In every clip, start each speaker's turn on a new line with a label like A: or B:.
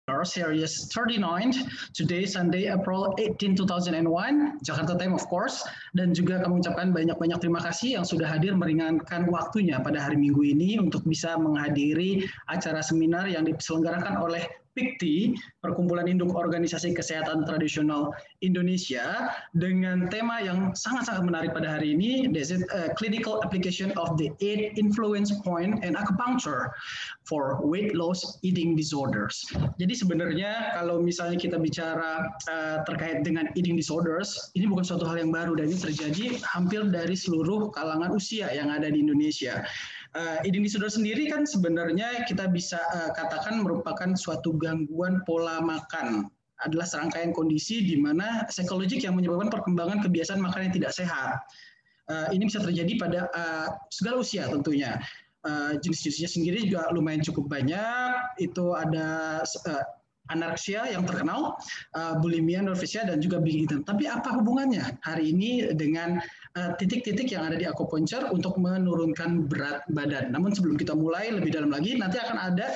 A: Series 39, today Sunday, April 18, 2001, Jakarta time of course, dan juga kami ucapkan banyak-banyak terima kasih yang sudah hadir meringankan waktunya pada hari Minggu ini untuk bisa menghadiri acara seminar yang diselenggarakan oleh PIKTI, Perkumpulan Induk Organisasi Kesehatan Tradisional Indonesia, dengan tema yang sangat-sangat menarik pada hari ini, that's it, clinical application of the 8 influence point and acupuncture for weight loss eating disorders. Jadi sebenarnya kalau misalnya kita bicara terkait dengan eating disorders, ini bukan suatu hal yang baru dan ini terjadi hampir dari seluruh kalangan usia yang ada di Indonesia. Eating disorder sendiri kan sebenarnya kita bisa katakan merupakan suatu gangguan pola makan, adalah serangkaian kondisi di mana psikologik yang menyebabkan perkembangan kebiasaan makan yang tidak sehat. Ini bisa terjadi pada segala usia tentunya. Jenis-jenisnya sendiri juga lumayan cukup banyak. Itu ada anoreksia yang terkenal, bulimia, anorexia, dan juga binge eating. Tapi apa hubungannya hari ini dengan titik-titik yang ada di akupunktur untuk menurunkan berat badan? Namun sebelum kita mulai lebih dalam lagi, nanti akan ada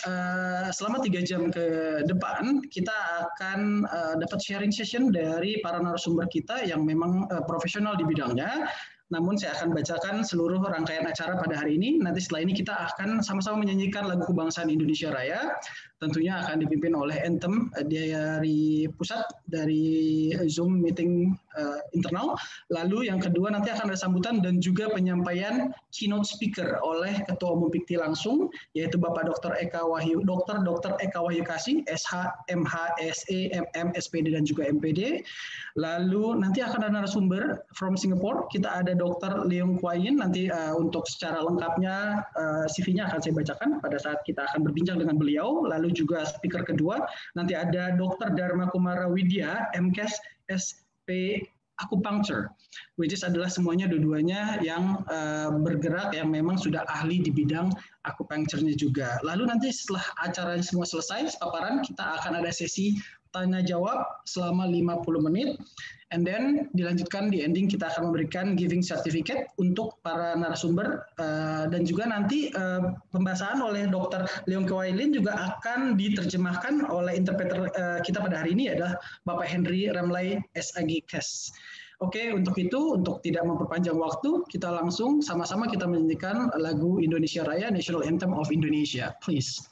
A: selama 3 jam ke depan, kita akan dapat sharing session dari para narasumber kita yang memang profesional di bidangnya. Namun saya akan bacakan seluruh rangkaian acara pada hari ini. Nanti setelah ini kita akan sama-sama menyanyikan lagu kebangsaan Indonesia Raya. Tentunya akan dipimpin oleh Anthem dari pusat, dari Zoom meeting internal. Lalu yang kedua nanti akan ada sambutan dan juga penyampaian keynote speaker oleh Ketua Umum PIKTI langsung, yaitu Bapak Dr. Eka Wahyu, Dr. Eka Wahyu Kasih, SH, MH, SE, MM, SPD, dan juga MPD. Lalu nanti akan ada narasumber from Singapore. Kita ada Dr. Leong Kwai Yin. Nanti untuk secara lengkapnya CV-nya akan saya bacakan pada saat kita akan berbincang dengan beliau. Lalu juga speaker kedua, nanti ada Dr. Dharma Kumara Widya, MKes SP Acupuncture, which is adalah semuanya dua-duanya yang bergerak, yang memang sudah ahli di bidang akupunkturnya juga. Lalu nanti setelah acara semua selesai, paparan, kita akan ada sesi tanya jawab selama 50 menit, and then dilanjutkan di ending kita akan memberikan giving certificate untuk para narasumber, dan juga nanti pembahasan oleh Dr. Leong Kwai Yin juga akan diterjemahkan oleh interpreter kita pada hari ini adalah Bapak Henry Ramlay SAG Kes. Oke, untuk itu, untuk tidak memperpanjang waktu, kita langsung sama-sama kita menyanyikan lagu Indonesia Raya, National Anthem of Indonesia. Please.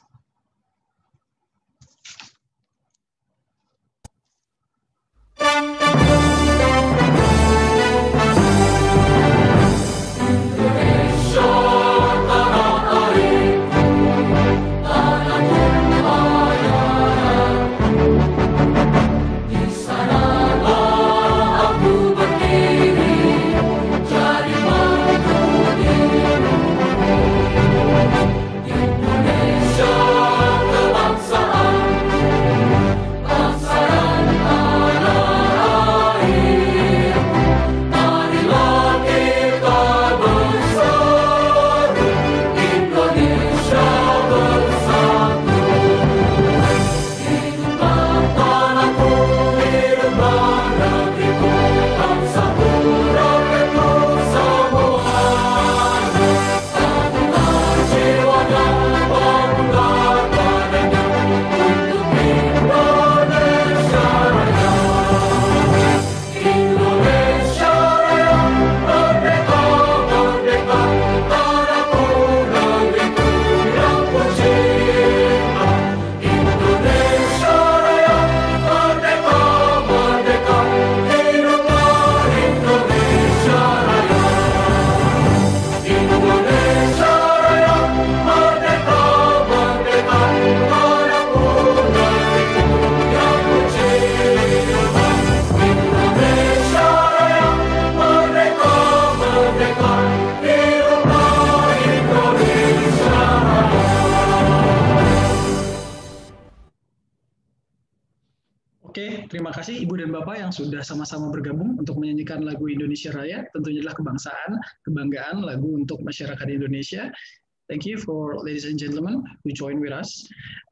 A: Terima kasih Ibu dan Bapak yang sudah sama-sama bergabung untuk menyanyikan lagu Indonesia Raya. Tentunya adalah kebangsaan, kebanggaan, lagu untuk masyarakat Indonesia. Thank you for ladies and gentlemen who join with us.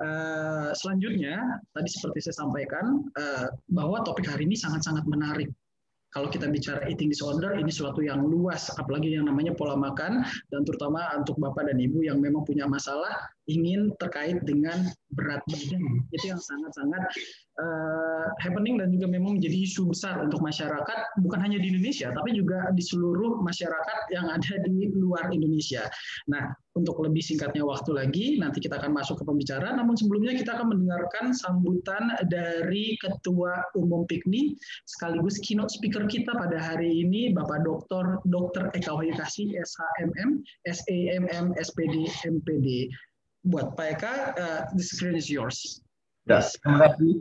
A: Selanjutnya, tadi seperti saya sampaikan, bahwa topik hari ini sangat-sangat menarik. Kalau kita bicara eating disorder, ini suatu yang luas, apalagi yang namanya pola makan, dan terutama untuk Bapak dan Ibu yang memang punya masalah ingin terkait dengan berat badan. Itu yang sangat-sangat happening dan juga memang menjadi isu besar untuk masyarakat, bukan hanya di Indonesia, tapi juga di seluruh masyarakat yang ada di luar Indonesia. Nah, untuk lebih singkatnya waktu lagi, nanti kita akan masuk ke pembicaraan, namun sebelumnya kita akan mendengarkan sambutan dari Ketua Umum PIKMI, sekaligus keynote speaker kita pada hari ini, Bapak Dr. Eka Wahyu Kasih, SHMM, SAMM, SPD, MPD. Buat Pak Eka, the screen is yours.
B: Ya, terima kasih.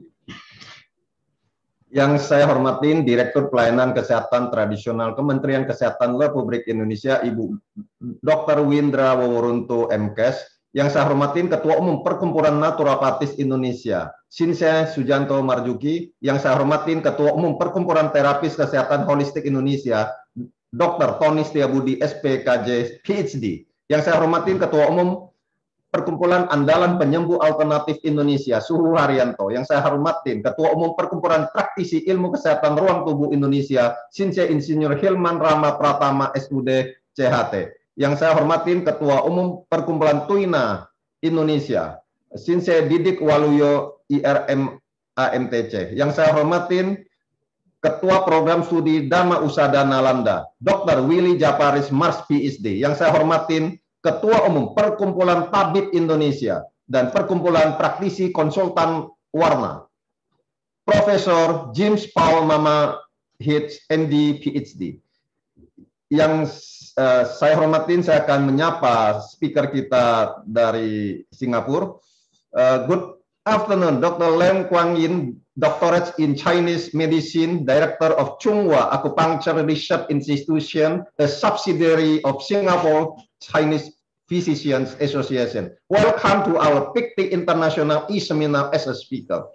B: Yang saya hormatin Direktur Pelayanan Kesehatan Tradisional Kementerian Kesehatan Republik Indonesia, Ibu Dr. Windra Woworuntu MKes. Yang saya hormatin Ketua Umum Perkumpulan Naturopatis Indonesia, Sinse Sujanto Marjuki. Yang saya hormatin Ketua Umum Perkumpulan Terapis Kesehatan Holistik Indonesia, Dr. Tony Setiabudi, SPKJ, PhD. Yang saya hormatin Ketua Umum Perkumpulan Andalan Penyembuh Alternatif Indonesia, Suhu Haryanto. Yang saya hormatin Ketua Umum Perkumpulan Praktisi Ilmu Kesehatan Ruang Tubuh Indonesia, Sinse Insinyur Hilman Rama Pratama, SUD, CHT. Yang saya hormatin Ketua Umum Perkumpulan Tuina Indonesia, Sinse Didik Waluyo, IRM AMTC. Yang saya hormatin Ketua Program Studi Dhamma Usada Nalanda, Dr. Willy Japaris Mars, PhD. Yang saya hormatin Ketua Umum Perkumpulan Tabib Indonesia dan Perkumpulan Praktisi Konsultan Warna, Profesor James Paul Mama Hitch, MD, PhD. Yang saya hormatin, saya akan menyapa speaker kita dari Singapura. Good afternoon, Dr. Lam Kuang Yin, Doctorate in Chinese Medicine, Director of Chunghwa Acupuncture Research Institution, a subsidiary of Singapore Chinese Physicians Association. Welcome to our PIKTI International e-seminar as a speaker.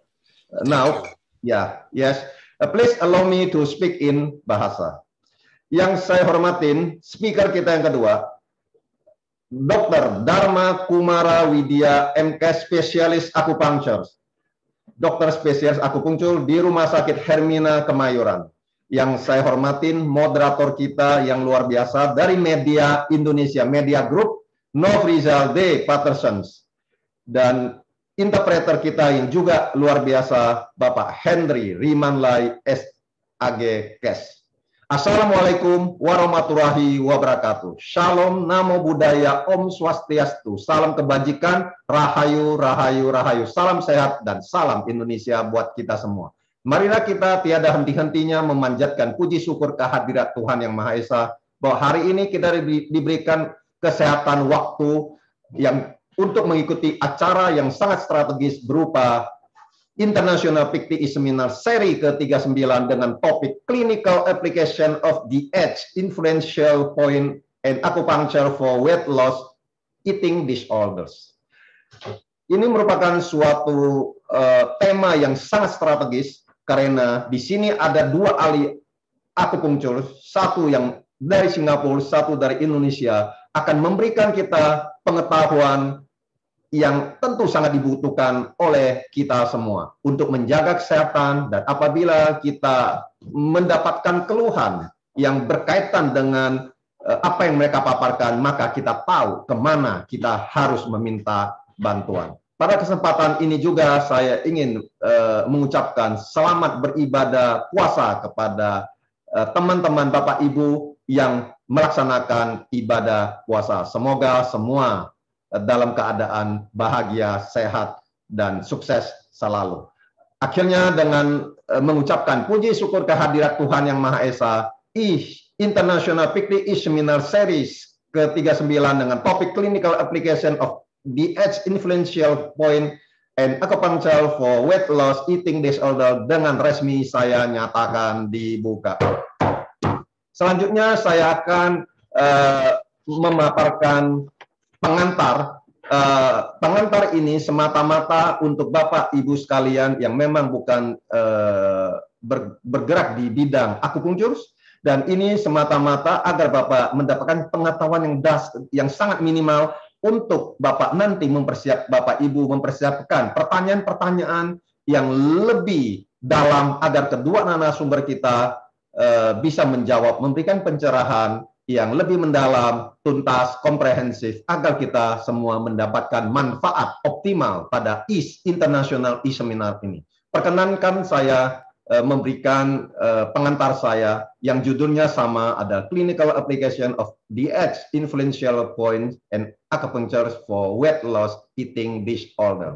B: Please allow me to speak in bahasa. Yang saya hormatin, speaker kita yang kedua, Dr. Dharma Kumara Widya, MKes Spesialis Akupunktur, dokter spesialis akupunktur di Rumah Sakit Hermina Kemayoran. Yang saya hormatin, moderator kita yang luar biasa dari Media Indonesia, Media Group, Nofrizal D. Pattersons, dan interpreter kita yang juga luar biasa, Bapak Henry Rimanlai SAG Kes. Assalamualaikum warahmatullahi wabarakatuh. Shalom, namo buddhaya, om swastiastu. Salam kebajikan, rahayu, rahayu, rahayu. Salam sehat dan salam Indonesia buat kita semua. Marilah kita tiada henti-hentinya memanjatkan puji syukur kehadirat Tuhan Yang Maha Esa, bahwa hari ini kita diberikan kesehatan waktu yang untuk mengikuti acara yang sangat strategis berupa International PIKTI e-seminar seri ke-39 dengan topik Clinical Application of the Edge Influential Point and Acupuncture for Weight Loss Eating Disorders. Ini merupakan suatu tema yang sangat strategis karena di sini ada dua ahli akupunktur, satu yang dari Singapura, satu dari Indonesia, akan memberikan kita pengetahuan yang tentu sangat dibutuhkan oleh kita semua untuk menjaga kesehatan. Dan apabila kita mendapatkan keluhan yang berkaitan dengan apa yang mereka paparkan, maka kita tahu kemana kita harus meminta bantuan. Pada kesempatan ini juga saya ingin mengucapkan selamat beribadah puasa kepada teman-teman Bapak Ibu yang melaksanakan ibadah puasa. Semoga semua dalam keadaan bahagia, sehat, dan sukses selalu. Akhirnya dengan mengucapkan puji syukur kehadirat Tuhan Yang Maha Esa, International PIKTI e-seminar series ke-39 dengan topik Clinical Application of the Edge Influential Point and Acupuncture for Weight Loss Eating Disorder dengan resmi saya nyatakan dibuka. Selanjutnya saya akan memaparkan pengantar. Pengantar ini semata-mata untuk Bapak Ibu sekalian yang memang bukan bergerak di bidang akupunktur, dan ini semata-mata agar Bapak mendapatkan pengetahuan yang sangat minimal untuk Bapak nanti Bapak Ibu mempersiapkan pertanyaan-pertanyaan yang lebih dalam agar kedua narasumber kita bisa menjawab, memberikan pencerahan yang lebih mendalam, tuntas, komprehensif, agar kita semua mendapatkan manfaat optimal pada International e-Seminar ini. Perkenankan saya memberikan pengantar saya yang judulnya sama, ada Clinical Application of DH Influential Points and Acupuncture for Weight Loss Eating Disorder.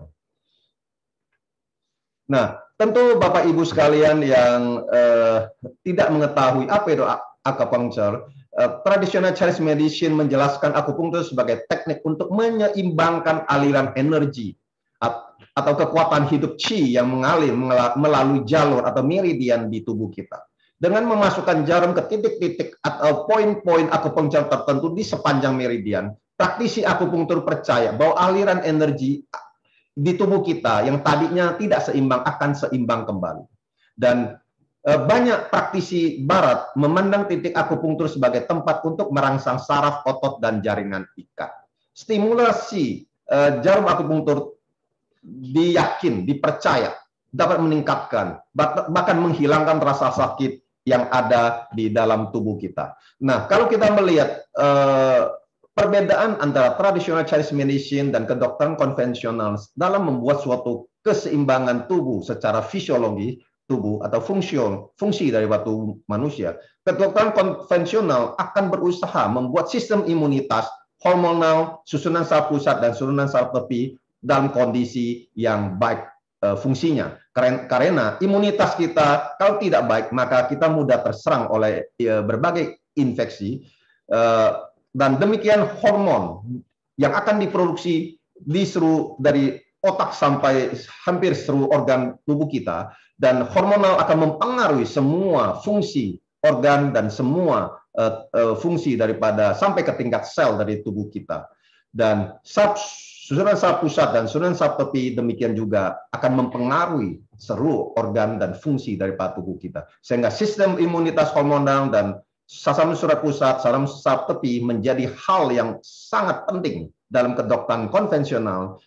B: Nah, tentu Bapak Ibu sekalian yang tidak mengetahui apa itu acupuncture, tradisional Chinese medicine menjelaskan akupunktur sebagai teknik untuk menyeimbangkan aliran energi atau kekuatan hidup qi yang mengalir melalui jalur atau meridian di tubuh kita. Dengan memasukkan jarum ke titik-titik atau poin-poin akupunktur tertentu di sepanjang meridian, praktisi akupunktur percaya bahwa aliran energi di tubuh kita yang tadinya tidak seimbang akan seimbang kembali. Dan banyak praktisi barat memandang titik akupunktur sebagai tempat untuk merangsang saraf, otot, dan jaringan ikat. Stimulasi jarum akupunktur dipercaya dapat meningkatkan, bahkan menghilangkan rasa sakit yang ada di dalam tubuh kita. Nah, kalau kita melihat perbedaan antara tradisional Chinese medicine dan kedokteran konvensional dalam membuat suatu keseimbangan tubuh secara fisiologi tubuh atau fungsi dari tubuh manusia, kedokteran konvensional akan berusaha membuat sistem imunitas, hormonal, susunan saraf pusat dan susunan saraf tepi dalam kondisi yang baik fungsinya. Karena imunitas kita kalau tidak baik, maka kita mudah terserang oleh berbagai infeksi. Dan demikian hormon yang akan diproduksi di dari otak sampai hampir seluruh organ tubuh kita, dan hormonal akan mempengaruhi semua fungsi organ dan semua fungsi daripada sampai ke tingkat sel dari tubuh kita. Dan susunan saraf pusat dan susunan saraf tepi demikian juga akan mempengaruhi seluruh organ dan fungsi daripada tubuh kita. Sehingga sistem imunitas hormonal dan sasaran saraf pusat, sasaran saraf tepi menjadi hal yang sangat penting dalam kedokteran konvensional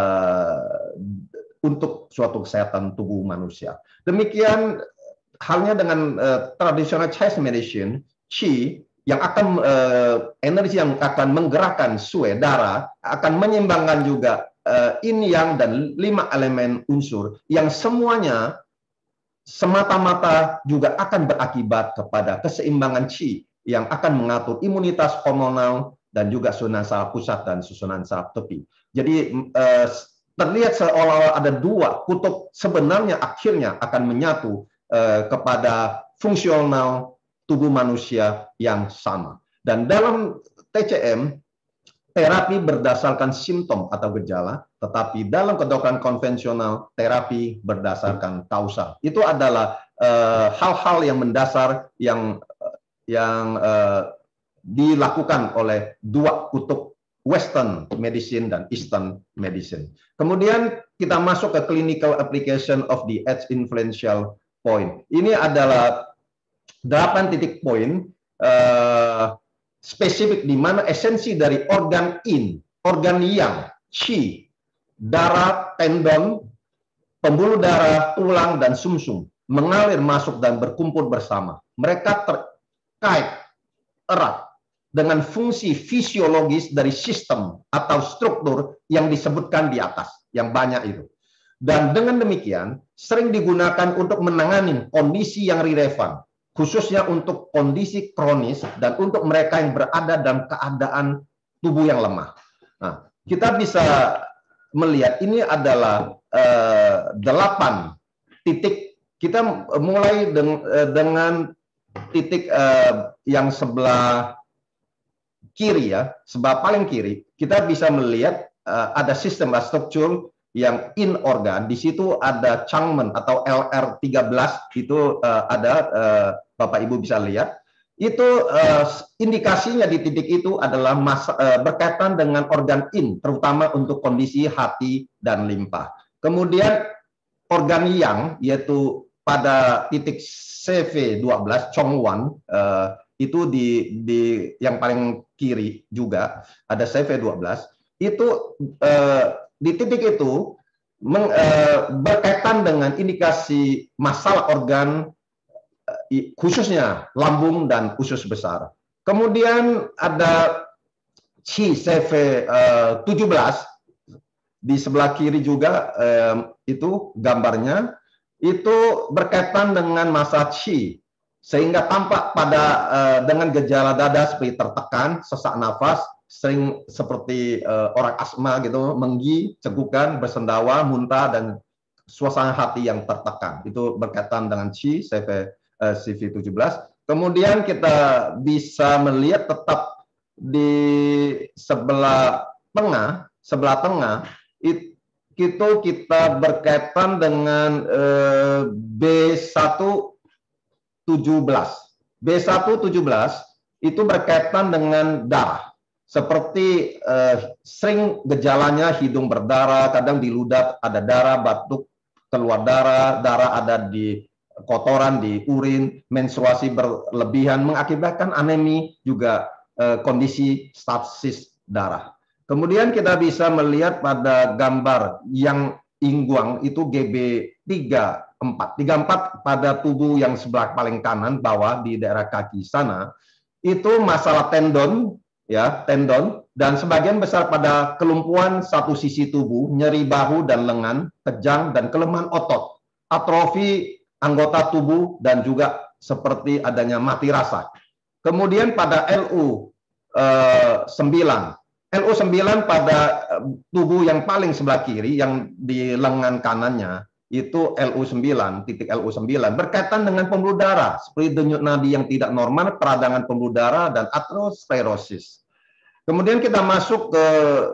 B: untuk suatu kesehatan tubuh manusia. Demikian halnya dengan tradisional Chinese medicine, qi yang akan energi yang akan menggerakkan sui darah akan menyeimbangkan juga yin yang dan 5 elemen unsur yang semuanya semata-mata juga akan berakibat kepada keseimbangan qi yang akan mengatur imunitas hormonal dan juga susunan saraf pusat dan susunan saraf tepi. Jadi terlihat seolah-olah ada dua kutub, sebenarnya akhirnya akan menyatu kepada fungsional tubuh manusia yang sama. Dan dalam TCM, terapi berdasarkan simptom atau gejala, tetapi dalam kedokteran konvensional, terapi berdasarkan kausal. Itu adalah hal-hal yang mendasar yang dilakukan oleh dua kutub Western medicine dan Eastern medicine. Kemudian kita masuk ke clinical application of the H influential point. Ini adalah 8 titik poin spesifik di mana esensi dari organ yin, organ yang, qi, darah, tendon, pembuluh darah, tulang, dan sumsum mengalir masuk dan berkumpul bersama. Mereka terkait erat dengan fungsi fisiologis dari sistem atau struktur yang disebutkan di atas, yang banyak itu. Dan dengan demikian, sering digunakan untuk menangani kondisi yang relevan, khususnya untuk kondisi kronis dan untuk mereka yang berada dalam keadaan tubuh yang lemah. Nah, kita bisa melihat ini adalah 8 titik. Kita mulai dengan titik yang sebelah kiri ya, sebelah paling kiri. Kita bisa melihat ada sistem struktur yang in organ. Di situ ada Changmen atau LR13 itu ada. Bapak Ibu bisa lihat, itu indikasinya di titik itu adalah berkaitan dengan organ in, terutama untuk kondisi hati dan limpa. Kemudian organ yang, yaitu pada titik CV12, Chongwan, itu di yang paling kiri juga, ada CV12, itu di titik itu berkaitan dengan indikasi masalah organ, khususnya lambung dan usus besar. Kemudian ada Qi CV17 di sebelah kiri juga, itu gambarnya itu berkaitan dengan masa Qi, sehingga tampak pada dengan gejala dada seperti tertekan, sesak nafas, sering seperti orang asma gitu, menggi, cegukan, bersendawa, muntah, dan suasana hati yang tertekan. Itu berkaitan dengan Qi CV17. Kemudian kita bisa melihat tetap di sebelah tengah itu kita berkaitan dengan B117. B117 itu berkaitan dengan darah. Seperti sering gejalanya hidung berdarah, kadang di ludah ada darah, batuk, keluar darah, darah ada di kotoran, di urin, menstruasi berlebihan, mengakibatkan anemi, juga kondisi stasis darah. Kemudian kita bisa melihat pada gambar yang ingguang itu GB34 pada tubuh yang sebelah paling kanan bawah di daerah kaki sana, itu masalah tendon, ya, tendon, dan sebagian besar pada kelumpuhan satu sisi tubuh, nyeri bahu dan lengan, kejang, dan kelemahan otot, atrofi anggota tubuh, dan juga seperti adanya mati rasa. Kemudian pada LU9 pada tubuh yang paling sebelah kiri, yang di lengan kanannya, itu titik LU9, berkaitan dengan pembuluh darah, seperti denyut nadi yang tidak normal, peradangan pembuluh darah, dan aterosklerosis. Kemudian kita masuk ke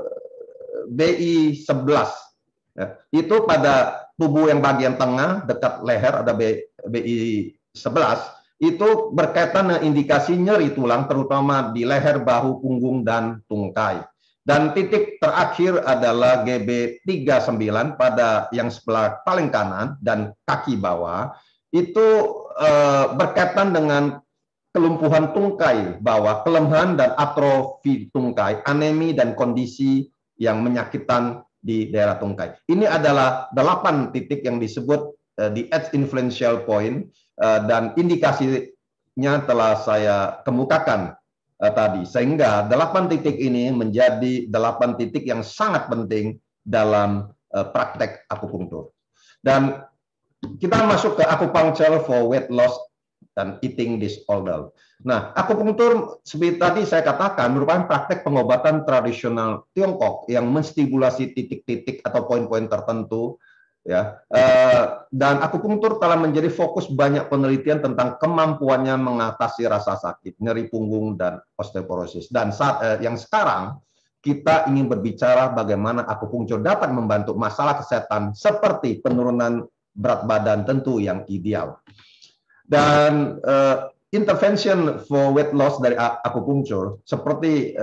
B: BI11, ya, itu pada tubuh yang bagian tengah dekat leher ada BI11, itu berkaitan dengan indikasi nyeri tulang terutama di leher, bahu, punggung, dan tungkai. Dan titik terakhir adalah GB39 pada yang sebelah paling kanan dan kaki bawah, itu berkaitan dengan kelumpuhan tungkai bawah, kelemahan dan atrofi tungkai, anemi, dan kondisi yang menyakitkan di daerah tungkai. Ini adalah 8 titik yang disebut di edge influential point, dan indikasinya telah saya kemukakan tadi, sehingga 8 titik ini menjadi 8 titik yang sangat penting dalam praktek akupunktur. Dan kita masuk ke acupuncture for weight loss dan eating disorder. Nah, akupunktur seperti tadi saya katakan merupakan praktek pengobatan tradisional Tiongkok yang menstimulasi titik-titik atau poin-poin tertentu, ya. Dan akupunktur telah menjadi fokus banyak penelitian tentang kemampuannya mengatasi rasa sakit, nyeri punggung, dan osteoporosis. Dan yang sekarang kita ingin berbicara bagaimana akupunktur dapat membantu masalah kesehatan seperti penurunan berat badan, tentu yang ideal. Dan intervention for weight loss dari akupunktur seperti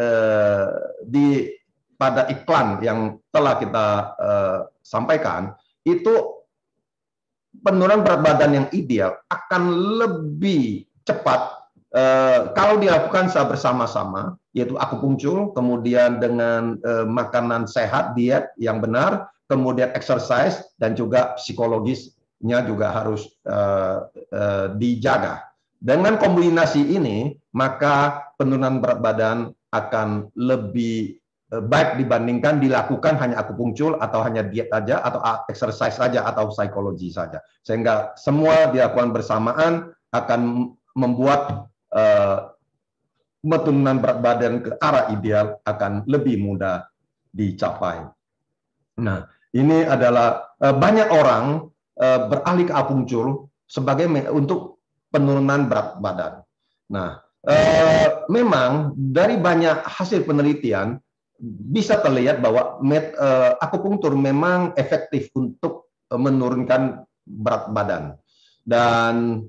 B: pada iklan yang telah kita sampaikan, itu penurunan berat badan yang ideal akan lebih cepat kalau dilakukan secara bersama-sama, yaitu akupunktur, kemudian dengan makanan sehat, diet yang benar, kemudian exercise, dan juga psikologisnya juga harus dijaga. Dengan kombinasi ini, maka penurunan berat badan akan lebih baik dibandingkan dilakukan hanya akupunktur atau hanya diet saja atau exercise saja atau psikologi saja. Sehingga semua dilakukan bersamaan akan membuat penurunan berat badan ke arah ideal akan lebih mudah dicapai. Nah, ini adalah banyak orang beralih ke akupunktur sebagai untuk penurunan berat badan. Nah, memang dari banyak hasil penelitian bisa terlihat bahwa akupunktur memang efektif untuk menurunkan berat badan. Dan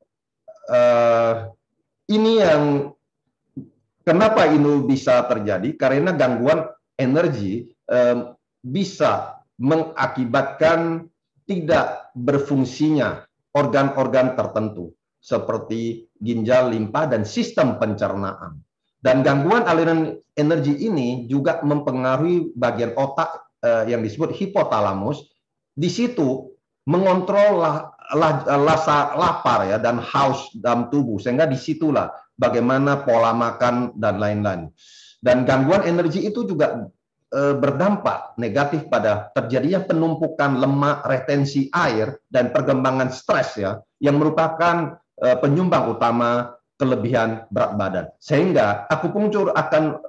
B: ini yang kenapa ini bisa terjadi, karena gangguan energi bisa mengakibatkan tidak berfungsinya organ-organ tertentu seperti ginjal, limpa, dan sistem pencernaan. Dan gangguan aliran energi ini juga mempengaruhi bagian otak yang disebut hipotalamus. Di situ mengontrol rasa lapar, ya, dan haus dalam tubuh, sehingga disitulah bagaimana pola makan, dan lain-lain. Dan gangguan energi itu juga berdampak negatif pada terjadinya penumpukan lemak, retensi air, dan perkembangan stres ya, yang merupakan penyumbang utama kelebihan berat badan. Sehingga akupunktur akan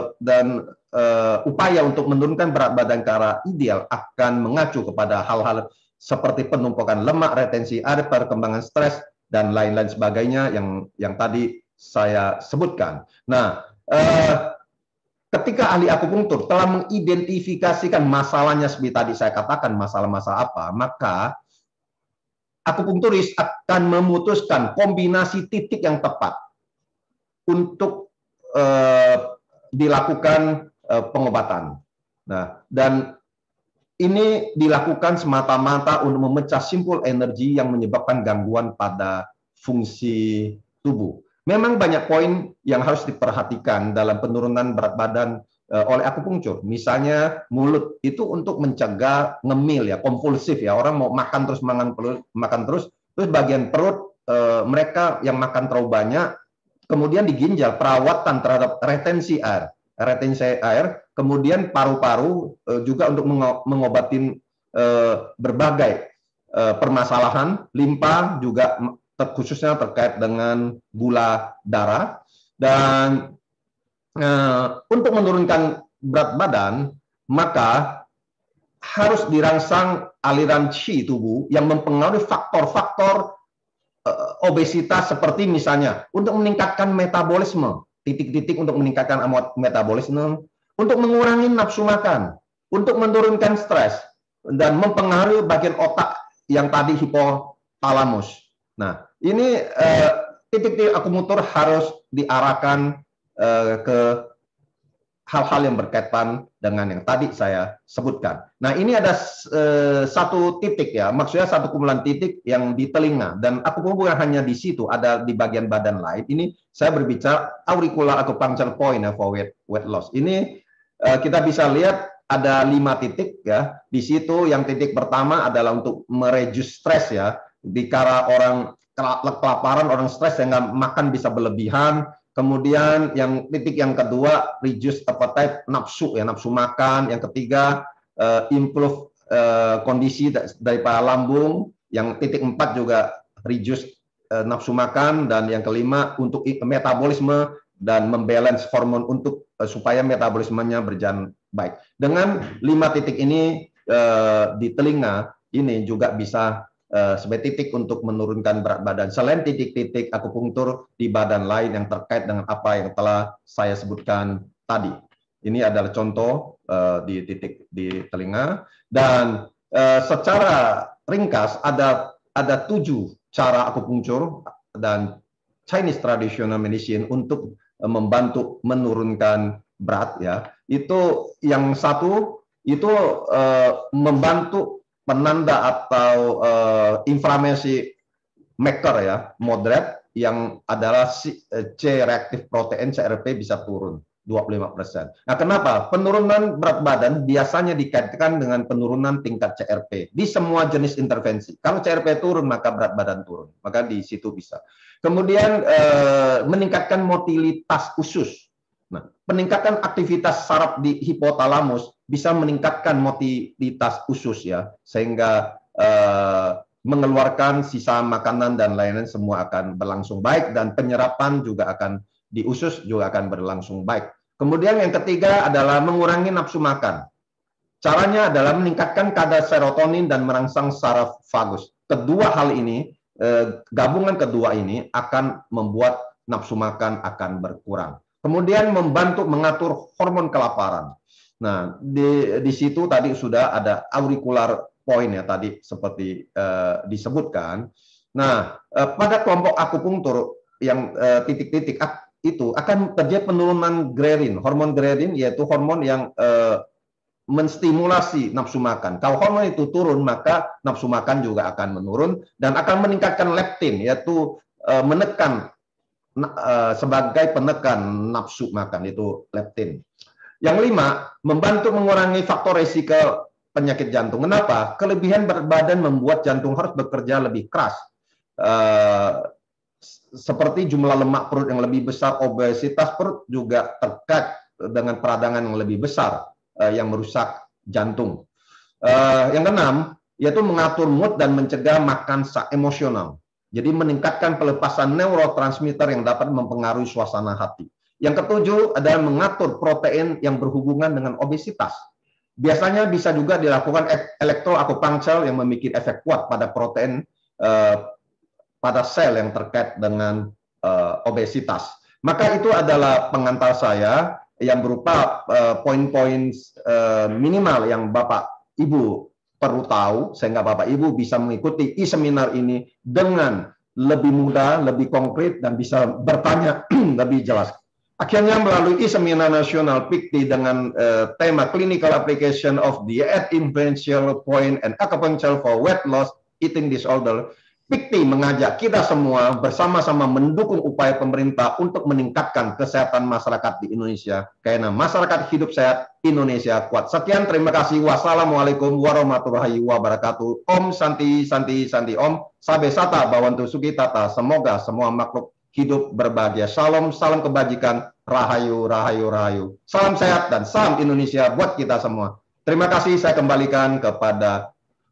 B: upaya untuk menurunkan berat badan ke arah ideal akan mengacu kepada hal-hal seperti penumpukan lemak, retensi air, perkembangan stres, dan lain-lain sebagainya yang tadi saya sebutkan. Nah, ketika ahli akupunktur telah mengidentifikasikan masalahnya seperti tadi saya katakan masalah-masalah apa, maka akupunkturis akan memutuskan kombinasi titik yang tepat untuk dilakukan pengobatan. Nah, dan ini dilakukan semata-mata untuk memecah simpul energi yang menyebabkan gangguan pada fungsi tubuh. Memang banyak poin yang harus diperhatikan dalam penurunan berat badan oleh akupunktur. Misalnya mulut itu untuk mencegah ngemil ya, kompulsif ya. Orang mau makan terus makan terus bagian perut mereka yang makan terlalu banyak, kemudian di ginjal perawatan terhadap retensi air, kemudian paru-paru juga untuk mengobatin berbagai permasalahan, limpa juga khususnya terkait dengan gula darah. Dan untuk menurunkan berat badan, maka harus dirangsang aliran qi tubuh yang mempengaruhi faktor-faktor obesitas seperti misalnya untuk meningkatkan metabolisme, titik-titik untuk meningkatkan metabolisme, untuk mengurangi nafsu makan, untuk menurunkan stres, dan mempengaruhi bagian otak yang tadi hipotalamus. Nah, ini titik-titik akupunktur harus diarahkan ke hal-hal yang berkaitan dengan yang tadi saya sebutkan. Nah, ini ada satu titik ya, maksudnya satu kumpulan titik yang di telinga, dan akupunktur bukan hanya di situ, ada di bagian badan lain. Ini saya berbicara auricular acupuncture point for weight loss. Ini kita bisa lihat ada 5 titik ya. Di situ yang titik pertama adalah untuk mereduce stres ya. Dikala orang kelaparan, orang stres sehingga makan bisa berlebihan. Kemudian yang titik yang kedua reduce appetite, nafsu ya, nafsu makan. Yang ketiga improve kondisi daripada lambung. Yang titik 4 juga reduce nafsu makan, dan yang kelima untuk metabolisme dan membalance hormon untuk supaya metabolismenya berjalan baik. Dengan 5 titik ini di telinga ini juga bisa sebagai titik untuk menurunkan berat badan. Selain titik-titik akupunktur di badan lain yang terkait dengan apa yang telah saya sebutkan tadi. Ini adalah contoh di titik di telinga, dan secara ringkas ada 7 cara akupunktur dan Chinese traditional medicine untuk membantu menurunkan berat ya. Itu yang satu itu membantu penanda atau inflamasi marker ya, moderate, yang adalah C reactive protein CRP bisa turun 25%. Nah, kenapa? Penurunan berat badan biasanya dikaitkan dengan penurunan tingkat CRP di semua jenis intervensi. Kalau CRP turun, maka berat badan turun. Maka di situ bisa. Kemudian meningkatkan motilitas usus. Nah, peningkatan aktivitas saraf di hipotalamus bisa meningkatkan motilitas usus ya, sehingga mengeluarkan sisa makanan dan lain-lain semua akan berlangsung baik, dan penyerapan juga akan di usus juga akan berlangsung baik. Kemudian yang ketiga adalah mengurangi nafsu makan. Caranya adalah meningkatkan kadar serotonin dan merangsang saraf vagus. Kedua hal ini, gabungan kedua ini akan membuat nafsu makan akan berkurang. Kemudian membantu mengatur hormon kelaparan. Nah, di situ tadi sudah ada auricular point ya tadi seperti disebutkan. Nah, pada kelompok akupunktur yang titik-titik itu akan terjadi penurunan ghrelin, hormon ghrelin yaitu hormon yang menstimulasi nafsu makan. Kalau hormon itu turun, maka nafsu makan juga akan menurun dan akan meningkatkan leptin, yaitu menekan sebagai penekan nafsu makan, itu leptin. Yang 5, membantu mengurangi faktor risiko penyakit jantung. Kenapa? Kelebihan berat badan membuat jantung harus bekerja lebih keras. seperti jumlah lemak perut yang lebih besar, obesitas perut juga terkait dengan peradangan yang lebih besar yang merusak jantung. Yang keenam, yaitu mengatur mood dan mencegah makan emosional. Jadi meningkatkan pelepasan neurotransmitter yang dapat mempengaruhi suasana hati. Yang ketujuh adalah mengatur protein yang berhubungan dengan obesitas. Biasanya bisa juga dilakukan elektroakupunktur yang memiliki efek kuat pada protein pada sel yang terkait dengan obesitas. Maka itu adalah pengantar saya yang berupa poin-poin minimal yang Bapak Ibu perlu tahu sehingga Bapak Ibu bisa mengikuti e-seminar ini dengan lebih mudah, lebih konkret dan bisa bertanya lebih jelas. Akhirnya melalui e-seminar nasional PIKTI dengan tema Clinical Application of Diet Intervention Point and Acupuncture for Weight Loss Eating Disorder, PIKTI mengajak kita semua bersama-sama mendukung upaya pemerintah untuk meningkatkan kesehatan masyarakat di Indonesia. Karena masyarakat hidup sehat, Indonesia kuat. Sekian, terima kasih. Wassalamualaikum warahmatullahi wabarakatuh. Om Santi Santi Santi Om. Sabe Sata Bawantu Sukitata. Semoga semua makhluk hidup berbahagia. Salam, salam kebajikan. Rahayu, rahayu, rahayu. Salam sehat dan salam Indonesia buat kita semua. Terima kasih. Saya kembalikan kepada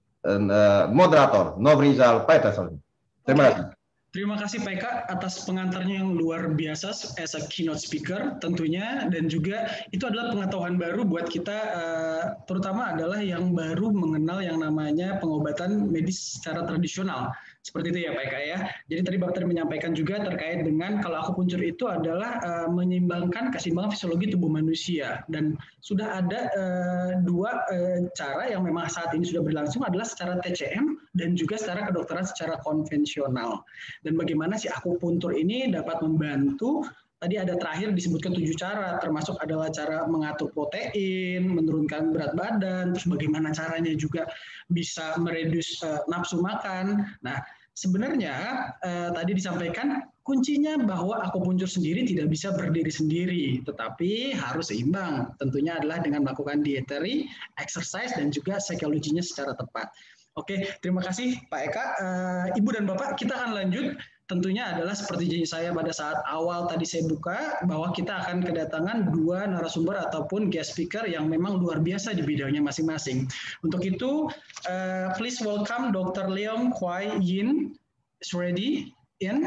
B: moderator Nofrizal Peterson. Terima kasih.
A: Terima kasih Pak Eka atas pengantarnya yang luar biasa as a keynote speaker tentunya, dan juga itu adalah pengetahuan baru buat kita, terutama adalah yang baru mengenal yang namanya pengobatan medis secara tradisional. Seperti itu ya Pak Eka ya. Jadi tadi Bapak tadi menyampaikan juga terkait dengan kalau akupunktur itu adalah menyeimbangkan keseimbangan fisiologi tubuh manusia, dan sudah ada dua cara yang memang saat ini sudah berlangsung adalah secara TCM dan juga secara kedokteran secara konvensional. Dan bagaimana si akupunktur ini dapat membantu, tadi ada terakhir disebutkan 7 cara, termasuk adalah cara mengatur protein, menurunkan berat badan, terus bagaimana caranya juga bisa meredus nafsu makan. Nah, sebenarnya tadi disampaikan kuncinya bahwa akupunktur sendiri tidak bisa berdiri sendiri, tetapi harus seimbang. Tentunya adalah dengan melakukan dietary, exercise, dan juga psikologinya secara tepat. Oke, terima kasih Pak Eka. Ibu dan Bapak, kita akan lanjut. Tentunya adalah seperti janji saya pada saat awal tadi saya buka, bahwa kita akan kedatangan 2 narasumber ataupun guest speaker yang memang luar biasa di bidangnya masing-masing. Untuk itu, please welcome Dr. Leong Kwai Yin. Is ready in?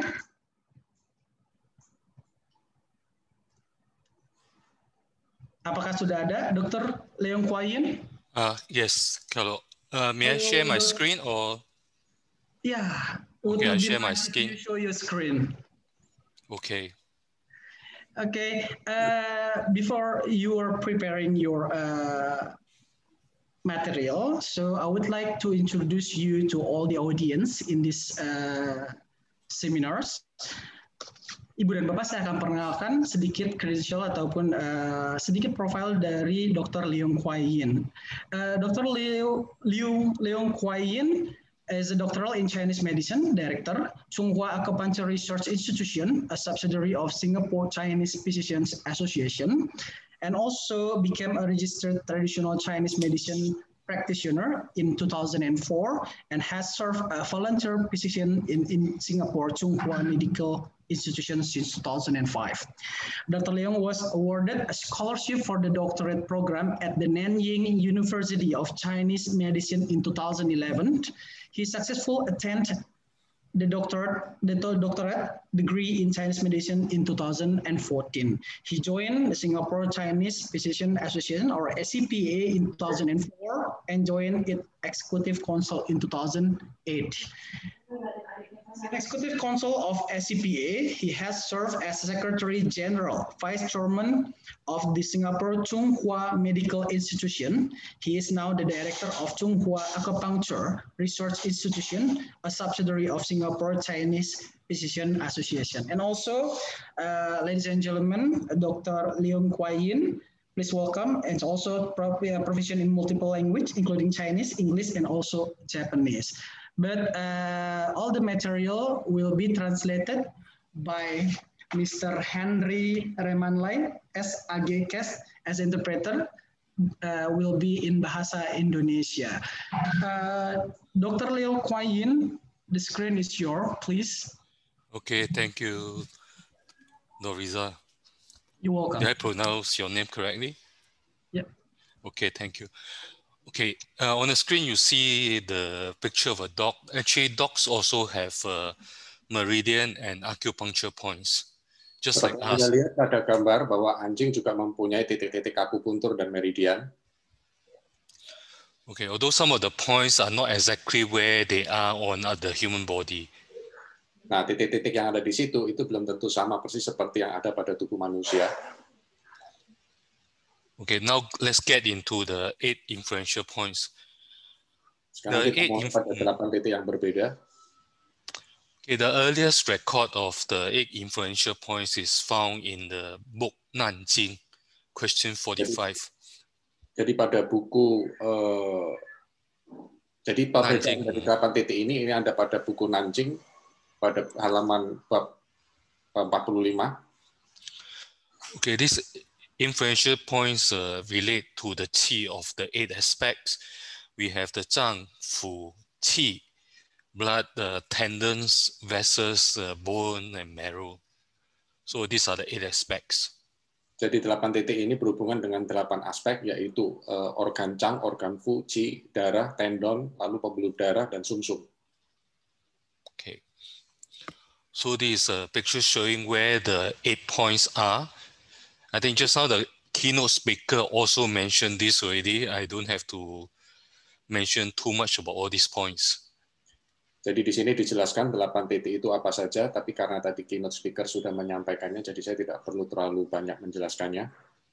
A: Apakah sudah ada Dr. Leong Kwai Yin?
C: Yes, kalau may I share my screen or?
A: Yeah.
C: Okay, I share my screen.
A: You show your screen.
C: Okay.
A: Okay. Before you are preparing your material, so I would like to introduce you to all the audience in this seminars. Ibu dan Bapak, saya akan perkenalkan sedikit credential ataupun sedikit profil dari Dr. Leong Kwai Yin. Dr. Leong Kwai Yin is a doctoral in Chinese medicine, director, Tsinghua Acupuncture Research Institution, a subsidiary of Singapore Chinese Physicians Association, and also became a registered traditional Chinese medicine practitioner in 2004 and has served a volunteer physician in Singapore Tsinghua Medical Institution since 2005. Dr. Leong was awarded a scholarship for the doctorate program at the Nanyang University of Chinese Medicine in 2011. He successfully attended the doctorate degree in Chinese medicine in 2014. He joined the Singapore Chinese Physician Association, or SCPA, in 2004 and joined its Executive Council in 2008. As Executive Council of SCPA, he has served as Secretary General, Vice Chairman of the Singapore Tsinghua Medical Institution. He is now the Director of Tsinghua Acupuncture Research Institution, a subsidiary of Singapore Chinese Physician Association. And also, ladies and gentlemen, Dr. Leong Kwai Yin, please welcome, and also proficient in multiple language, including Chinese, English, and also Japanese. But all the material will be translated by Mr. Henry Remanlai, SAG Kes, as interpreter, will be in Bahasa Indonesia. Dr. Leong Kwai Yin, the screen is yours, please.
C: Okay, thank you, Doriza.
A: You're welcome.
C: Did I pronounce your name correctly?
A: Yep.
C: Okay, thank you. Okay, on the screen you see the picture of a dog. Actually, dogs also have meridian and acupuncture points, just like
D: Seperti Anda
C: us.
D: lihat pada gambar bahwa anjing juga mempunyai titik-titik akupuntur dan meridian.
C: Okay, although some of the points are not exactly where they are on the human body.
D: Nah, titik-titik yang ada di situ itu belum tentu sama persis seperti yang ada pada tubuh manusia.
C: Okay, now let's get into the 8 influential points.
D: Sekarang
C: The
D: kita mulai pada 8 titik yang berbeda.
C: Okay, the earliest record of the 8 influential points is found in the book Nanjing, question 45.
D: Jadi pada buku jadi perbedaan dari 8 titik ini ada pada buku Nanjing pada halaman bab 45.
C: Okay, these influential points relate to the qi of the 8 aspects. We have the zhang, fu, qi, blood, tendons, vessels, bone, and marrow. So these are the 8 aspects.
D: Jadi 8 titik ini berhubungan dengan 8 aspek, yaitu organ cang, organ fu, qi, darah, tendon, lalu pembuluh darah, dan sumsum.
C: Okay. So this is a picture showing where the 8 points are. I think just now the keynote speaker also mentioned this already. I don't have to mention too much about all these points.
D: Jadi di sini dijelaskan 8 titik itu apa saja, tapi karena tadi keynote speaker sudah menyampaikannya, jadi saya tidak perlu terlalu banyak menjelaskannya.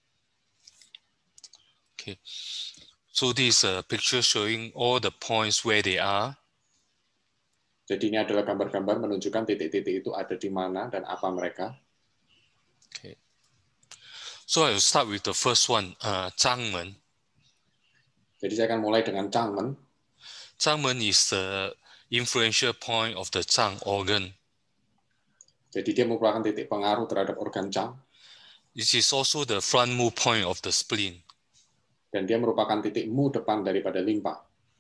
C: Okay. So this is a picture showing all the points where they are.
D: Jadi ini adalah gambar-gambar menunjukkan titik-titik itu ada di mana dan apa mereka.
C: Okay. So I will start with the first one, Zhangmen.
D: Jadi saya akan mulai dengan Zhangmen.
C: Zhangmen is the influential point of the Zhang organ.
D: Jadi dia merupakan titik pengaruh terhadap organ Zhang.
C: This is also the front move point of the spleen.
D: Dan dia merupakan titik mu depan daripada limpa.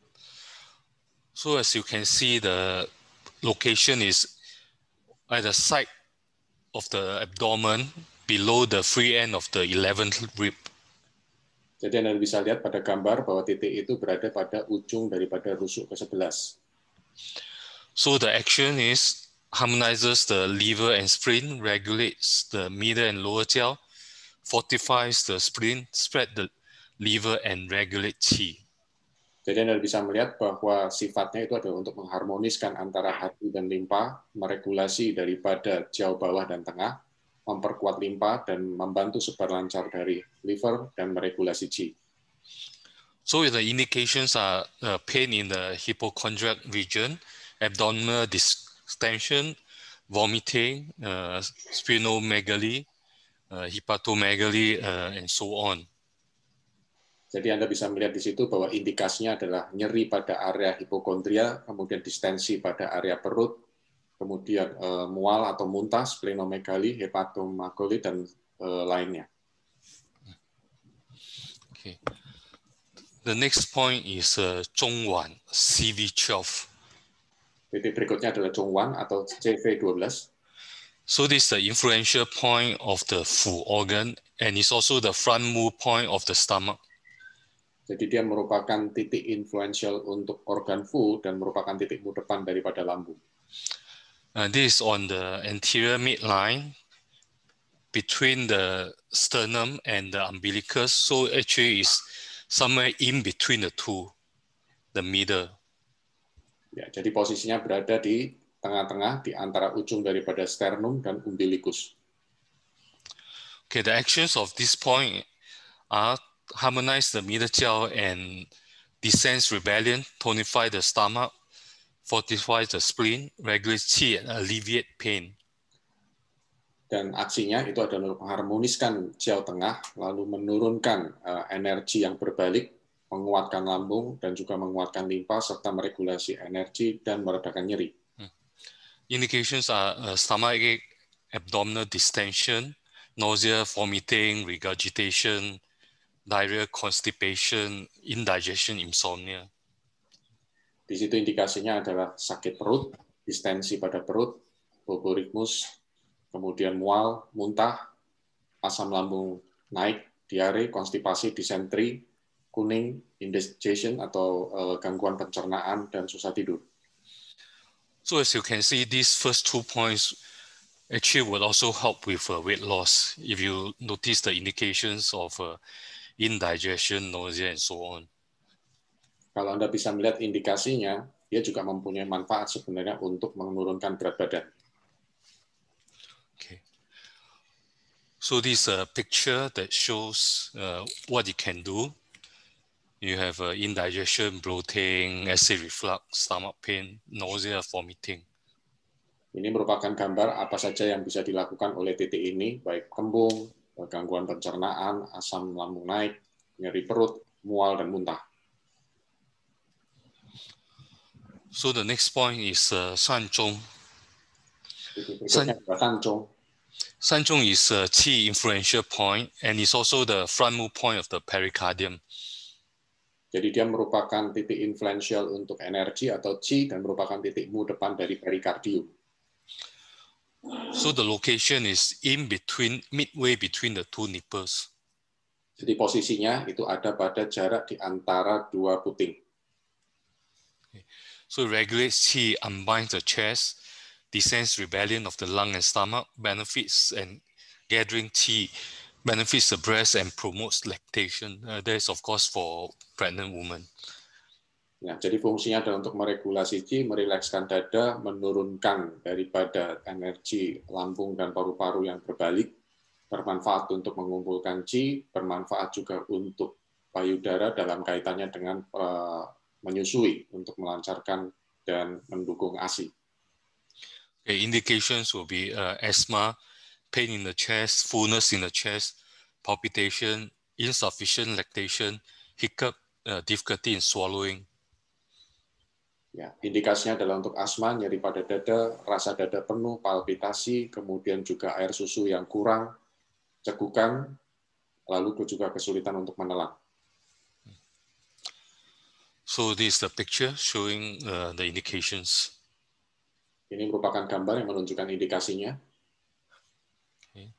C: So as you can see, the location is at the side of the abdomen below the free end of the 11th rib.
D: Jadi Anda bisa lihat pada gambar bahwa titik itu berada pada ujung daripada rusuk ke-11.
C: So the action is harmonizes the liver and spleen, regulates the middle and lower jiao, fortifies the spleen, spread the liver and regulate qi.
D: Jadi Anda bisa melihat bahwa sifatnya itu adalah untuk mengharmoniskan antara hati dan limpa, meregulasi daripada jiao bawah dan tengah, memperkuat limpa dan membantu sebar lancar dari liver dan meregulasi qi.
C: So the indications are pain in the hypochondriac region, abdominal distension, vomiting, splenomegaly, hepatomegaly, and so on.
D: Jadi Anda bisa melihat di situ bahwa indikasinya adalah nyeri pada area hipokondria, kemudian distensi pada area perut, kemudian mual atau muntah, splenomegaly, hepatomegaly, dan lainnya.
C: Okay. The next point is Zhongwan, CV12.
D: Titik berikutnya adalah Zhongwan atau CV12.
C: So this is the influential point of the Fu organ, and it's also the front move point of the stomach.
D: Jadi dia merupakan titik influential untuk organ Fu dan merupakan titik mu depan daripada lambung.
C: This is on the anterior midline between the sternum and the umbilicus. So actually is somewhere in between the two, the middle.
D: Ya, jadi posisinya berada di tengah-tengah di antara ujung daripada sternum dan umbilicus.
C: Okay, the actions of this point are harmonize the middle jiao and descends rebellion, tonify the stomach, fortify the spleen, regulate qi, and alleviate pain.
D: Dan aksinya itu adalah mengharmoniskan jiao tengah, lalu menurunkan energi yang berbalik, menguatkan lambung, dan juga menguatkan limpa, serta meregulasi energi dan meredakan nyeri.
C: Indications are stomachache, abdominal distension, nausea, vomiting, regurgitation, diarrhea, constipation, indigestion, insomnia.
D: Di situ indikasinya adalah sakit perut, distensi pada perut, bulborhythmus, kemudian mual, muntah, asam lambung naik, diare, konstipasi, disentri, kuning, indigestion atau gangguan pencernaan dan susah tidur.
C: So as you can see, these first 2 points actually will also help with weight loss if you notice the indications of indigestion, nausea, and so on.
D: Kalau Anda bisa melihat indikasinya, dia juga mempunyai manfaat sebenarnya untuk menurunkan berat badan.
C: Okay. So this picture that shows what you can do. You have indigestion, bloating, acid reflux, stomach pain, nausea, vomiting.
D: Ini merupakan gambar apa saja yang bisa dilakukan oleh titik ini, baik kembung, gangguan pencernaan, asam lambung naik, nyeri perut, mual, dan muntah.
C: So the next point is Sanzhong.
D: Titik berikutnya adalah Sanzhong.
C: Sanzhong is a qi influential point and is also the front move point of the pericardium.
D: Jadi dia merupakan titik influential untuk energi atau qi dan merupakan titik mu depan dari perikardium.
C: So the location is in between, midway between the two nipples.
D: Jadi posisinya itu ada pada jarak di antara dua puting.
C: So it regulates qi, unbinds the chest, descends rebellion of the lung and stomach, benefits and gathering qi, benefits the breast and promotes lactation. That is of course for pregnant women.
D: Ya, jadi fungsinya adalah untuk meregulasi qi, merilekskan dada, menurunkan daripada energi lambung dan paru-paru yang berbalik, bermanfaat untuk mengumpulkan qi, bermanfaat juga untuk payudara dalam kaitannya dengan menyusui, untuk melancarkan dan mendukung ASI.
C: Okay, indications will be asthma, pain in the chest, fullness in the chest, palpitation, insufficient lactation, hiccup, difficulty in swallowing.
D: Ya, indikasinya adalah untuk asma, nyeri pada dada, rasa dada penuh, palpitasi, kemudian juga air susu yang kurang, cekukan, lalu juga kesulitan untuk menelan.
C: So this is the picture showing the indications.
D: Ini merupakan gambar yang menunjukkan indikasinya.
C: Okay.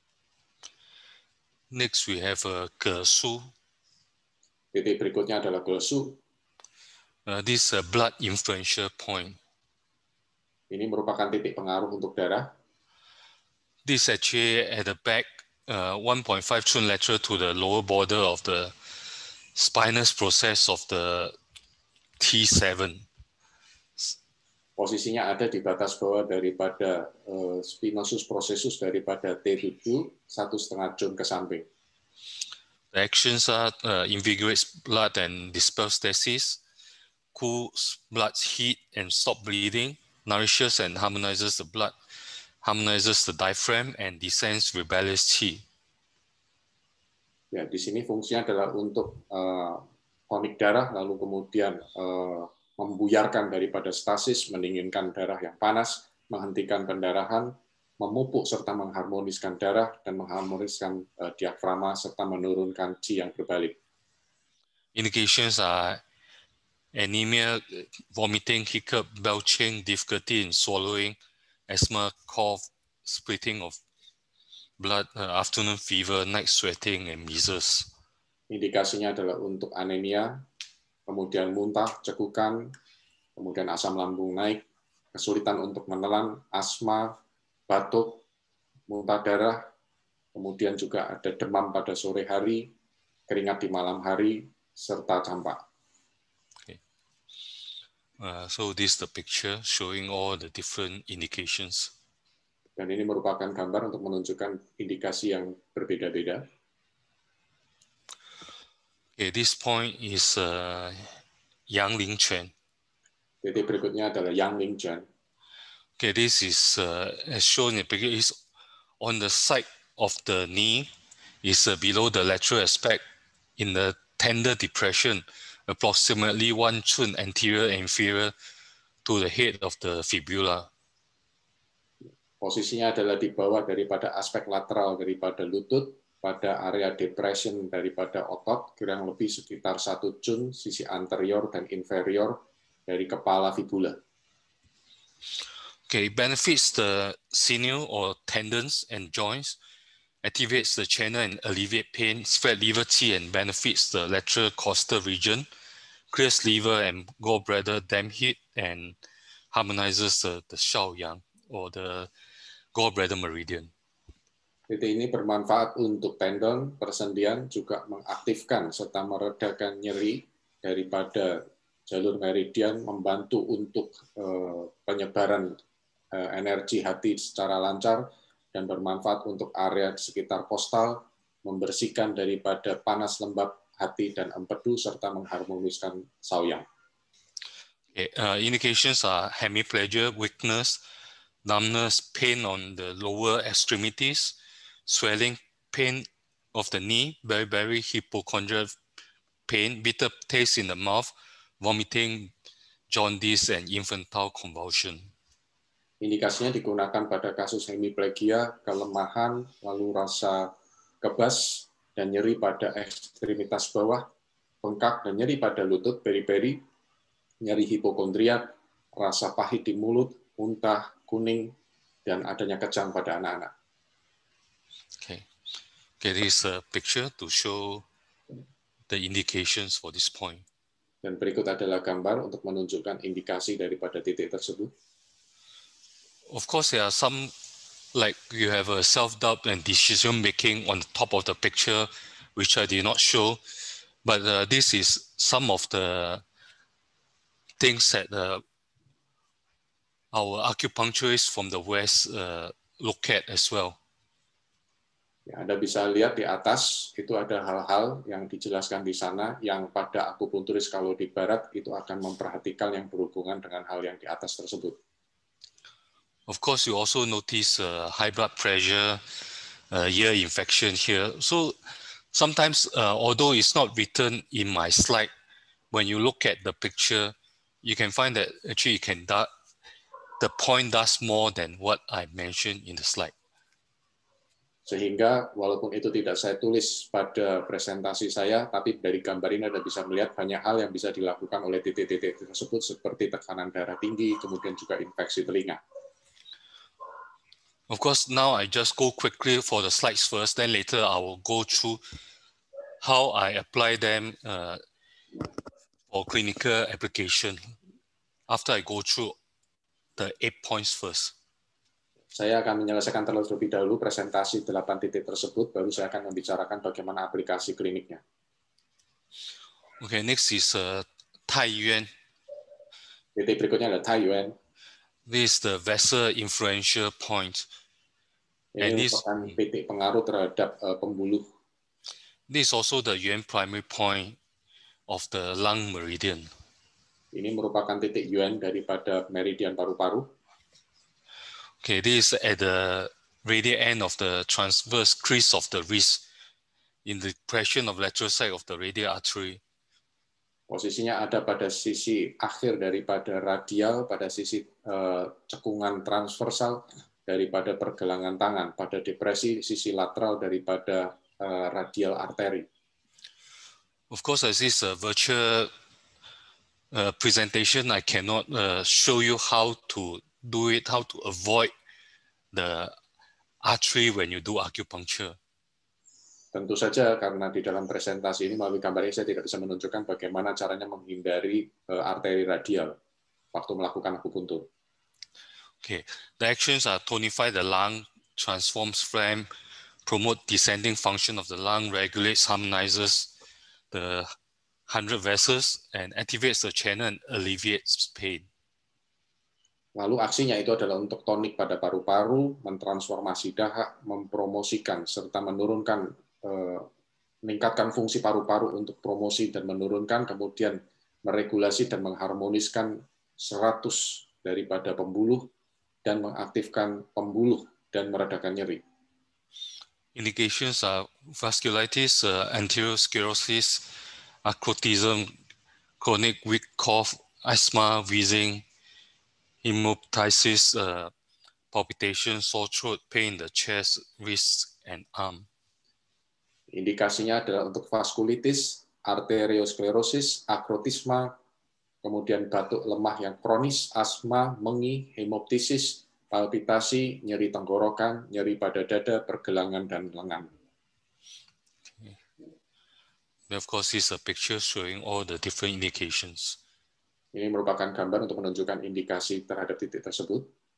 C: Next we have Gesu.
D: Titik berikutnya adalah Gesu.
C: This is a blood influential point.
D: Ini merupakan titik pengaruh untuk darah.
C: This actually at the back, 1.5 tune lateral to the lower border of the spinous process of the T7.
D: Posisinya ada di batas bawah daripada spinosus processus daripada T7, 1,5 tune ke samping.
C: The actions are invigorates blood and dispels stasis, cools blood heat and stop bleeding, nourishes and harmonizes the blood, harmonizes the diaphragm, and descends rebellious qi.
D: Ya, di sini fungsinya adalah untuk tonik darah, lalu kemudian membuyarkan daripada stasis, mendinginkan darah yang panas, menghentikan pendarahan, memupuk serta mengharmoniskan darah, dan mengharmoniskan diafragma, serta menurunkan qi yang berbalik.
C: Indications are anemia, vomiting, hiccup, belching, difficulty in swallowing, asthma, cough, splitting of blood, afternoon fever, night sweating, and measles.
D: Indikasinya adalah untuk anemia, kemudian muntah, cekukan, kemudian asam lambung naik, kesulitan untuk menelan, asma, batuk, muntah darah, kemudian juga ada demam pada sore hari, keringat di malam hari, serta campak.
C: So this is the picture showing all the different indications.
D: Dan ini merupakan gambar untuk menunjukkan indikasi yang berbeda-beda.
C: Okay, this point is Yang Ling Quan.
D: Titik berikutnya adalah Yang Ling Quan.
C: Okay, this is as shown in the picture is on the side of the knee, is below the lateral aspect in the tender depression, approximately 1 tune anterior and inferior to the head of the fibula.
D: Posisinya adalah di bawah daripada aspek lateral daripada lutut, pada area depression daripada otot, kurang lebih sekitar 1 tune sisi anterior dan inferior dari kepala fibula.
C: Okay, it benefits the sinew or tendons and joints, activates the channel and alleviate pain, spread liver qi and benefits the lateral costal region, clears liver and gallbladder dam heat, and harmonizes the Shaoyang or the gallbladder meridian.
D: Titik ini bermanfaat untuk tendon, persendian, juga mengaktifkan serta meredakan nyeri daripada jalur meridian, membantu untuk penyebaran energi hati secara lancar, dan bermanfaat untuk area di sekitar kostal, membersihkan daripada panas lembab hati dan empedu, serta mengharmoniskan Shaoyang.
C: Okay, indications are hemiplegia, weakness, numbness, pain on the lower extremities, swelling, pain of the knee, very hypochondrial pain, bitter taste in the mouth, vomiting, jaundice, and infantile convulsion.
D: Indikasinya digunakan pada kasus hemiplegia, kelemahan, lalu rasa kebas dan nyeri pada ekstremitas bawah, bengkak dan nyeri pada lutut, peri-peri, nyeri hipokondria, rasa pahit di mulut, muntah, kuning, dan adanya kejang pada anak-anak.
C: Okay, this is a picture to show the indications for this point.
D: Dan berikut adalah gambar untuk menunjukkan indikasi daripada titik tersebut.
C: Of course, there are some, like you have a self-doubt and decision-making on the top of the picture, which I did not show. But this is some of the things that our acupuncturists from the West look at as well.
D: Ya, Anda bisa lihat di atas, itu ada hal-hal yang dijelaskan di sana, yang pada akupunturis kalau di Barat itu akan memperhatikan yang berhubungan dengan hal yang di atas tersebut.
C: Of course, you also notice high blood pressure, ear infection here. So sometimes, although it's not written in my slide, when you look at the picture, you can find that actually the point does more than what I mentioned in the slide.
D: Sehingga walaupun itu tidak saya tulis pada presentasi saya, tapi dari gambar ini Anda bisa melihat banyak hal yang bisa dilakukan oleh titik-titik tersebut, seperti tekanan darah tinggi, kemudian juga infeksi telinga.
C: Of course, now I just go quickly for the slides first, then later I will go through how I apply them for clinical application after I go through the 8 points first.
D: Saya akan menyelesaikan terlebih dahulu presentasi 8 titik tersebut, baru saya akan membicarakan bagaimana aplikasi kliniknya.
C: Okay, next is Taiyuan.
D: Titik berikutnya adalah Taiyuan.
C: This is the vessel influential point.
D: Ini merupakan titik pengaruh terhadap pembuluh.
C: This is also the Yuan primary point of the lung meridian.
D: Ini merupakan titik Yuan daripada meridian paru-paru.
C: Okay, this is at the radial end of the transverse crease of the wrist in the depression of lateral side of the radial artery.
D: Posisinya ada pada sisi akhir daripada radial, pada sisi cekungan transversal daripada pergelangan tangan, pada depresi sisi lateral daripada radial arteri.
C: Of course, as this is a virtual presentation, I cannot show you how to do it, how to avoid the artery when you do acupuncture.
D: Tentu saja karena di dalam presentasi ini melalui gambar ini saya tidak bisa menunjukkan bagaimana caranya menghindari arteri radial waktu melakukan akupuntur.
C: Okay, the actions are tonify the lung, transforms phlegm, promote descending function of the lung, regulates, harmonizes the 100 vessels, and activates the channel and alleviates pain.
D: Lalu aksinya itu adalah untuk tonik pada paru-paru, mentransformasi dahak, mempromosikan serta menurunkan, meningkatkan fungsi paru-paru untuk promosi dan menurunkan, kemudian meregulasi dan mengharmoniskan 100 daripada pembuluh dan mengaktifkan pembuluh dan meredakan nyeri.
C: Indications are vasculitis, anteriosclerosis, acrotism, chronic weak cough, asthma, wheezing, hemoptysis, palpitation, sore throat, pain in the chest, wrist, and arm.
D: Indikasinya adalah untuk vaskulitis, arteriosklerosis, akrotisma, kemudian batuk lemah yang kronis, asma, mengi, hemoptysis, palpitasi, nyeri tenggorokan, nyeri pada dada, pergelangan, dan lengan.
C: Of course, this is a picture showing all the different indications.
D: Ini merupakan gambar untuk menunjukkan indikasi terhadap titik tersebut.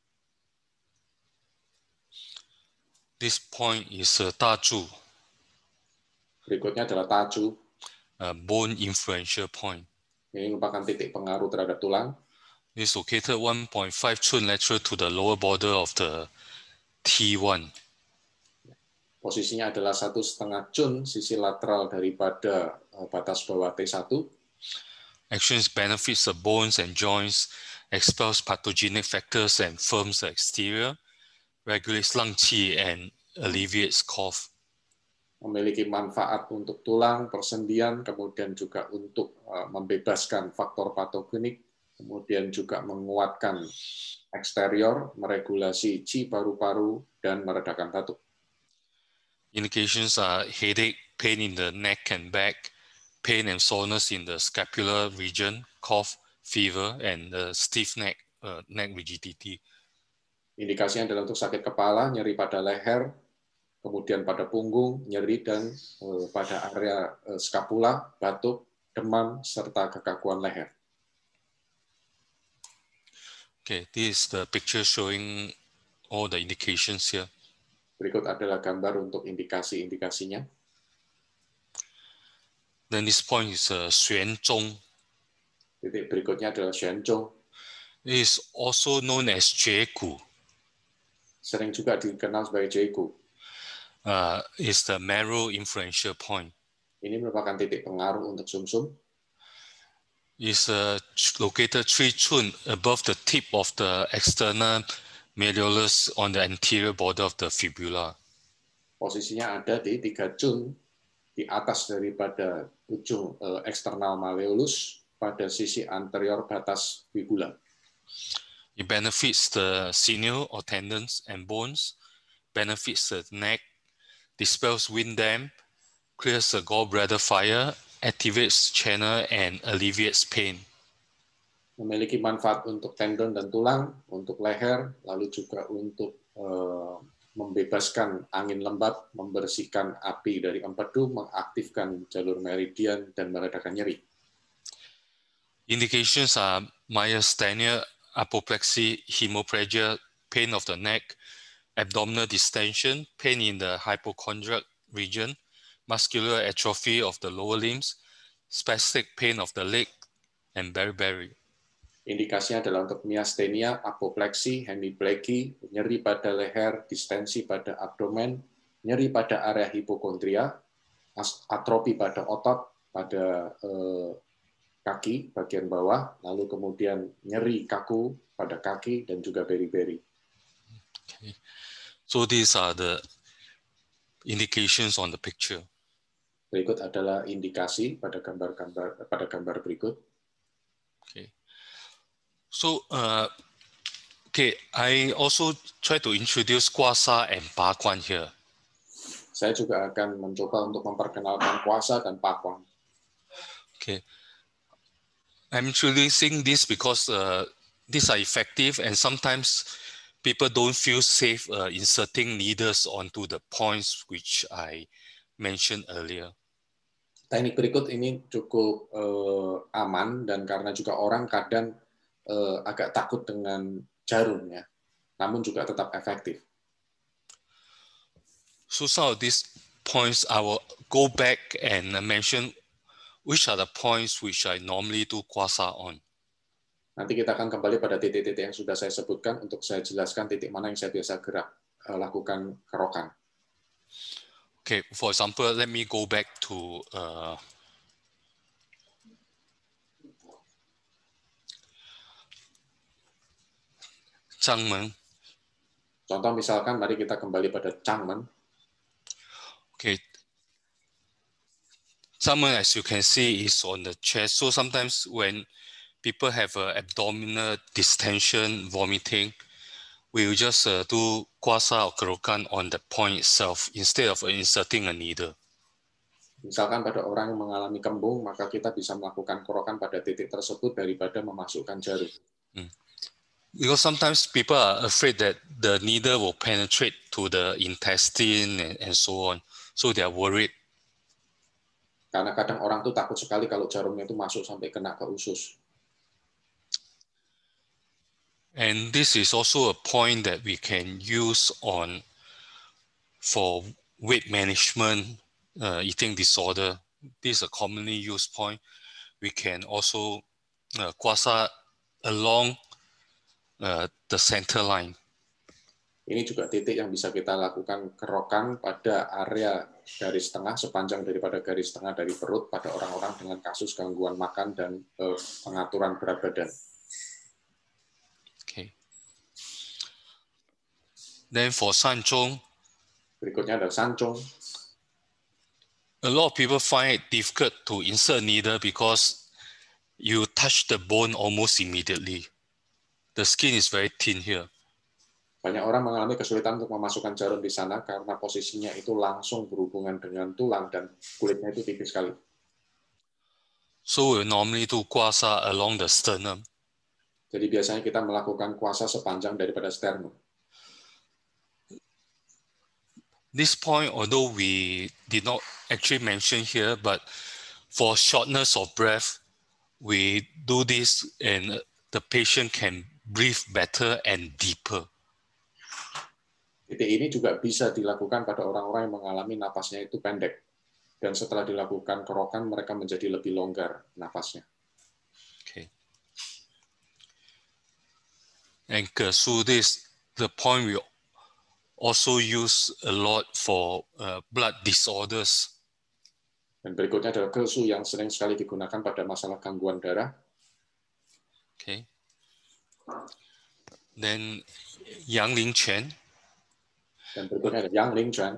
C: This point is Taju,
D: Berikutnya adalah taju.
C: bone influential point.
D: Ini merupakan titik pengaruh terhadap tulang.
C: It is located 1.5 chun lateral to the lower border of the T1.
D: Posisinya adalah 1,5 cun sisi lateral daripada batas bawah T1.
C: Actions benefits the bones and joints, expels pathogenic factors and firms the exterior, regulates lung qi and alleviates cough.
D: Memiliki manfaat untuk tulang, persendian, kemudian juga untuk membebaskan faktor patogenik, kemudian juga menguatkan eksterior, meregulasi qi paru-paru, dan meredakan batuk.
C: Indications are headache, pain in the neck and back, pain and soreness in the scapular region, cough, fever, and stiff neck, neck rigidity.
D: Indikasinya adalah untuk sakit kepala, nyeri pada leher, kemudian pada punggung, nyeri, dan pada area skapula, batuk, demam, serta kekakuan leher.
C: Okay, this is the picture showing all the indications here.
D: Berikut adalah gambar untuk indikasi-indikasinya.
C: Then this point is Xuan Zhong.
D: Titik berikutnya adalah Xuanzhong.
C: It is also known as Jieku.
D: Sering juga dikenal sebagai Jieku.
C: Is the marrow influential point.
D: Ini merupakan titik pengaruh untuk sumsum.
C: Is located 3 chun above the tip of the external malleolus on the anterior border of the fibula.
D: Posisinya ada di 3 cun di atas daripada ujung eksternal malleolus pada sisi anterior batas fibula.
C: It benefits the sinew or tendons and bones, benefits the neck, dispels wind damp, clears the gallbladder fire, activates channel, and alleviates pain.
D: Memiliki manfaat untuk tendon dan tulang, untuk leher, lalu juga untuk membebaskan angin lembab, membersihkan api dari empedu, mengaktifkan jalur meridian, dan meredakan nyeri.
C: Indications are myasthenia, apoplexy, hemiplegia, pain of the neck, abdominal distension, pain in the hypochondriac region, muscular atrophy of the lower limbs, spastic pain of the leg, and beriberi.
D: Indikasinya adalah untuk myasthenia, apopleksi, hemiplegi, nyeri pada leher, distensi pada abdomen, nyeri pada area hipokondria, atrofi pada otot, pada kaki bagian bawah, lalu kemudian nyeri kaku pada kaki dan juga beri-beri.
C: Okay. So these are the indications on the picture.
D: Berikut adalah indikasi pada gambar berikut.
C: Okay. So, okay, I also try to introduce Kuasa and Pakuan here.
D: Saya juga akan mencoba untuk memperkenalkan Kuasa dan Pakuan.
C: Okay. I'm introducing this because these are effective and sometimes people don't feel safe inserting needles onto the points which I mentioned earlier.
D: Teknik berikut ini cukup aman dan karena juga orang kadang agak takut dengan jarum ya, namun juga tetap efektif.
C: So some of these points I will go back and mention which are the points which I normally do Kuasa on.
D: Nanti kita akan kembali pada titik-titik yang sudah saya sebutkan untuk saya jelaskan titik mana yang saya biasa lakukan kerokan.
C: Okay, for example, let me go back to Zhangmen.
D: Contoh misalkan, mari kita kembali pada Zhangmen.
C: Okay, Zhangmen, as you can see, is on the chest. So sometimes when people have abdominal distension, vomiting, we will just do Kuasa or kerokan on the point itself instead of inserting a needle.
D: Misalkan pada orang yang mengalami kembung, maka kita bisa melakukan kerokan pada titik tersebut daripada memasukkan jarum.
C: Because sometimes people are afraid that the needle will penetrate to the intestine and so on. So they are worried.
D: Karena kadang orang tuh takut sekali kalau jarumnya itu masuk sampai kena ke usus.
C: And this is also a point that we can use for weight management, eating disorder. This is a commonly used point. We can also kuasa along the center line.
D: Ini juga titik yang bisa kita lakukan kerokan pada area garis tengah, sepanjang daripada garis tengah dari perut pada orang-orang dengan kasus gangguan makan dan pengaturan berat badan.
C: Okay. Then for Sanchong,
D: berikutnya ada Sanchong.
C: A lot of people find it difficult to insert needle because you touch the bone almost immediately. The skin is very thin here.
D: Banyak orang mengalami kesulitan untuk memasukkan jarum di sana karena posisinya itu langsung berhubungan dengan tulang dan kulitnya itu tipis sekali.
C: So we normally do kuasa along the sternum.
D: Jadi biasanya kita melakukan kuasa sepanjang daripada sternum.
C: This point, although we did not actually mention here, but for shortness of breath, we do this and the patient can breathe better and deeper.
D: Titik ini juga bisa dilakukan pada orang-orang yang mengalami napasnya itu pendek. Dan setelah dilakukan kerokan, mereka menjadi lebih longgar napasnya.
C: Okay. And so this the point we also use a lot for blood disorders.
D: Dan berikutnya adalah kesu yang sering sekali digunakan pada masalah gangguan darah.
C: Okay. Then Yang Ling Quan.
D: Dan berikutnya ada Yang Ling Quan.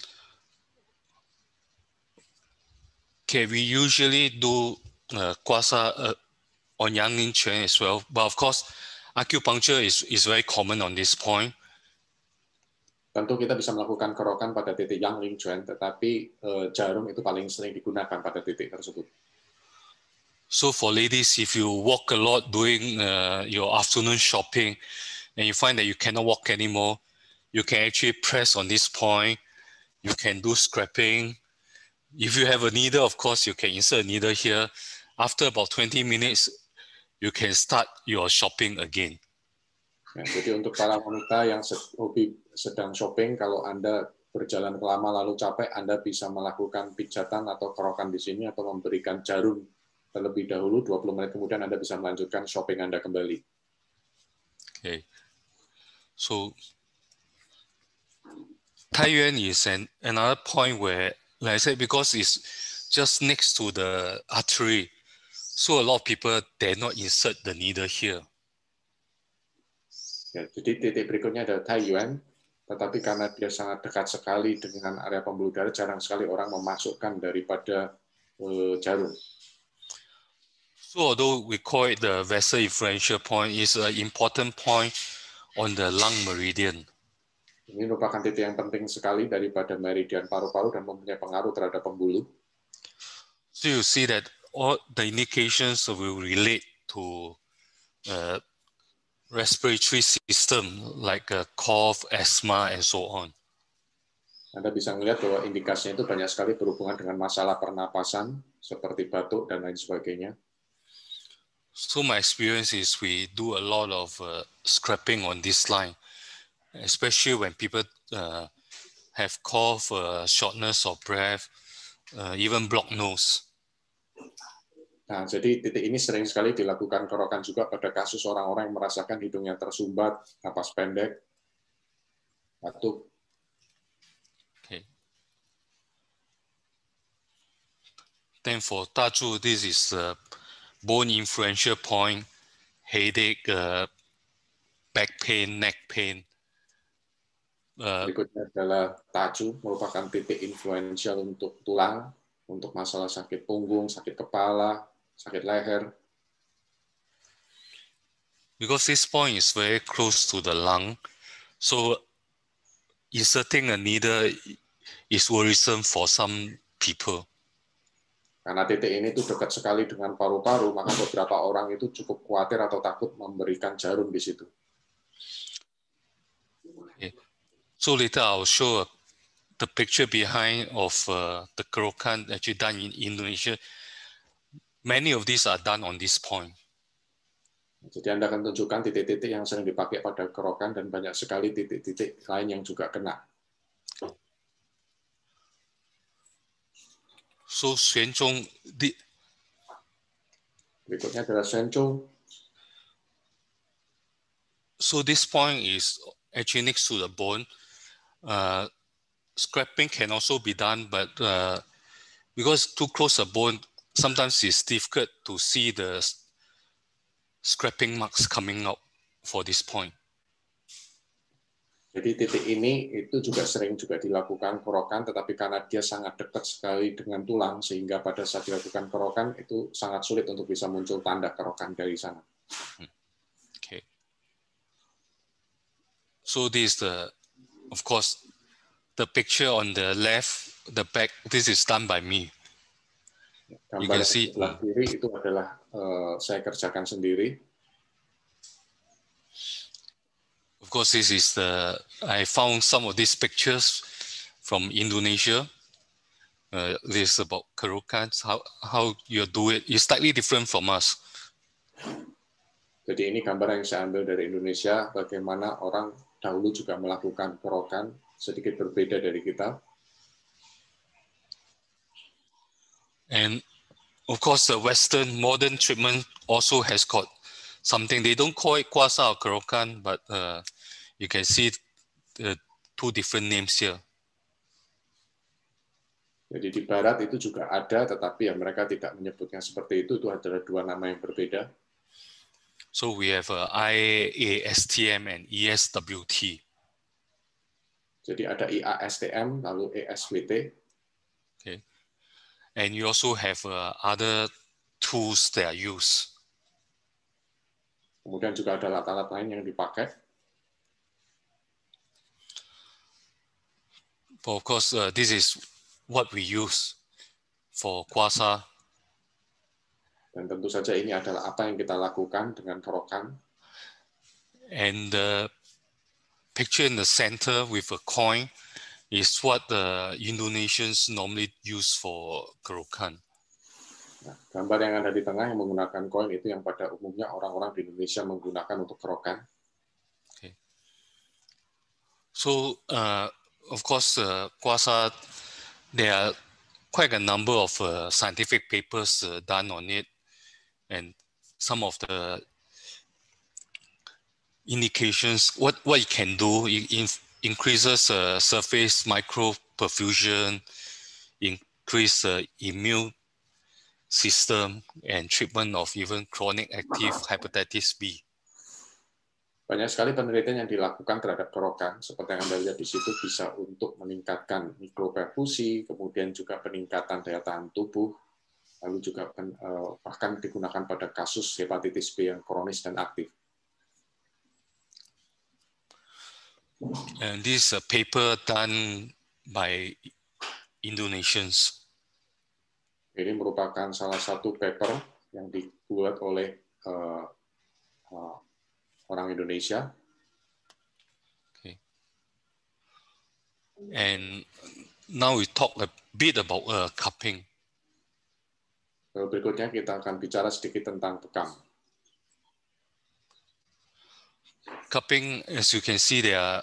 C: Okay, we usually do kuasa on Yang Ling Quan as well, but of course, acupuncture is very common on this point.
D: Tentu kita bisa melakukan kerokan pada titik Yang Ling Quan, tetapi jarum itu paling sering digunakan pada titik tersebut.
C: So for ladies, if you walk a lot during your afternoon shopping, and you find that you cannot walk anymore, you can actually press on this point. You can do scraping. If you have a needle, of course, you can insert a needle here. After about 20 minutes, you can start your shopping again.
D: Ya, jadi untuk para wanita yang hobi sedang shopping, kalau Anda berjalan lama lalu capek, Anda bisa melakukan pijatan atau kerokan di sini atau memberikan jarum terlebih dahulu. 20 menit kemudian Anda bisa melanjutkan shopping Anda kembali.
C: Okay. So Taiyuan is another point where, like I said, because it's just next to the artery, so a lot of people dare not insert the needle here.
D: Ya, jadi titik berikutnya ada Taiyuan, tetapi karena dia sangat dekat sekali dengan area pembuluh darah, jarang sekali orang memasukkan daripada jarum.
C: So although we call it the vessel differential point, it's an important point on the lung meridian.
D: Ini merupakan titik yang penting sekali daripada meridian paru-paru dan mempunyai pengaruh terhadap pembuluh.
C: So you see that all the indications will relate to respiratory system like cough, asthma, and so on.
D: Anda bisa melihat bahwa indikasinya itu banyak sekali berhubungan dengan masalah pernapasan seperti batuk dan lain sebagainya.
C: So my experience is we do a lot of scraping on this line, especially when people have cough, shortness of breath, even blocked nose.
D: Nah, jadi titik ini sering sekali dilakukan kerokan juga pada kasus orang-orang yang merasakan hidungnya tersumbat, napas pendek, batuk.
C: Okay. Then for Taju, this is bone influential point, headache, back pain, neck pain.
D: Berikutnya adalah Taju, merupakan titik influensial untuk tulang, untuk masalah sakit punggung, sakit kepala, sakit leher.
C: Because this point is very close to the lung, so inserting a needle is worrisome for some people.
D: Karena titik ini itu dekat sekali dengan paru-paru, maka beberapa orang itu cukup khawatir atau takut memberikan jarum di situ.
C: So later I'll show the picture behind of the kerokan actually done in Indonesia. Many of these are done on this point.
D: Jadi Anda akan tunjukkan titik-titik yang sering dipakai pada kerokan dan banyak sekali titik-titik lain yang juga kena.
C: So Xuanzhong,
D: Berikutnya adalah Xuanzhong.
C: So this point is actually next to the bone. Scraping can also be done, but because too close to the bone, sometimes it's difficult to see the scraping marks coming out for this point.
D: Jadi titik ini itu juga sering dilakukan kerokan, tetapi karena dia sangat dekat sekali dengan tulang, sehingga pada saat dilakukan kerokan itu sangat sulit untuk bisa muncul tanda kerokan dari sana.
C: Okay. So this is of course, the picture on the left, the back. This is done by me. You
D: Gambar
C: can see.
D: sebelah kiri itu adalah saya kerjakan sendiri.
C: Of course, this is I found some of these pictures from Indonesia. This is about kerokan, how you do it. It's slightly different from us.
D: Jadi ini gambar yang saya ambil dari Indonesia, bagaimana orang dahulu juga melakukan kerokan, sedikit berbeda dari kita.
C: And of course, the Western modern treatment also has got something. They don't call it kwasa or kerokan, but you can see two different names here.
D: Jadi di Barat itu juga ada, tetapi ya mereka tidak menyebutnya seperti itu. Itu adalah dua nama yang berbeda.
C: So we have IASTM and ESWT.
D: Jadi ada IASTM lalu ESWT.
C: Okay, and you also have other tools that are used.
D: Kemudian juga ada alat-alat lain yang dipakai.
C: But of course, this is what we use for kwasa.
D: Dan tentu saja ini adalah apa yang kita lakukan dengan kerokan.
C: And the picture in the center with a coin is what the Indonesians normally use for kerokan.
D: Nah, gambar yang ada di tengah yang menggunakan koin itu yang pada umumnya orang-orang di Indonesia menggunakan untuk kerokan.
C: Okay. So, of course, kwasa, there are quite a number of scientific papers done on it, and some of the indications what it can do. It increases surface microperfusion, increase immune system, and treatment of even chronic active hepatitis B.
D: Banyak sekali penelitian yang dilakukan terhadap kerokan, seperti yang Anda lihat di situ, bisa untuk meningkatkan mikroperfusi, kemudian juga peningkatan daya tahan tubuh, lalu juga bahkan digunakan pada kasus hepatitis B yang kronis dan aktif.
C: And this is a paper done by Indonesians.
D: Ini merupakan salah satu paper yang dibuat oleh orang Indonesia.
C: Okay. And now we talk a bit about cupping.
D: Berikutnya kita akan bicara sedikit tentang bekam.
C: Cupping, as you can see, there are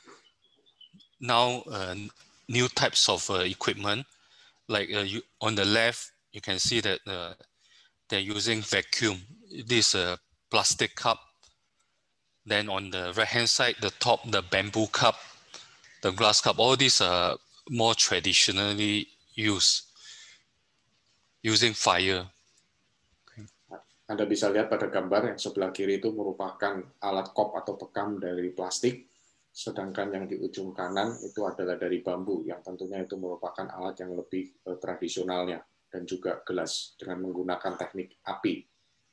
C: now new types of equipment. Like on the left, you can see that they're using vacuum. This is a plastic cup. Then on the right-hand side, the top, the bamboo cup, the glass cup, all these are more traditionally used, using fire.
D: Anda bisa lihat pada gambar yang sebelah kiri itu merupakan alat kop atau bekam dari plastik, sedangkan yang di ujung kanan itu adalah dari bambu, yang tentunya itu merupakan alat yang lebih tradisionalnya, dan juga gelas dengan menggunakan teknik api.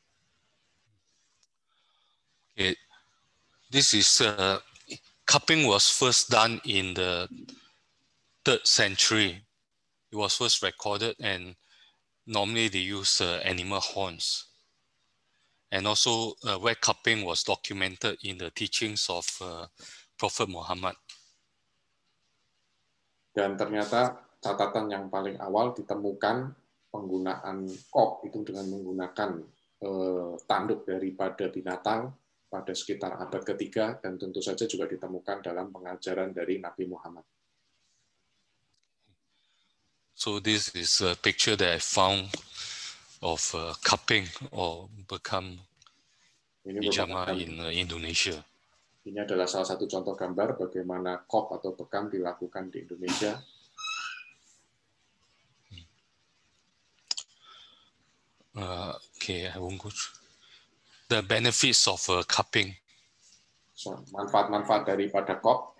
C: Okay. This is cupping was first done in the 3rd century. It was first recorded, and normally they use animal horns. And also where cupping was documented in the teachings of Prophet Muhammad.
D: Dan ternyata catatan yang paling awal ditemukan penggunaan kop itu dengan menggunakan tanduk daripada binatang pada sekitar abad ketiga, dan tentu saja juga ditemukan dalam pengajaran dari Nabi Muhammad.
C: So this is a picture that I found of cupping or bekam hijama in Indonesia.
D: Ini adalah salah satu contoh gambar bagaimana kop atau bekam dilakukan di Indonesia.
C: Okay, I won't go through the benefits of cupping.
D: So, manfaat-manfaat daripada kop.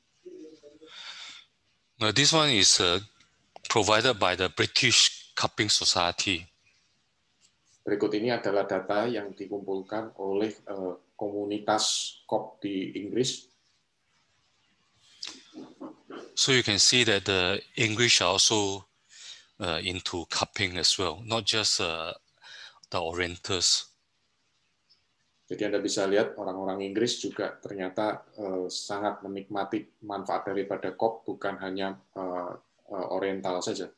C: This one is provided by the British Cupping Society.
D: Berikut ini adalah data yang dikumpulkan oleh komunitas kop di Inggris.
C: So you can see that the English are also into cupping as well, not just the Orientals.
D: Jadi Anda bisa lihat orang-orang Inggris juga ternyata sangat menikmati manfaat daripada kop, bukan hanya Oriental saja.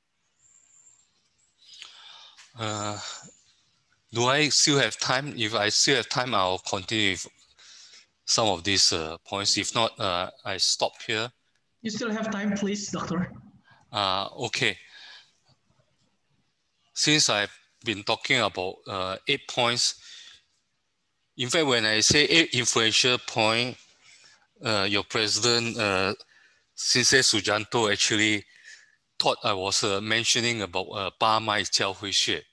C: Do I still have time? If I still have time, I'll continue with some of these points. If not, I stop here.
A: You still have time, please, Doctor.
C: Okay. Since I've been talking about 8 points, in fact, when I say 8 influential points, your president, Sensei Sujanto, actually thought I was mentioning about 八脉教会学.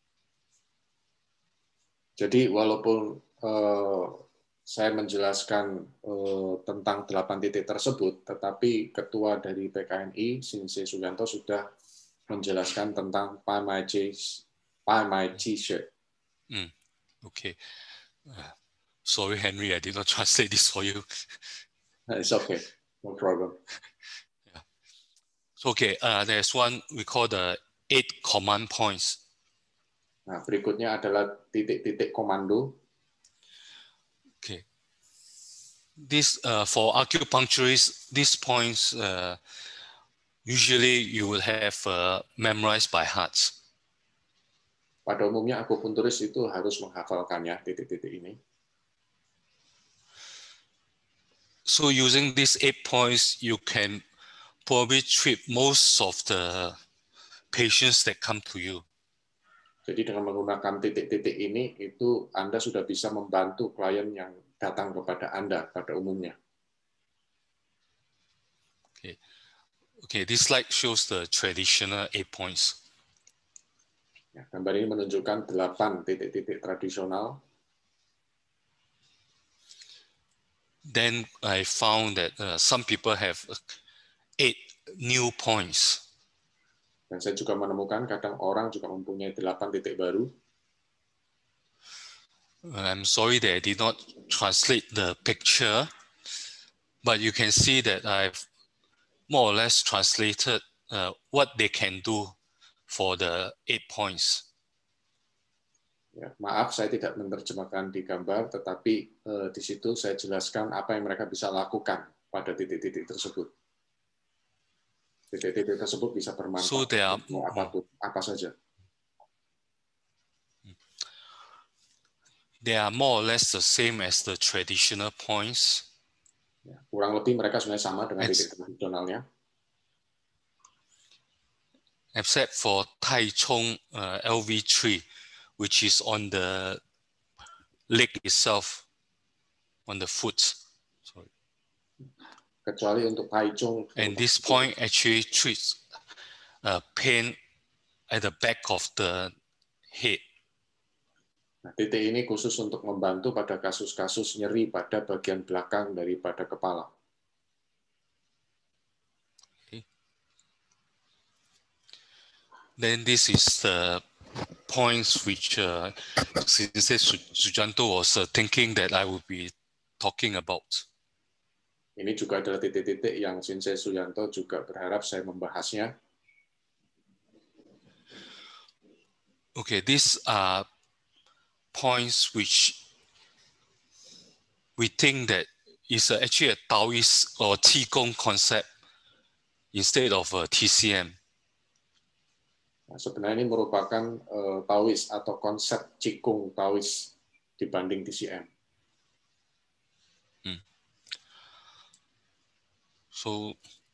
D: Jadi walaupun saya menjelaskan tentang 8 titik tersebut, tetapi ketua dari PKNI, Sensei Sujanto, sudah menjelaskan tentang 八脉气血.
C: Okay. Sorry, Henry, I did not translate this for you.
D: It's okay, no problem.
C: Yeah. So, okay, there's one we call the 8 command points.
D: Nah, berikutnya adalah titik-titik komando.
C: Okay. This for acupuncturists, these points usually you will have memorized by heart.
D: Pada umumnya akupunturis itu harus menghafalkannya, titik-titik ini.
C: So using these 8 points, you can probably treat most of the patients that come to you.
D: Jadi dengan menggunakan titik-titik ini, itu Anda sudah bisa membantu klien yang datang kepada Anda pada umumnya.
C: Okay. Okay, this slide shows the traditional 8 points.
D: Ya, gambar ini menunjukkan 8 titik-titik tradisional.
C: Then I found that some people have 8 new points.
D: Dan saya juga menemukan kadang orang juga mempunyai 8 titik baru.
C: I'm sorry that I did not translate the picture, but you can see that I've more or less translated what they can do for the 8 points.
D: Ya, maaf, saya tidak menerjemahkan di gambar, tetapi di situ saya jelaskan apa yang mereka bisa lakukan pada titik-titik tersebut. Titik-titik tersebut bisa bermanfaat untuk apapun, apa saja.
C: They are more or less the same as the traditional points.
D: Ya, kurang lebih mereka sebenarnya sama dengan titik tradisionalnya.
C: Except for Tai Chong LV3, which is on the leg itself, on the foot. Sorry.
D: Kecuali untuk Tai Chong.
C: And this point actually treats pain at the back of the head.
D: Nah, titik ini khusus untuk membantu pada kasus-kasus nyeri pada bagian belakang daripada kepala.
C: Okay. Then this is the points which Sensei Sujanto was thinking that I would be talking about.
D: Ini juga adalah titik-titik yang Sensei Sujanto juga berharap saya membahasnya.
C: Okay, these are points which we think that is actually a Taoist or Qigong concept instead of TCM.
D: Nah, sebenarnya ini merupakan Taoist atau konsep Qigong Taoist dibanding TCM.
C: So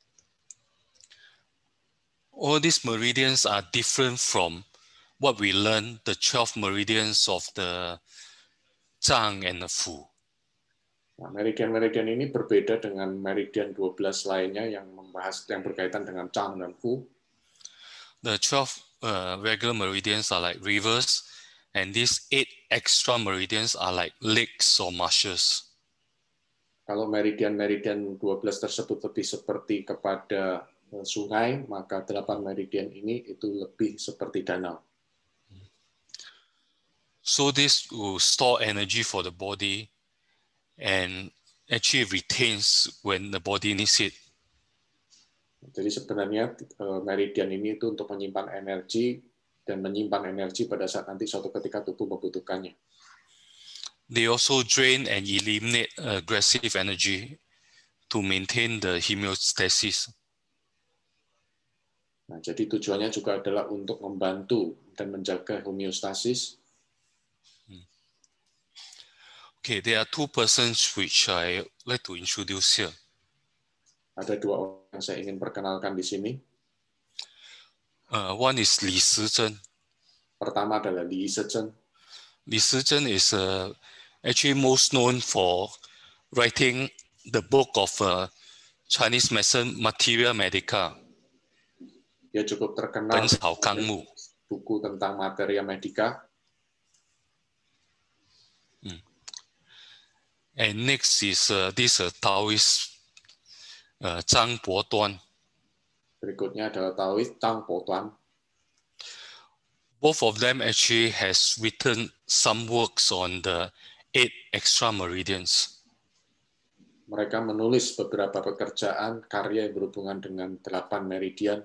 C: all these meridians are different from what we learned, the 12 meridians of the Zhang and the Fu.
D: Nah, meridian-meridian ini berbeda dengan meridian 12 lainnya yang berkaitan dengan Zhang dan Fu.
C: The 12 regular meridians are like rivers, and these 8 extra meridians are like lakes or marshes.
D: Kalau meridian-meridian 12 tersebut lebih seperti kepada sungai, maka 8 meridian ini itu lebih seperti danau.
C: So this will store energy for the body and actually retains when the body needs it.
D: Jadi sebenarnya meridian ini itu untuk menyimpan energi dan menyimpan energi pada saat nanti suatu ketika tubuh membutuhkannya.
C: They also drain and eliminate aggressive energy to maintain the homeostasis.
D: Nah, jadi tujuannya juga adalah untuk membantu dan menjaga homeostasis.
C: Okay, there are 2 persons which I like to introduce here.
D: Ada 2 orang yang saya ingin perkenalkan di sini.
C: One is Li Shizhen.
D: Pertama adalah Li Shizhen.
C: Li Shizhen is actually most known for writing the book of Chinese medicine, Materia Medica.
D: Dia cukup terkenal buku tentang Materia Medica.
C: And next is this Taoist Zhang Boduan.
D: Berikutnya adalah Taoist Zhang Boduan.
C: Both of them actually has written some works on the 8 extra meridians.
D: Mereka menulis beberapa pekerjaan karya yang berhubungan dengan 8 meridian.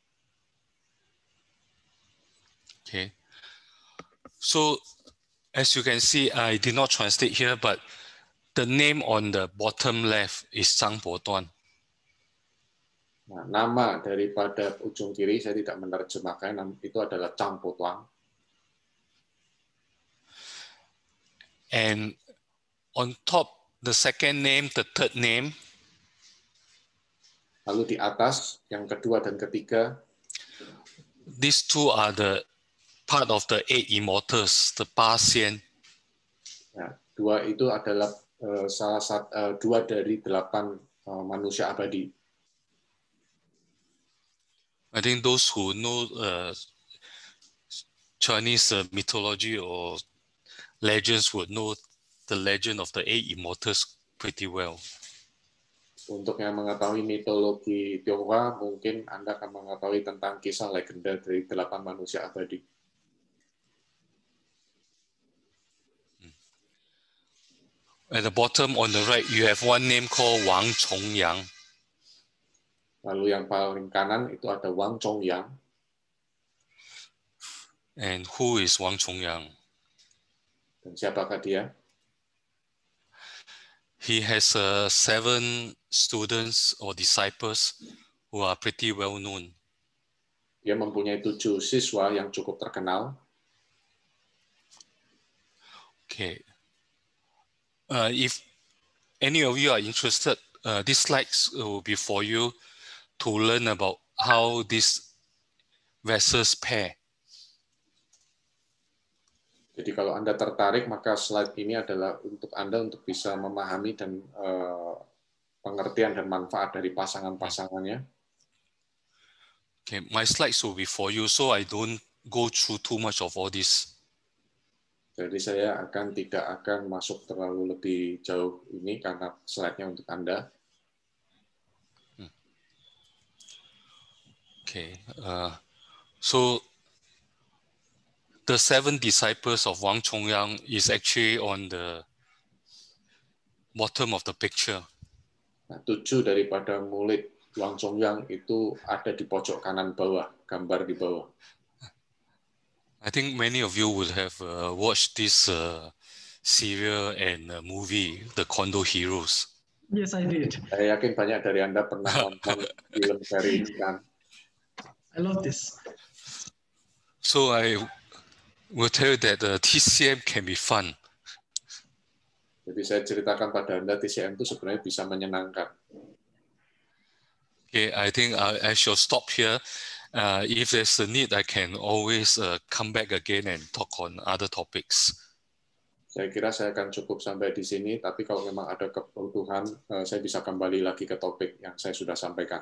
C: Okay. So as you can see, I did not translate here, but the name on the bottom left is Zhang Boduan.
D: Nah, nama daripada ujung kiri saya tidak menerjemahkan, itu adalah Zhang Boduan.
C: And on top, the second name, the third name.
D: Lalu di atas, yang kedua dan ketiga.
C: These 2 are the part of the 8 immortals, the Pa Xian.
D: Nah, 2 itu adalah 2 dari 8 manusia abadi.
C: I think those who know Chinese mythology or legends would know the legend of the 8 immortals pretty well.
D: Untuk yang mengetahui mitologi Tionghoa, mungkin Anda akan mengetahui tentang kisah legenda dari 8 manusia abadi.
C: At the bottom on the right, you have one name called Wang Chongyang.
D: Lalu yang paling kanan itu ada Wang Chongyang.
C: And who is Wang Chongyang?
D: Dan siapakah dia?
C: He has 7 students or disciples who are pretty well known.
D: Dia mempunyai 7 siswa yang cukup terkenal.
C: Okay. If any of you are interested, these slides will be for you to learn about how these vessels pair.
D: Jadi kalau Anda tertarik, maka slide ini adalah untuk Anda untuk bisa memahami dan pengertian dan manfaat dari pasangan-pasangannya.
C: Okay, my slides will be for you, so I don't go through too much of all this.
D: Jadi saya tidak akan masuk terlalu lebih jauh ini karena slide-nya untuk Anda.
C: Okay, so the 7 disciples of Wang Chongyang is actually on the bottom of the picture.
D: Nah, 7 daripada murid Wang Chongyang itu ada di pojok kanan bawah, gambar di bawah.
C: I think many of you would have watched this serial and movie, The Kondo Heroes.
A: Yes, I did.
D: Saya yakin banyak dari Anda pernah nonton film seri ini kan.
A: I love this.
C: So I will tell you that TCM can be fun.
D: Jadi saya ceritakan pada Anda TCM itu sebenarnya bisa menyenangkan.
C: Okay, I think I shall stop here. If there's a need, I can always come back again and talk on other topics.
D: Saya kira saya akan cukup sampai di sini, tapi kalau memang ada kebutuhan, saya bisa kembali lagi ke topik yang saya sudah sampaikan.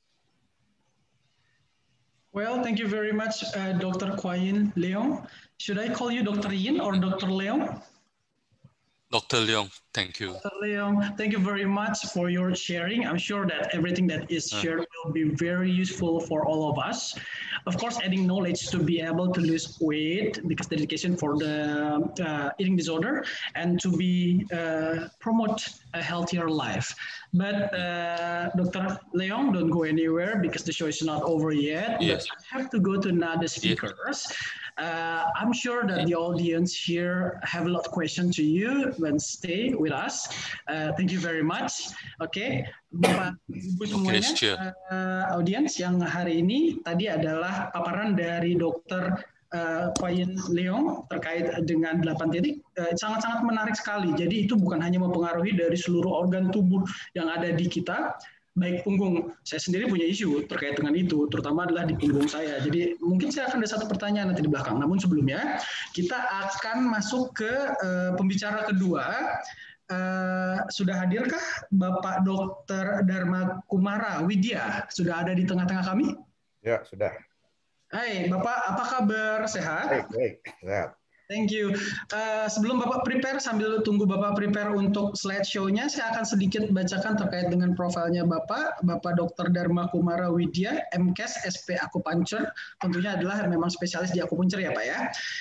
A: Well, thank you very much, Dr. Kwai Yin Leong. Should I call you Dr. Yin or Dr. Leong?
C: Dr. Leong, thank you.
A: Dr. Leong, thank you very much for your sharing. I'm sure that everything that is shared will be very useful for all of us. Of course, adding knowledge to be able to lose weight because dedication for the eating disorder and to be promote a healthier life. But Dr. Leong, don't go anywhere because the show is not over yet.
C: Yes.
A: But I have to go to another speakers. I'm sure that the audience here have a lot of questions to you when stay with us. Thank you very much. Oke, Bapak Ibu semuanya, audiens yang hari ini tadi adalah paparan dari Dr. Kwai Yin Leong terkait dengan 8 titik, sangat-sangat menarik sekali. Jadi itu bukan hanya mempengaruhi dari seluruh organ tubuh yang ada di kita, baik punggung. Saya sendiri punya isu terkait dengan itu, terutama adalah di punggung saya. Jadi mungkin saya akan ada satu pertanyaan nanti di belakang. Namun sebelumnya, kita akan masuk ke pembicara kedua. Sudah hadirkah Bapak Dr. Dharma Kumara Widya? Sudah ada di tengah-tengah kami?
E: Ya, sudah.
A: Hai, Bapak, apa kabar? Sehat?
E: Baik, sehat.
A: Thank you. Sebelum Bapak prepare, sambil tunggu Bapak prepare untuk slideshow-nya, saya akan sedikit bacakan terkait dengan profilnya Bapak Dr. Dharma Kumara Widya, MKes, SP Acupuncture, tentunya adalah memang spesialis di akupuntur ya Pak ya.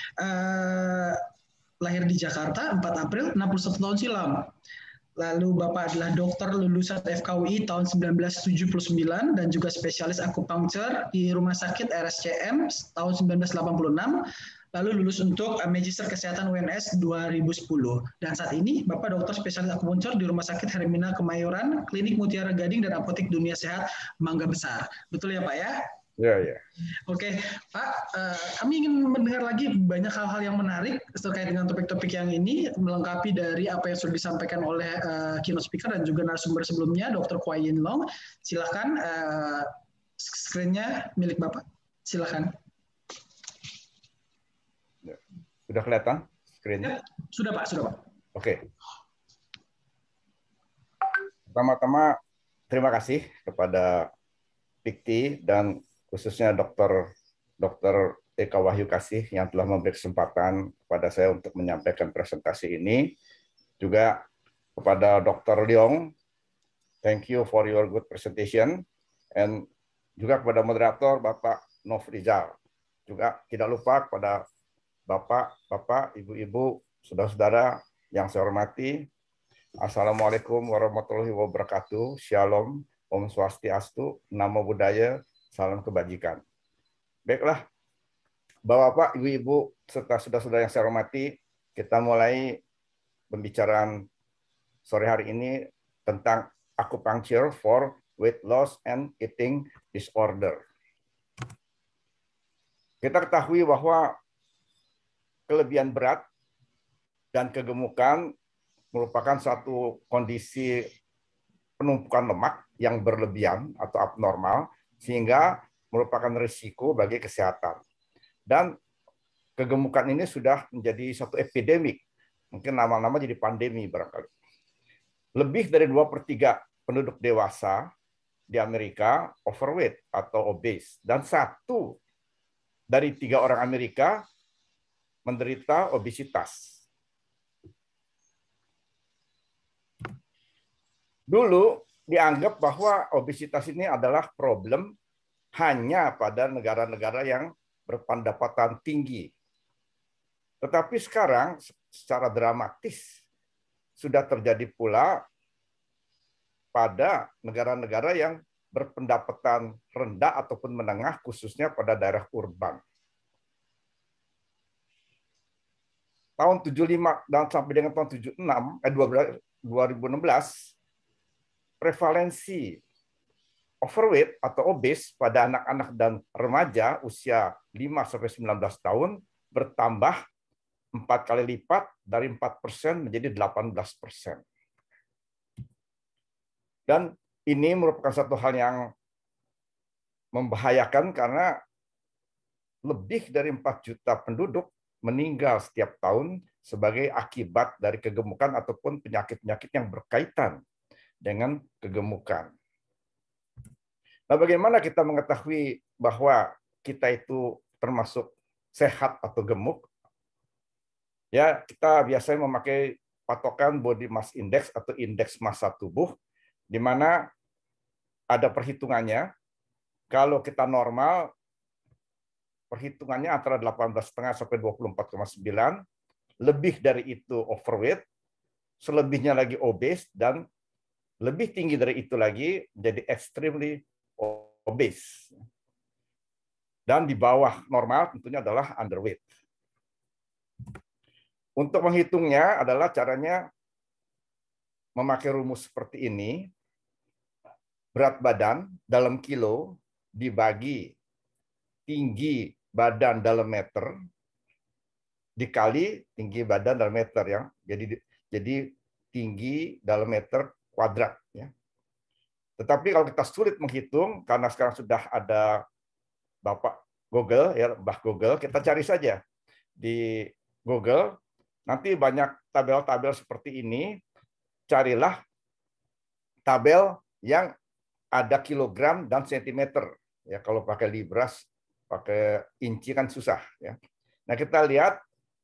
A: Lahir di Jakarta 4 April 61 tahun silam. Lalu Bapak adalah dokter lulusan FKUI tahun 1979 dan juga spesialis akupunktur di Rumah Sakit RSCM tahun 1986. Lalu lulus untuk Magister Kesehatan UNS 2010. Dan saat ini Bapak dokter spesialis akupunktur di Rumah Sakit Hermina Kemayoran, Klinik Mutiara Gading dan Apotek Dunia Sehat Mangga Besar. Betul ya Pak ya?
E: Ya.
A: Oke, Pak, kami ingin mendengar lagi banyak hal-hal yang menarik terkait dengan topik-topik yang ini, melengkapi dari apa yang sudah disampaikan oleh keynote speaker dan juga narasumber sebelumnya, Dr. Kwai Yin Leong. Silakan, screen-nya milik Bapak. Silakan.
E: Sudah kelihatan screen-nya?
A: Ya, sudah Pak.
E: Oke. Pertama-tama, terima kasih kepada Pikti dan khususnya Dr. Eka Wahyu Kasih yang telah memberi kesempatan kepada saya untuk menyampaikan presentasi ini. Juga kepada Dr. Leong, thank you for your good presentation. And juga kepada moderator Bapak Nofrizal. Juga tidak lupa kepada Bapak, Ibu-ibu, saudara-saudara yang saya hormati. Assalamualaikum warahmatullahi wabarakatuh. Shalom, Om Swastiastu, Namo Buddhaya, salam kebajikan. Baiklah, Bapak, Ibu-ibu, serta saudara-saudara yang saya hormati, kita mulai pembicaraan sore hari ini tentang acupuncture for weight loss and eating disorder. Kita ketahui bahwa kelebihan berat dan kegemukan merupakan suatu kondisi penumpukan lemak yang berlebihan atau abnormal, sehingga merupakan risiko bagi kesehatan. Dan kegemukan ini sudah menjadi satu epidemik, mungkin lama-lama jadi pandemi barangkali. Lebih dari 2/3 penduduk dewasa di Amerika overweight atau obese, dan 1 dari 3 orang Amerika menderita obesitas. Dulu dianggap bahwa obesitas ini adalah problem hanya pada negara-negara yang berpendapatan tinggi. Tetapi sekarang secara dramatis sudah terjadi pula pada negara-negara yang berpendapatan rendah ataupun menengah, khususnya pada daerah urban. Tahun 75 dan sampai dengan tahun 2016, prevalensi overweight atau obes pada anak-anak dan remaja usia 5-19 tahun bertambah 4 kali lipat dari 4% menjadi 18%. Dan ini merupakan satu hal yang membahayakan karena lebih dari 4 juta penduduk meninggal setiap tahun sebagai akibat dari kegemukan ataupun penyakit-penyakit yang berkaitan dengan kegemukan. Nah, bagaimana kita mengetahui bahwa kita itu termasuk sehat atau gemuk? Ya, kita biasanya memakai patokan body mass index atau indeks massa tubuh, di mana ada perhitungannya. Kalau kita normal, perhitungannya antara 18,5 sampai 24,9, lebih dari itu overweight, selebihnya lagi obese, dan lebih tinggi dari itu lagi jadi extremely obese. Dan di bawah normal tentunya adalah underweight. Untuk menghitungnya adalah caranya memakai rumus seperti ini. Berat badan dalam kilo dibagi tinggi badan dalam meter dikali tinggi badan dalam meter ya. Jadi tinggi dalam meter kuadrat ya. Tetapi kalau kita sulit menghitung karena sekarang sudah ada Bapak Google ya, Mbah Google, kita cari saja di Google. Nanti banyak tabel-tabel seperti ini. Carilah tabel yang ada kilogram dan sentimeter. Ya, kalau pakai libras, pakai inci kan susah ya. Nah, kita lihat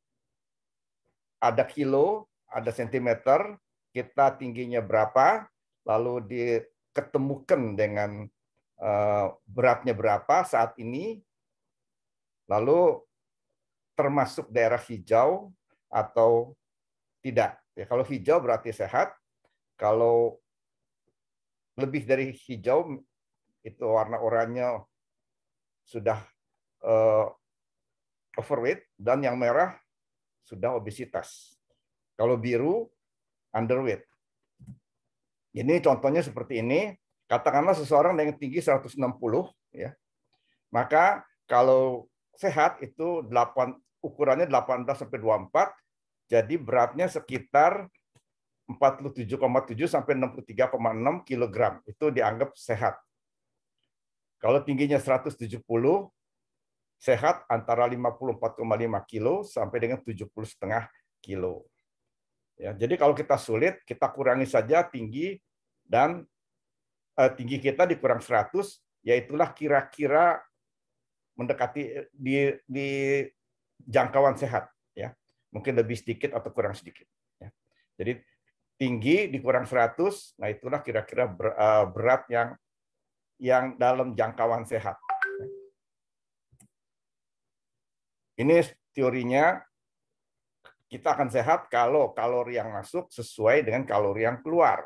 E: ada kilo, ada sentimeter, kita tingginya berapa, lalu diketemukan dengan beratnya berapa saat ini, lalu termasuk daerah hijau atau tidak. Ya, kalau hijau berarti sehat, kalau lebih dari hijau itu warna oranye sudah overweight, dan yang merah sudah obesitas. Kalau biru underweight. Ini contohnya seperti ini. Katakanlah seseorang dengan tinggi 160 ya. Maka kalau sehat itu ukurannya 18 sampai 24, jadi beratnya sekitar 47,7 sampai 63,6 kg. Itu dianggap sehat. Kalau tingginya 170, sehat antara 54,5 kilo sampai dengan 70,5 kilo. Ya, jadi kalau kita sulit, kita kurangi saja tinggi, dan tinggi kita dikurang 100, yaitulah kira-kira mendekati di jangkauan sehat. Ya, mungkin lebih sedikit atau kurang sedikit. Ya. Jadi tinggi dikurang 100, nah itulah kira-kira berat yang dalam jangkauan sehat. Ini teorinya, kita akan sehat kalau kalori yang masuk sesuai dengan kalori yang keluar.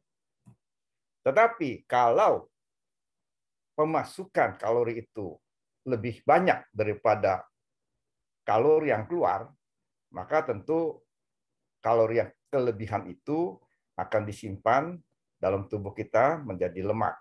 E: Tetapi kalau pemasukan kalori itu lebih banyak daripada kalori yang keluar, maka tentu kalori yang kelebihan itu akan disimpan dalam tubuh kita menjadi lemak.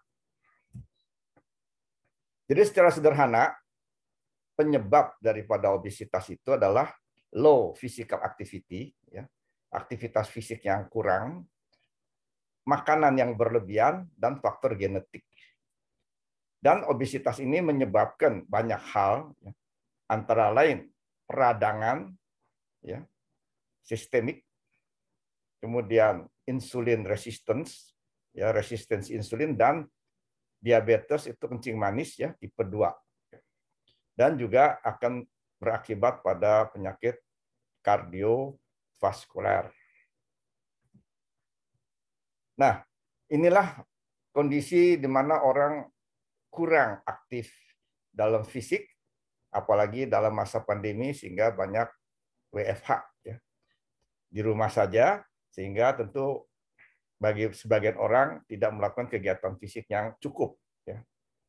E: Jadi secara sederhana, penyebab daripada obesitas itu adalah low physical activity, ya, aktivitas fisik yang kurang, makanan yang berlebihan, dan faktor genetik. Dan obesitas ini menyebabkan banyak hal, ya, antara lain peradangan, ya, sistemik, kemudian insulin resistance, ya, resistensi insulin, dan diabetes itu kencing manis, ya, tipe 2. Dan juga akan berakibat pada penyakit kardiovaskuler. Nah, inilah kondisi di mana orang kurang aktif dalam fisik, apalagi dalam masa pandemi, sehingga banyak WFH, ya, di rumah saja, sehingga tentu bagi sebagian orang tidak melakukan kegiatan fisik yang cukup, ya.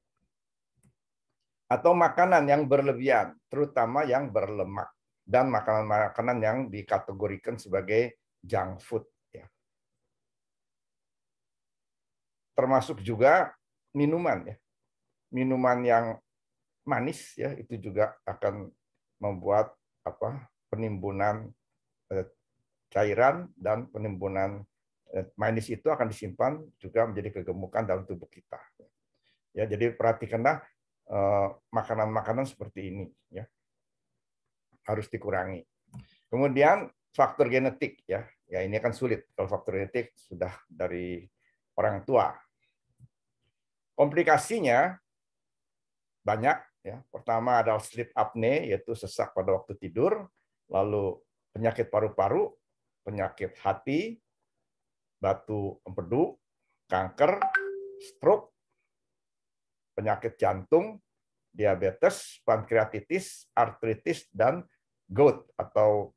E: Atau makanan yang berlebihan, terutama yang berlemak, dan makanan-makanan yang dikategorikan sebagai junk food. Ya. termasuk juga minuman ya. Minuman yang manis ya itu juga akan membuat penimbunan cairan, dan penimbunan manis itu akan disimpan juga menjadi kegemukan dalam tubuh kita. Ya, jadi perhatikanlah makanan-makanan seperti ini ya. Harus dikurangi. Kemudian faktor genetik ya. Ya ini kan sulit kalau faktor genetik sudah dari orang tua. Komplikasinya banyak ya. Pertama adalah sleep apnea, yaitu sesak pada waktu tidur, lalu penyakit paru-paru, penyakit hati, batu empedu, kanker, stroke, penyakit jantung, diabetes, pankreatitis, artritis, dan gout atau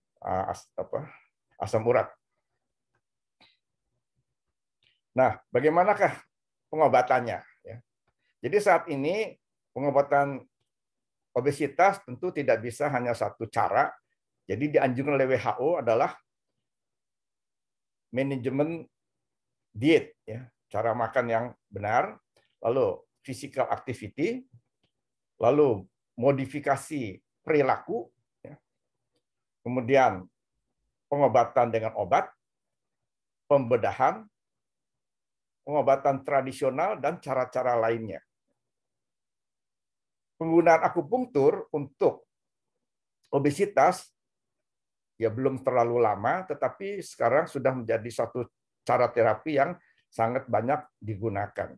E: asam urat. Nah, bagaimanakah pengobatannya? Ya. Jadi saat ini pengobatan obesitas tentu tidak bisa hanya satu cara. Jadi dianjurkan oleh WHO adalah manajemen diet, ya, cara makan yang benar, lalu physical activity, lalu modifikasi perilaku, ya. Kemudian pengobatan dengan obat, pembedahan, pengobatan tradisional, dan cara-cara lainnya. Penggunaan akupunktur untuk obesitas ya belum terlalu lama, tetapi sekarang sudah menjadi satu cara terapi yang sangat banyak digunakan.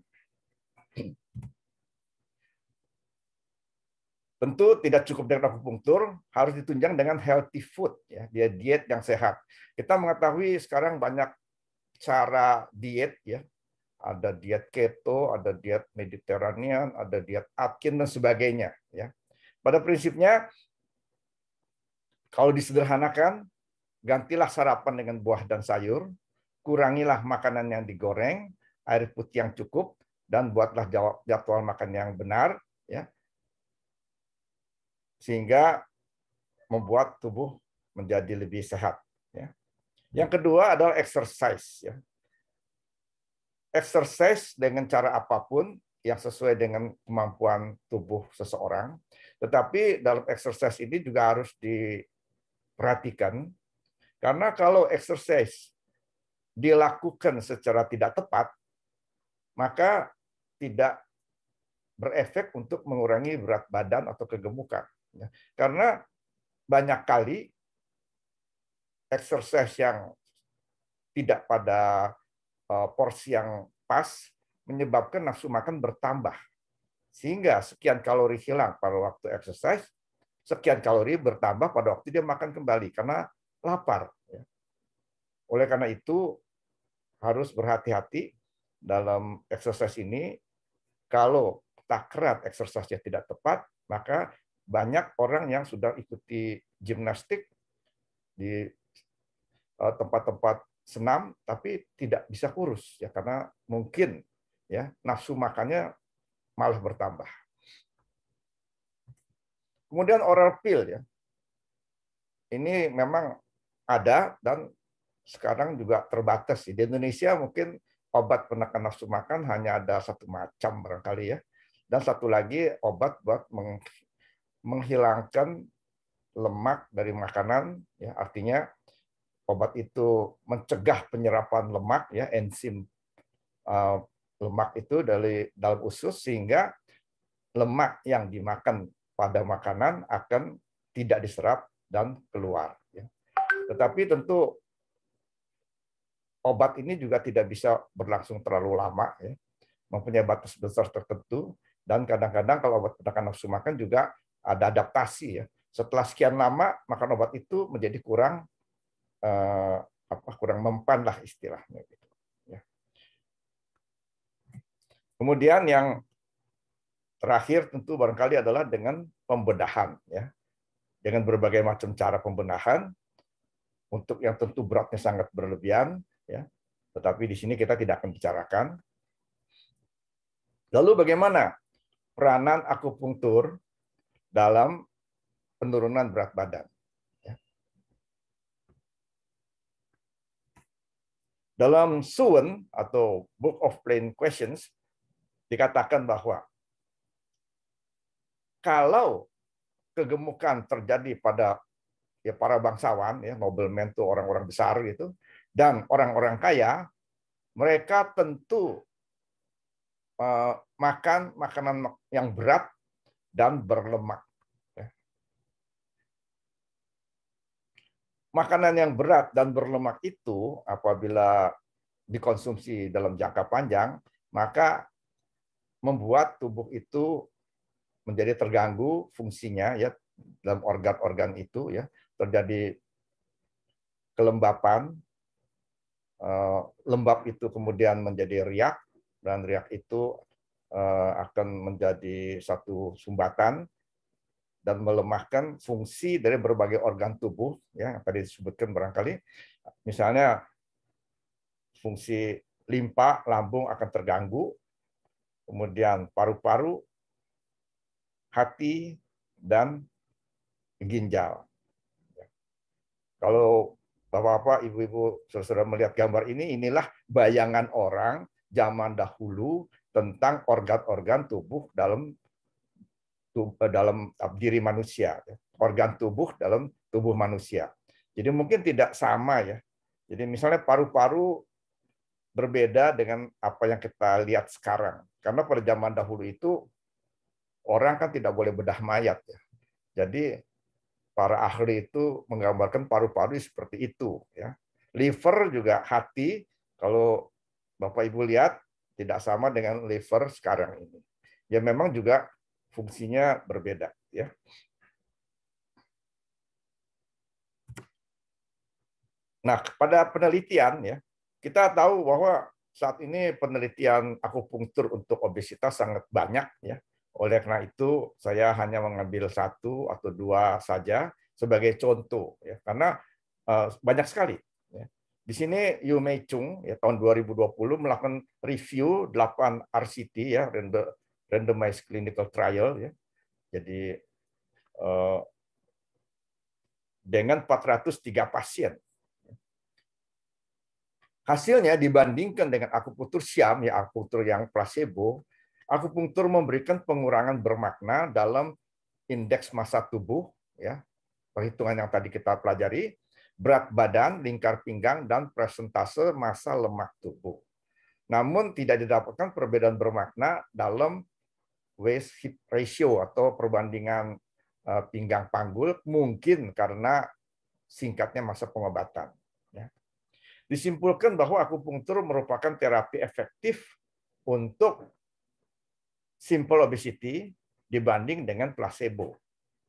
E: Tentu tidak cukup dengan akupunktur, harus ditunjang dengan healthy food, ya, dia diet yang sehat. Kita mengetahui sekarang banyak cara diet, ya, ada diet keto, ada diet Mediterranean, ada diet Atkins dan sebagainya, ya. Pada prinsipnya, kalau disederhanakan, gantilah sarapan dengan buah dan sayur, kurangilah makanan yang digoreng, air putih yang cukup, dan buatlah jadwal makan yang benar, ya, sehingga membuat tubuh menjadi lebih sehat. Ya. Yang kedua adalah exercise. Ya. Exercise dengan cara apapun yang sesuai dengan kemampuan tubuh seseorang. Tetapi dalam exercise ini juga harus diperhatikan, karena kalau exercise dilakukan secara tidak tepat, maka tidak berefek untuk mengurangi berat badan atau kegemukan. Karena banyak kali exercise yang tidak pada porsi yang pas menyebabkan nafsu makan bertambah. Sehingga sekian kalori hilang pada waktu exercise, sekian kalori bertambah pada waktu dia makan kembali karena lapar. Oleh karena itu harus berhati-hati dalam exercise ini. Kalau takaran exercise-nya tidak tepat, maka banyak orang yang sudah ikuti gimnastik di tempat-tempat senam tapi tidak bisa kurus ya, karena mungkin ya nafsu makannya malah bertambah. Kemudian oral pill ya. Ini memang ada dan sekarang juga terbatas. Di Indonesia mungkin obat penekan nafsu makan hanya ada satu macam barangkali ya. Dan satu lagi obat buat menghilangkan lemak dari makanan, ya, artinya obat itu mencegah penyerapan lemak, ya, enzim lemak itu dari dalam usus, sehingga lemak yang dimakan pada makanan akan tidak diserap dan keluar. Ya. Tetapi tentu obat ini juga tidak bisa berlangsung terlalu lama, ya, mempunyai batas besar tertentu. Dan kadang-kadang kalau obat penekan nafsu makan juga ada adaptasi, ya. Setelah sekian lama makan obat itu menjadi kurang mempan lah istilahnya. Gitu. Ya. Kemudian yang terakhir tentu barangkali adalah dengan pembedahan, ya, dengan berbagai macam cara pembedahan. Untuk yang tentu beratnya sangat berlebihan, ya. Tetapi di sini kita tidak akan bicarakan. Lalu bagaimana peranan akupunktur dalam penurunan berat badan? Ya. Dalam Suwen atau Book of Plain Questions dikatakan bahwa kalau kegemukan terjadi pada para bangsawan, noblemen itu orang-orang besar gitu, dan orang-orang kaya, mereka tentu makan makanan yang berat dan berlemak. Makanan yang berat dan berlemak itu apabila dikonsumsi dalam jangka panjang, maka membuat tubuh itu menjadi terganggu fungsinya ya dalam organ-organ itu ya, terjadi kelembapan, lembab itu kemudian menjadi riak, dan riak itu akan menjadi satu sumbatan dan melemahkan fungsi dari berbagai organ tubuh ya yang tadi disebutkan barangkali, misalnya fungsi limpa lambung akan terganggu, kemudian paru-paru, hati, dan ginjal. Kalau Bapak-bapak, Ibu-ibu, saudara melihat gambar ini, inilah bayangan orang zaman dahulu tentang organ-organ tubuh dalam diri manusia, organ tubuh dalam tubuh manusia. Jadi mungkin tidak sama ya. Jadi misalnya paru-paru berbeda dengan apa yang kita lihat sekarang. Karena pada zaman dahulu itu orang kan tidak boleh bedah mayat ya. Jadi para ahli itu menggambarkan paru-paru seperti itu ya. Liver juga hati, kalau Bapak Ibu lihat tidak sama dengan liver sekarang ini. Ya memang juga fungsinya berbeda ya. Nah, pada penelitian ya, kita tahu bahwa saat ini penelitian akupunktur untuk obesitas sangat banyak ya. Oleh karena itu, saya hanya mengambil satu atau dua saja sebagai contoh ya, karena banyak sekali ya. Di sini Yu Mei Chung ya tahun 2020 melakukan review 8 RCT ya, randomized clinical trial ya. Jadi dengan 403 pasien. Hasilnya dibandingkan dengan akupunktur syam, ya akupunktur yang placebo, akupunktur memberikan pengurangan bermakna dalam indeks massa tubuh, ya perhitungan yang tadi kita pelajari, berat badan, lingkar pinggang, dan persentase massa lemak tubuh. Namun tidak didapatkan perbedaan bermakna dalam waist hip ratio atau perbandingan pinggang panggul, mungkin karena singkatnya masa pengobatan. Disimpulkan bahwa akupunktur merupakan terapi efektif untuk simple obesity dibanding dengan placebo.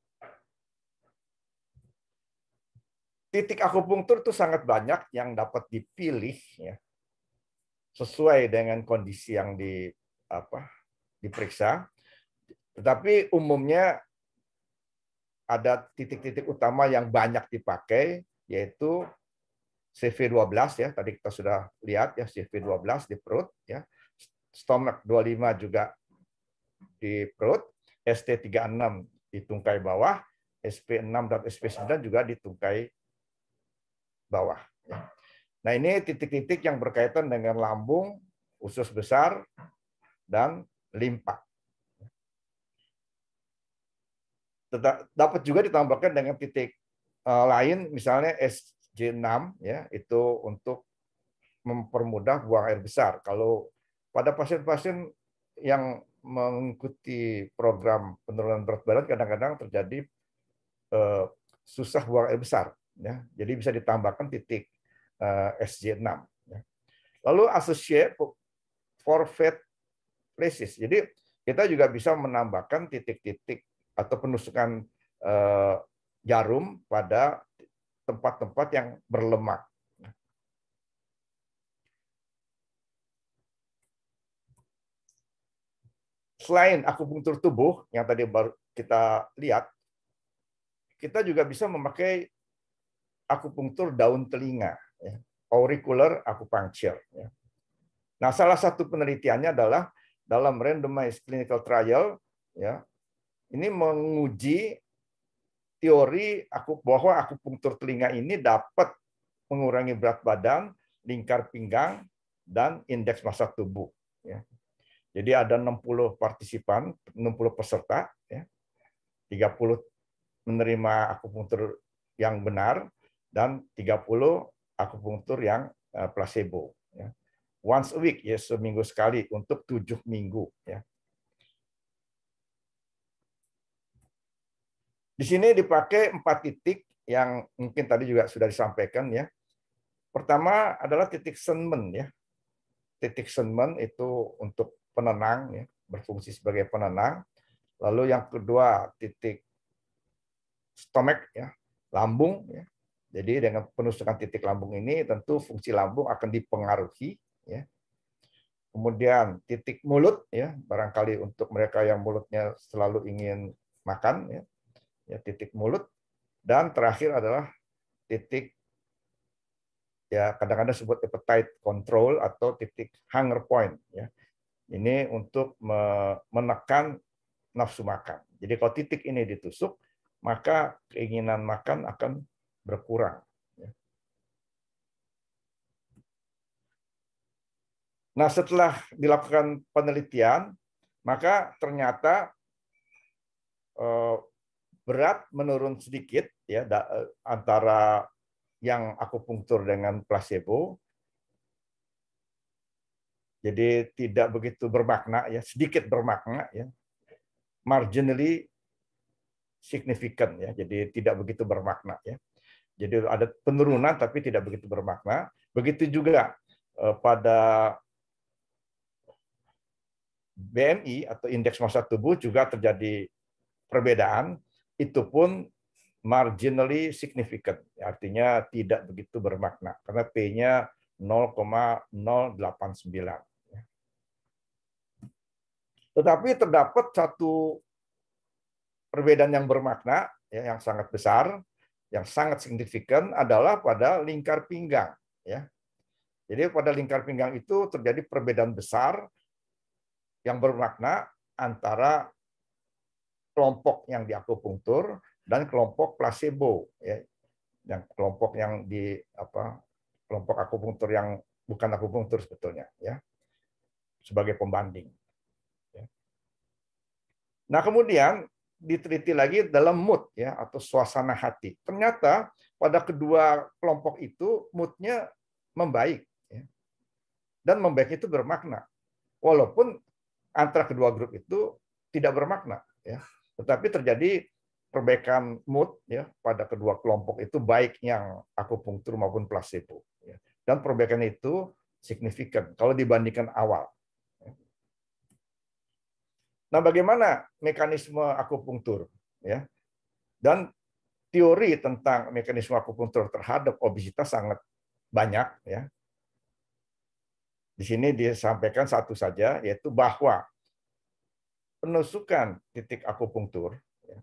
E: Titik akupunktur itu sangat banyak yang dapat dipilih ya, sesuai dengan kondisi yang diperiksa. Tetapi umumnya ada titik-titik utama yang banyak dipakai, yaitu CV12 ya, tadi kita sudah lihat ya, CV12 di perut ya. Stomach 25 juga di perut, ST36 di tungkai bawah, SP6 dan SP9 juga di tungkai bawah. Nah, ini titik-titik yang berkaitan dengan lambung, usus besar, dan limpa. Dapat juga ditambahkan dengan titik lain, misalnya SJ6 ya, itu untuk mempermudah buang air besar. Kalau pada pasien-pasien yang mengikuti program penurunan berat badan, kadang-kadang terjadi susah buang air besar ya. Jadi bisa ditambahkan titik SJ6 ya. Lalu associate for fat places. Jadi kita juga bisa menambahkan titik-titik atau penusukan jarum pada tempat-tempat yang berlemak. Selain akupunktur tubuh yang tadi baru kita lihat, kita juga bisa memakai akupunktur daun telinga, ya, auricular acupuncture. Ya. Nah, salah satu penelitiannya adalah dalam randomized clinical trial, ya, ini menguji teori bahwa akupunktur telinga ini dapat mengurangi berat badan, lingkar pinggang, dan indeks massa tubuh. Ya. Jadi ada 60 partisipan, 60 peserta, ya. 30 menerima akupunktur yang benar dan 30 akupunktur yang placebo. Ya. Once a week, ya, seminggu sekali untuk 7 minggu. Ya. Di sini dipakai 4 titik yang mungkin tadi juga sudah disampaikan, ya. Pertama adalah titik Senmen, ya. Titik Senmen itu untuk penenang, ya, berfungsi sebagai penenang. Lalu yang kedua titik stomach, ya, lambung, ya. Jadi dengan penusukan titik lambung ini tentu fungsi lambung akan dipengaruhi, ya. Kemudian titik mulut, ya, barangkali untuk mereka yang mulutnya selalu ingin makan, ya, ya titik mulut. Dan terakhir adalah titik, ya, kadang-kadang disebut appetite control atau titik hunger point, ya. Ini untuk menekan nafsu makan. Jadi kalau titik ini ditusuk, maka keinginan makan akan berkurang. Nah, setelah dilakukan penelitian, maka ternyata berat menurun sedikit, ya, antara yang akupunktur dengan placebo. Jadi tidak begitu bermakna, ya, sedikit bermakna, ya, marginally significant, ya, jadi tidak begitu bermakna, ya. Jadi ada penurunan tapi tidak begitu bermakna. Begitu juga pada BMI atau indeks massa tubuh juga terjadi perbedaan, itu pun marginally significant, artinya tidak begitu bermakna karena P-nya 0,089. Tetapi terdapat satu perbedaan yang bermakna, ya, yang sangat besar, yang sangat signifikan adalah pada lingkar pinggang, ya. Jadi pada lingkar pinggang itu terjadi perbedaan besar yang bermakna antara kelompok yang diakupunktur dan kelompok placebo, ya. Yang kelompok yang kelompok akupunktur yang bukan akupunktur sebetulnya, ya, sebagai pembanding. Nah, kemudian diteliti lagi dalam mood, ya, atau suasana hati. Ternyata pada kedua kelompok itu moodnya membaik, ya. Dan membaik itu bermakna. Walaupun antara kedua grup itu tidak bermakna, ya. Tetapi terjadi perbaikan mood, ya, pada kedua kelompok itu baik yang akupunktur maupun placebo, ya. Dan perbaikan itu signifikan kalau dibandingkan awal. Nah, bagaimana mekanisme akupunktur, ya? Dan teori tentang mekanisme akupunktur terhadap obesitas sangat banyak, ya. Di sini disampaikan satu saja, yaitu bahwa penusukan titik akupunktur, ya,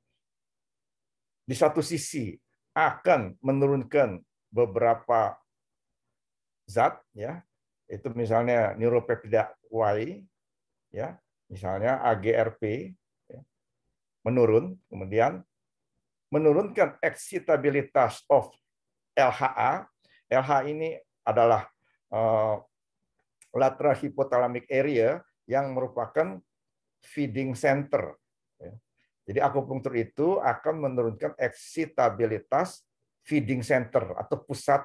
E: di satu sisi akan menurunkan beberapa zat, ya, itu misalnya neuropeptida Y, ya, misalnya AGRP, ya, menurun, kemudian menurunkan excitabilitas of LHA. LHA ini adalah lateral hypothalamic area yang merupakan feeding center. Ya. Jadi akupunktur itu akan menurunkan excitabilitas feeding center atau pusat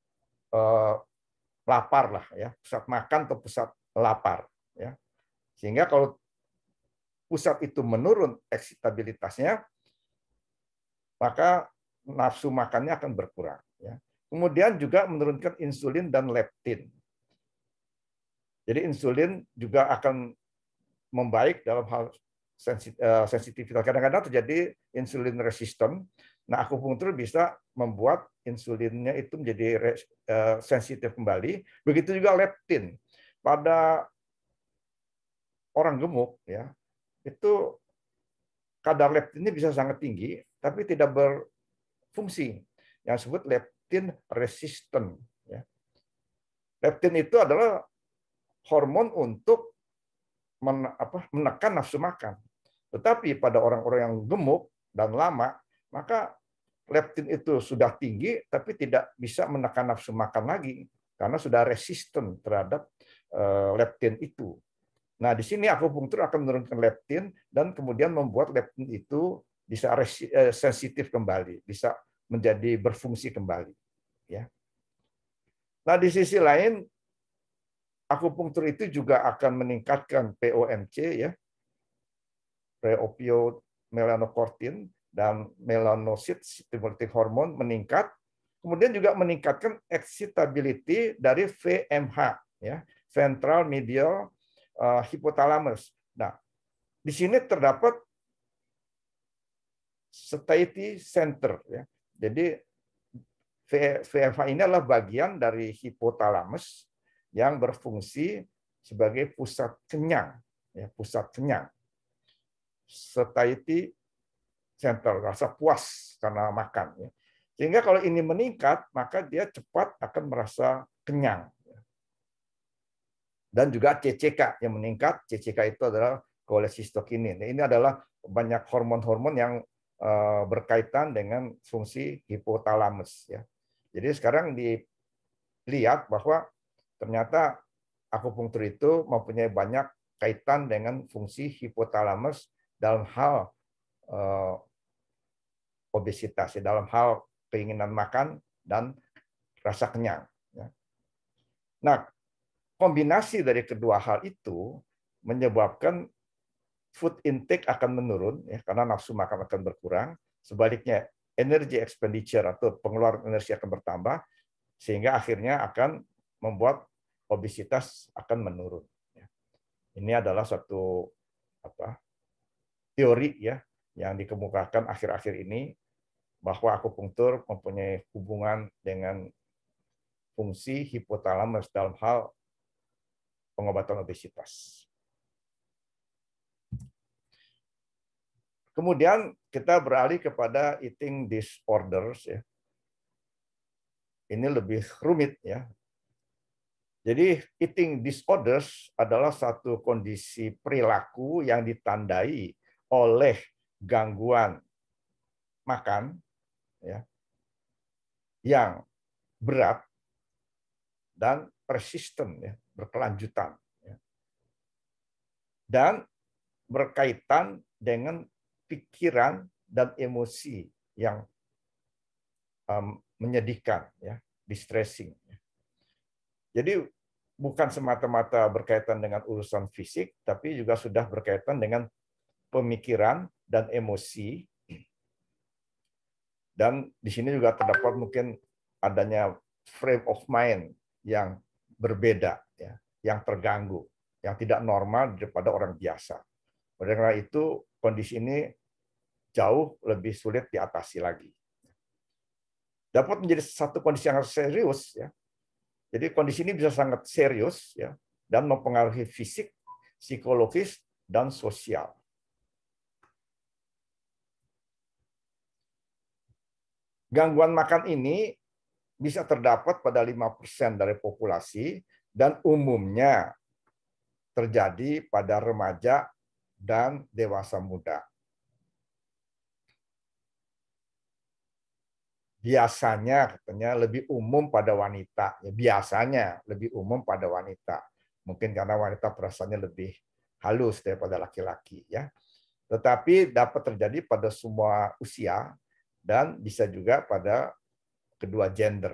E: lapar lah, ya, pusat makan atau pusat lapar, ya. Sehingga kalau pusat itu menurun excitabilitasnya, maka nafsu makannya akan berkurang, ya. Kemudian juga menurunkan insulin dan leptin. Jadi insulin juga akan membaik dalam hal sensitivitas. Kadang-kadang terjadi insulin resistant. Nah, akupunktur bisa membuat insulinnya itu menjadi sensitif kembali. Begitu juga leptin. Pada orang gemuk, ya, itu kadar leptinnya bisa sangat tinggi, tapi tidak berfungsi. Yang disebut leptin resistant. Ya. Leptin itu adalah hormon untuk menekan nafsu makan. Tetapi pada orang-orang yang gemuk dan lama, maka leptin itu sudah tinggi, tapi tidak bisa menekan nafsu makan lagi. karena sudah resisten terhadap leptin itu. Nah, di sini akupunktur akan menurunkan leptin dan kemudian membuat leptin itu bisa sensitif kembali, bisa menjadi berfungsi kembali. Ya. Nah, di sisi lain, akupunktur itu juga akan meningkatkan POMC, ya, preopioid melanocortin, dan melanocyte stimulating hormone meningkat, kemudian juga meningkatkan excitability dari VMH, ya, ventral medial hypothalamus. Nah, di sini terdapat satiety center, ya. Jadi VMH ini adalah bagian dari hipotalamus yang berfungsi sebagai pusat kenyang, ya, pusat kenyang. Satiety center, rasa puas karena makan. Ya. Sehingga kalau ini meningkat, maka dia cepat akan merasa kenyang. Dan juga CCK yang meningkat, CCK itu adalah cholecystokinin. Ini adalah banyak hormon-hormon yang berkaitan dengan fungsi hipotalamus. Ya. Jadi sekarang dilihat bahwa ternyata akupunktur itu mempunyai banyak kaitan dengan fungsi hipotalamus dalam hal obesitas, dalam hal keinginan makan dan rasa kenyang. Nah, kombinasi dari kedua hal itu menyebabkan food intake akan menurun, ya, karena nafsu makan akan berkurang. Sebaliknya, energy expenditure atau pengeluaran energi akan bertambah, sehingga akhirnya akan membuat obesitas akan menurun. Ini adalah suatu teori, ya, yang dikemukakan akhir-akhir ini, bahwa akupunktur mempunyai hubungan dengan fungsi hipotalamus dalam hal pengobatan obesitas. Kemudian kita beralih kepada eating disorders, ya. Ini lebih rumit, ya. Jadi eating disorders adalah satu kondisi perilaku yang ditandai oleh gangguan makan, ya, yang berat dan persisten, ya, berkelanjutan, ya, dan berkaitan dengan pikiran dan emosi yang menyedihkan, ya, distressing. Jadi bukan semata-mata berkaitan dengan urusan fisik, tapi juga sudah berkaitan dengan pemikiran dan emosi. Dan di sini juga terdapat mungkin adanya frame of mind yang berbeda, ya, yang terganggu, yang tidak normal daripada orang biasa. Oleh karena itu, kondisi ini jauh lebih sulit diatasi lagi. Dapat menjadi satu kondisi yang serius, ya. Jadi kondisi ini bisa sangat serius, ya, dan mempengaruhi fisik, psikologis, dan sosial. Gangguan makan ini bisa terdapat pada 5% dari populasi dan umumnya terjadi pada remaja dan dewasa muda. Biasanya katanya lebih umum pada wanita. Ya, biasanya lebih umum pada wanita. Mungkin karena wanita perasaannya lebih halus daripada laki-laki, ya. Tetapi dapat terjadi pada semua usia dan bisa juga pada kedua gender.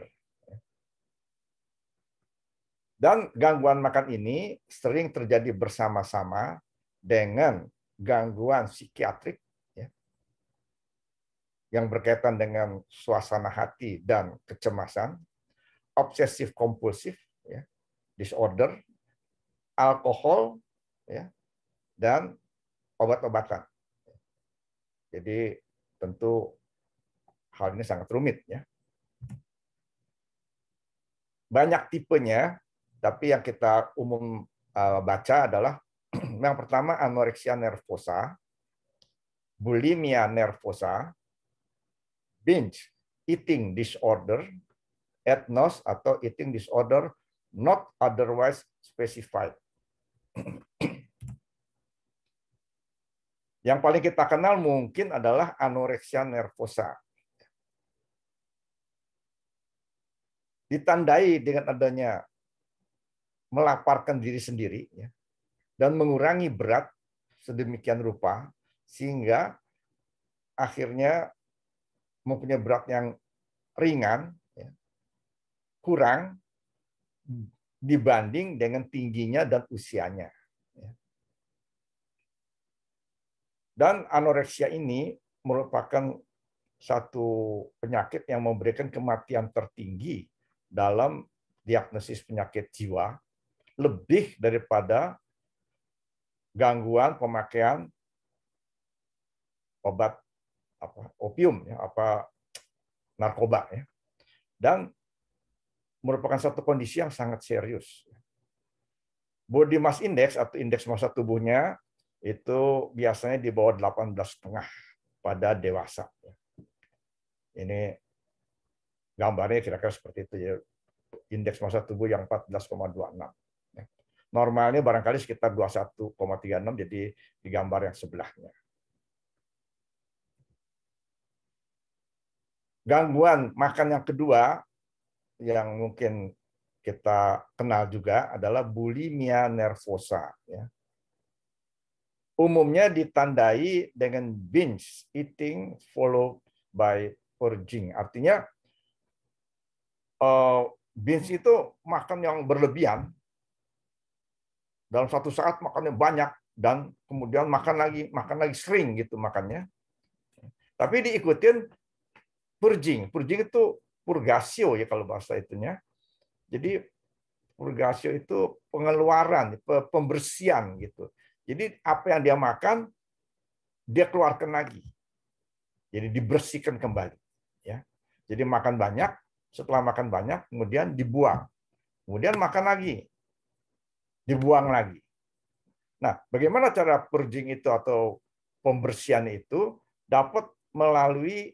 E: Dan gangguan makan ini sering terjadi bersama-sama dengan gangguan psikiatrik, ya, yang berkaitan dengan suasana hati dan kecemasan, obsesif kompulsif, ya, disorder, alkohol, ya, dan obat-obatan. Jadi tentu hal ini sangat rumit, ya. Banyak tipenya, tapi yang kita umum baca adalah yang pertama anoreksia nervosa, bulimia nervosa, binge eating disorder, ethnos atau eating disorder not otherwise specified. Yang paling kita kenal mungkin adalah anoreksia nervosa. ditandai dengan adanya melaparkan diri sendiri, ya, dan mengurangi berat sedemikian rupa sehingga akhirnya mempunyai berat yang ringan, ya, kurang dibanding dengan tingginya dan usianya. Ya. Dan anoreksia ini merupakan satu penyakit yang memberikan kematian tertinggi dalam diagnosis penyakit jiwa, lebih daripada gangguan pemakaian obat opium, ya, narkoba, ya. Dan merupakan satu kondisi yang sangat serius. Body mass index atau indeks massa tubuhnya itu biasanya di bawah 18,5 pada dewasa. Ini gambarnya kira-kira seperti itu, ya. Indeks massa tubuh yang 14,26. Normalnya barangkali sekitar 21,36, jadi di gambar yang sebelahnya. Gangguan makan yang kedua yang mungkin kita kenal juga adalah bulimia nervosa. Ya. Umumnya ditandai dengan binge eating followed by purging. Artinya binge itu makan yang berlebihan. Dalam satu saat makannya banyak dan kemudian makan lagi sering gitu makannya. Tapi diikutin purging. Purging itu purgasio ya kalau bahasa itunya. Jadi purgasio itu pengeluaran, pembersihan gitu. Jadi apa yang dia makan dia keluarkan lagi. Jadi dibersihkan kembali, ya. Jadi makan banyak, setelah makan banyak kemudian dibuang. Kemudian makan lagi. Dibuang lagi. Nah, bagaimana cara purging itu atau pembersihan itu dapat melalui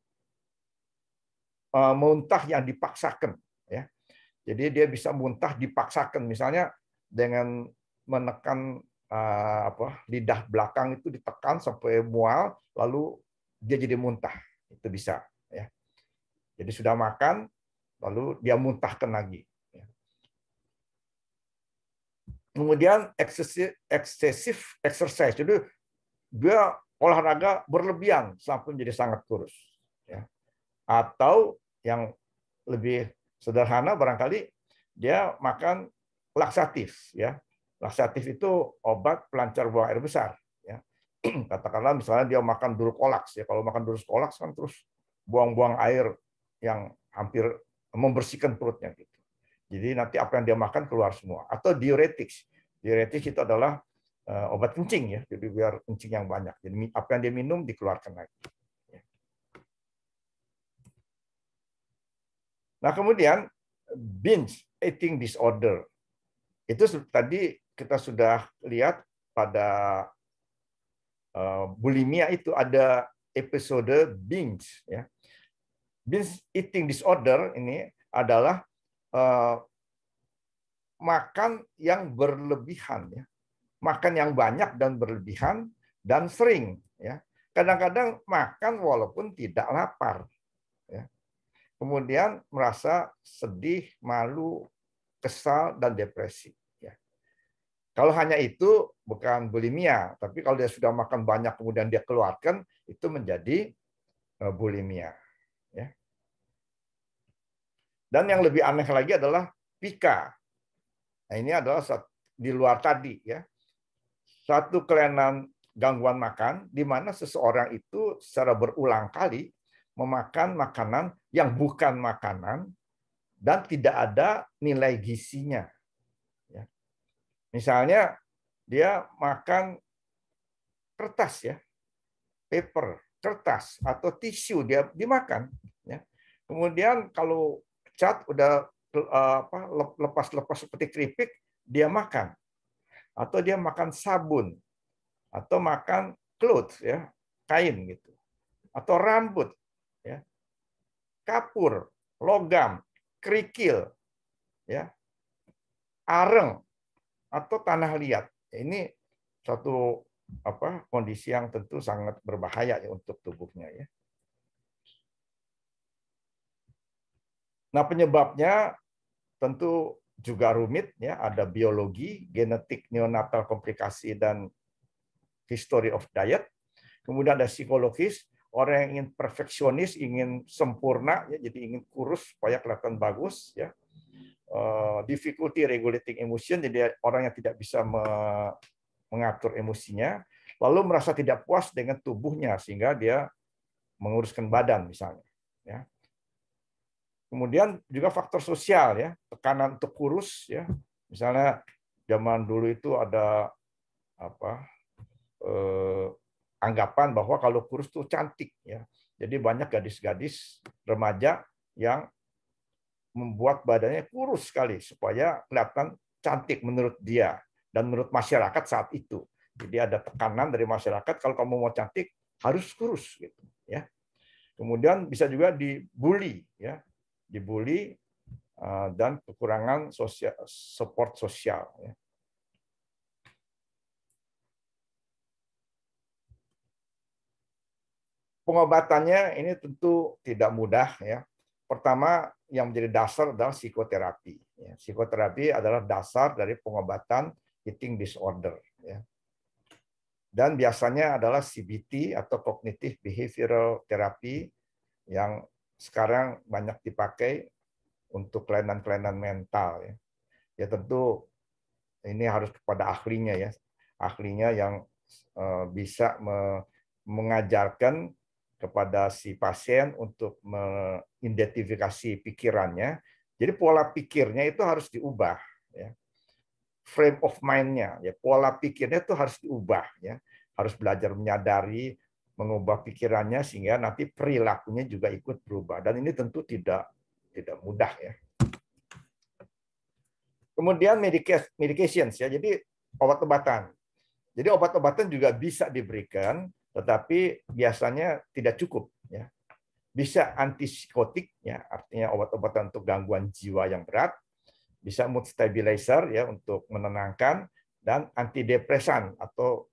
E: muntah yang dipaksakan, ya. Jadi dia bisa muntah dipaksakan, misalnya dengan menekan lidah belakang itu ditekan sampai mual, lalu dia jadi muntah, itu bisa, ya. Jadi sudah makan, lalu dia muntahkan lagi. Kemudian excessive exercise, jadi dia olahraga berlebihan sampai menjadi sangat kurus. Ya. Atau yang lebih sederhana barangkali dia makan laksatif. Ya. Laksatif itu obat pelancar buang air besar. Ya. Katakanlah misalnya dia makan Dulcolax. Ya. Kalau makan Dulcolax kan terus buang-buang air yang hampir membersihkan perutnya. Gitu. Jadi nanti apa yang dia makan keluar semua. Atau diuretics. Diuretics itu adalah obat kencing, ya. Jadi biar kencing yang banyak. Jadi apa yang dia minum dikeluarkan lagi. Nah kemudian binge eating disorder. Itu tadi kita sudah lihat pada bulimia itu ada episode binge. Ya. Binge eating disorder ini adalah makan yang berlebihan, ya. Makan yang banyak dan berlebihan dan sering, ya. Kadang-kadang makan walaupun tidak lapar, ya. Kemudian merasa sedih, malu, kesal dan depresi, ya. Kalau hanya itu bukan bulimia, tapi kalau dia sudah makan banyak kemudian dia keluarkan, itu menjadi bulimia, ya. Dan yang lebih aneh lagi adalah pika. Nah, ini adalah di luar tadi, ya. Satu kelainan gangguan makan di mana seseorang itu secara berulang kali memakan makanan yang bukan makanan dan tidak ada nilai gizinya. Ya. Misalnya dia makan kertas, ya, paper, kertas atau tisu dia dimakan. Ya. Kemudian kalau cat udah lepas-lepas seperti keripik dia makan, atau dia makan sabun, atau makan clothes, ya, kain gitu, atau rambut, ya, kapur, logam, kerikil, ya, areng, atau tanah liat. Ini suatu kondisi yang tentu sangat berbahaya, ya, untuk tubuhnya, ya. Nah, penyebabnya tentu juga rumit ya, ada biologi, genetik, neonatal komplikasi, dan history of diet. Kemudian ada psikologis, orang yang ingin perfeksionis, ingin sempurna, ya, jadi ingin kurus supaya kelihatan bagus, ya. Difficulty regulating emotion, jadi orang yang tidak bisa mengatur emosinya, lalu merasa tidak puas dengan tubuhnya sehingga dia menguruskan badan misalnya. Ya. Kemudian juga faktor sosial, ya, tekanan untuk kurus, ya. Misalnya zaman dulu itu ada anggapan bahwa kalau kurus tuh cantik, ya. Jadi banyak gadis-gadis remaja yang membuat badannya kurus sekali supaya kelihatan cantik menurut dia dan menurut masyarakat saat itu. Jadi ada tekanan dari masyarakat kalau kamu mau cantik harus kurus gitu, ya. Kemudian bisa juga dibully, ya. Dibully dan kekurangan support sosial, ya. Pengobatannya ini tentu tidak mudah, ya. Pertama yang menjadi dasar adalah psikoterapi. Psikoterapi adalah dasar dari pengobatan eating disorder. Dan biasanya adalah CBT atau cognitive behavioral therapy yang sekarang banyak dipakai untuk kelainan-kelainan mental. Ya tentu ini harus kepada ahlinya, ya, ahlinya yang bisa mengajarkan kepada si pasien untuk mengidentifikasi pikirannya. Jadi pola pikirnya itu harus diubah, ya. Frame of mind-nya, ya, pola pikirnya itu harus diubah, ya. Harus belajar menyadari, mengubah pikirannya sehingga nanti perilakunya juga ikut berubah. Dan ini tentu tidak mudah, ya. Kemudian medications, ya. Jadi obat-obatan. Jadi obat-obatan juga bisa diberikan, tetapi biasanya tidak cukup, ya. Bisa antipsikotik, ya, artinya obat-obatan untuk gangguan jiwa yang berat, bisa mood stabilizer, ya, untuk menenangkan, dan antidepresan atau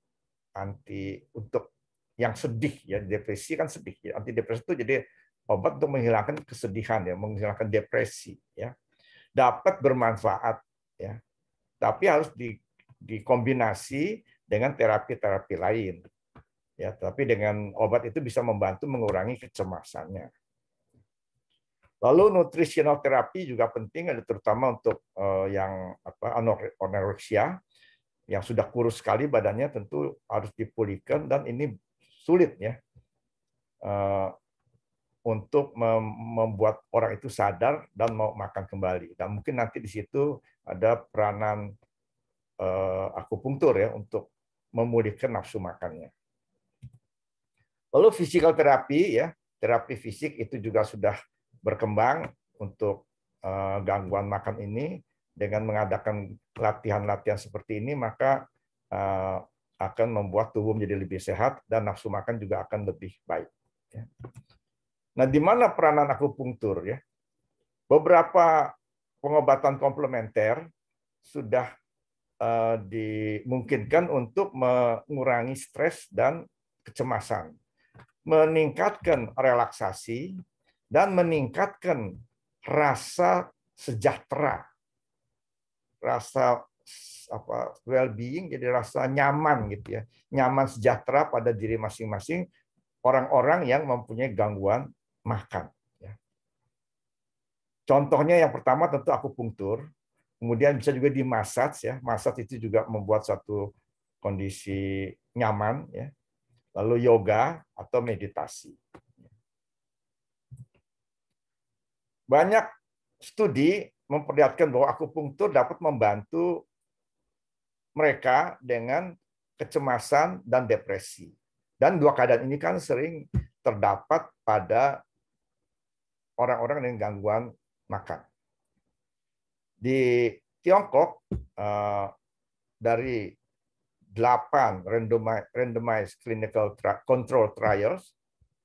E: untuk yang sedih, ya, depresi kan sedih, ya. Antidepresan itu jadi obat untuk menghilangkan kesedihan, ya, menghilangkan depresi, ya. Dapat bermanfaat, ya, tapi harus dikombinasi dengan terapi-terapi lain. Ya, tapi dengan obat itu bisa membantu mengurangi kecemasannya. Lalu nutritional therapy juga penting, terutama untuk yang anoreksia, yang sudah kurus sekali badannya tentu harus dipulihkan, dan ini sulit, ya, untuk membuat orang itu sadar dan mau makan kembali. Dan mungkin nanti di situ ada peranan akupunktur, ya, untuk memulihkan nafsu makannya. Lalu physical therapy, ya, terapi fisik itu juga sudah berkembang untuk gangguan makan ini. Dengan mengadakan latihan-latihan seperti ini, maka akan membuat tubuh menjadi lebih sehat dan nafsu makan juga akan lebih baik. Ya. Nah, di mana peranan akupunktur, ya? Beberapa pengobatan komplementer sudah dimungkinkan untuk mengurangi stres dan kecemasan, meningkatkan relaksasi, dan meningkatkan rasa sejahtera, rasa well-being, jadi rasa nyaman, gitu, ya, nyaman sejahtera pada diri masing-masing orang-orang yang mempunyai gangguan makan. Ya. Contohnya yang pertama tentu akupunktur, kemudian bisa juga di massage, ya, massage itu juga membuat satu kondisi nyaman, ya. Lalu yoga atau meditasi. Banyak studi memperlihatkan bahwa akupunktur dapat membantu mereka dengan kecemasan dan depresi. Dan dua keadaan ini kan sering terdapat pada orang-orang dengan gangguan makan. Di Tiongkok, dari 8 randomized clinical control trials,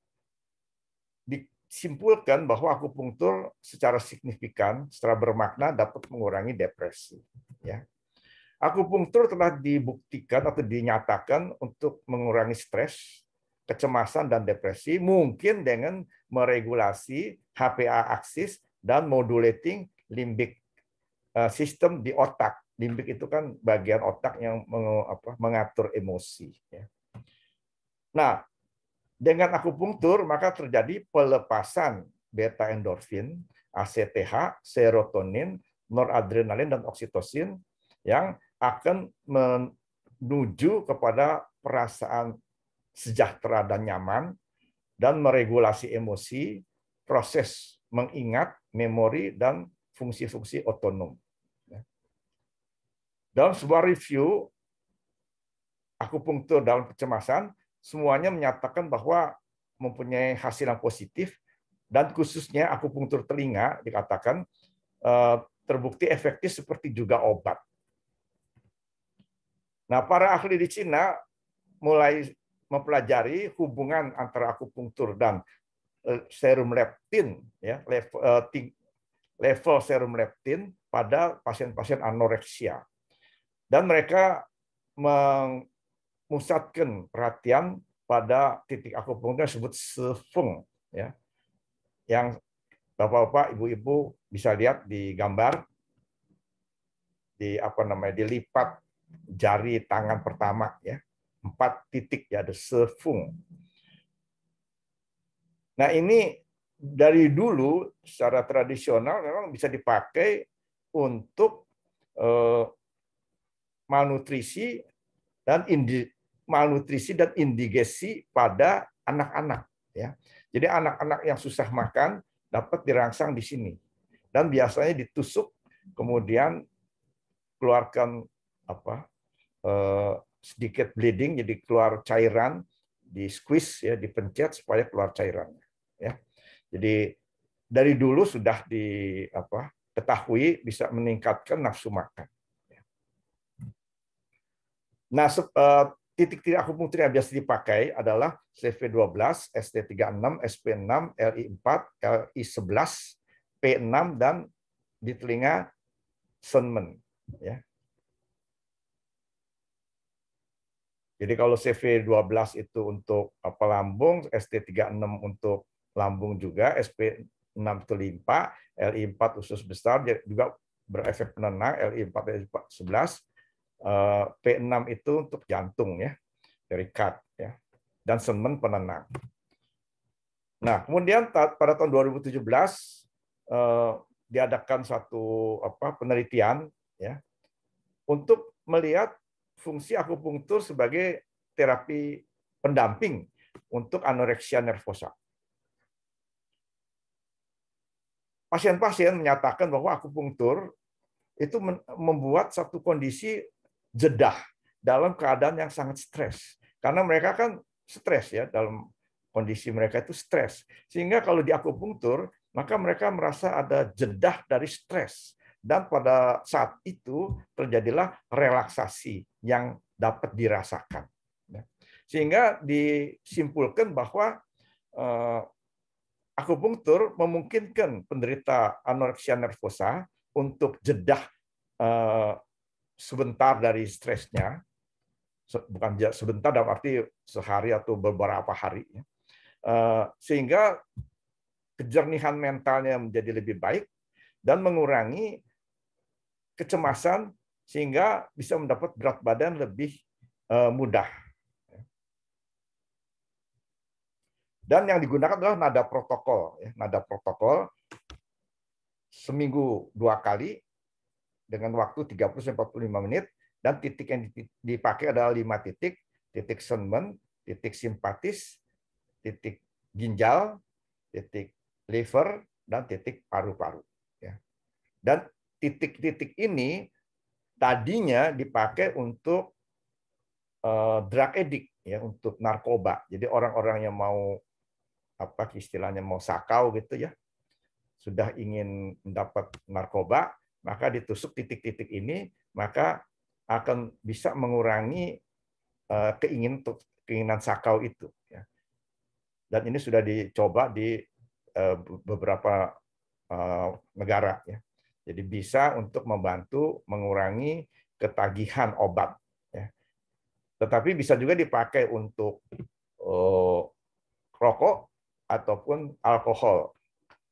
E: disimpulkan bahwa akupunktur secara signifikan, secara bermakna dapat mengurangi depresi. Ya. Akupunktur telah dibuktikan atau dinyatakan untuk mengurangi stres, kecemasan, dan depresi, mungkin dengan meregulasi HPA aksis dan modulating limbic system di otak. Limbik itu kan bagian otak yang mengatur emosi. Nah, dengan akupunktur maka terjadi pelepasan beta endorfin, ACTH, serotonin, noradrenalin, dan oksitosin yang akan menuju kepada perasaan sejahtera dan nyaman, dan meregulasi emosi, proses mengingat, memori, dan fungsi-fungsi otonom. Dalam sebuah review akupunktur dalam kecemasan, semuanya menyatakan bahwa mempunyai hasil yang positif, dan khususnya akupunktur telinga dikatakan terbukti efektif seperti juga obat. Nah, para ahli di Cina mulai mempelajari hubungan antara akupunktur dan serum leptin, ya, level serum leptin pada pasien-pasien anoreksia. Dan mereka memusatkan perhatian pada titik akupunktur yang disebut sefeng, ya, yang bapak-bapak, ibu-ibu bisa lihat di gambar, dilipat jari tangan pertama, ya, 4 titik, ya, ada sefeng. Nah, ini dari dulu secara tradisional memang bisa dipakai untuk malnutrisi dan indigesi pada anak-anak, ya. Jadi anak-anak yang susah makan dapat dirangsang di sini, dan biasanya ditusuk, kemudian keluarkan sedikit bleeding, jadi keluar cairan, di squeeze, ya, dipencet supaya keluar cairannya, ya. Jadi dari dulu sudah diketahui bisa meningkatkan nafsu makan. Nah, titik-titik akupunktur yang biasa dipakai adalah CV12, ST36, SP6, LI4, LI11, P6, dan di telinga Senmen, ya. Jadi kalau CV12 itu untuk lambung, ST36 untuk lambung juga, SP6 itu limpa, LI4 usus besar juga berefek penenang, LI4 LI11, P6 itu untuk jantung, ya, perikat, ya, dan semen penenang. Nah, kemudian pada tahun 2017 diadakan satu penelitian, ya, untuk melihat fungsi akupunktur sebagai terapi pendamping untuk anoreksia nervosa. Pasien-pasien menyatakan bahwa akupunktur itu membuat satu kondisi jeda dalam keadaan yang sangat stres. Karena mereka kan stres, ya, dalam kondisi mereka itu stres. Sehingga kalau di akupunktur, maka mereka merasa ada jeda dari stres. Dan pada saat itu terjadilah relaksasi yang dapat dirasakan. Sehingga disimpulkan bahwa akupunktur memungkinkan penderita anoreksia nervosa untuk jeda sebentar dari stresnya, bukan sebentar dalam arti sehari atau beberapa hari, ya. Sehingga kejernihan mentalnya menjadi lebih baik dan mengurangi kecemasan sehingga bisa mendapat berat badan lebih mudah. Dan yang digunakan adalah nada protokol, ya. Nada protokol seminggu 2 kali dengan waktu 30-45 menit, dan titik yang dipakai adalah 5 titik, titik Senmen, titik simpatis, titik ginjal, titik liver, dan titik paru-paru, ya. Dan titik-titik ini tadinya dipakai untuk drug addict, ya, untuk narkoba. Jadi orang-orang yang mau istilahnya mau sakau gitu, ya, sudah ingin mendapat narkoba, maka ditusuk titik-titik ini, maka akan bisa mengurangi keinginan sakau itu, ya. Dan ini sudah dicoba di beberapa negara, ya. Jadi bisa untuk membantu mengurangi ketagihan obat, ya. Tetapi bisa juga dipakai untuk rokok ataupun alkohol.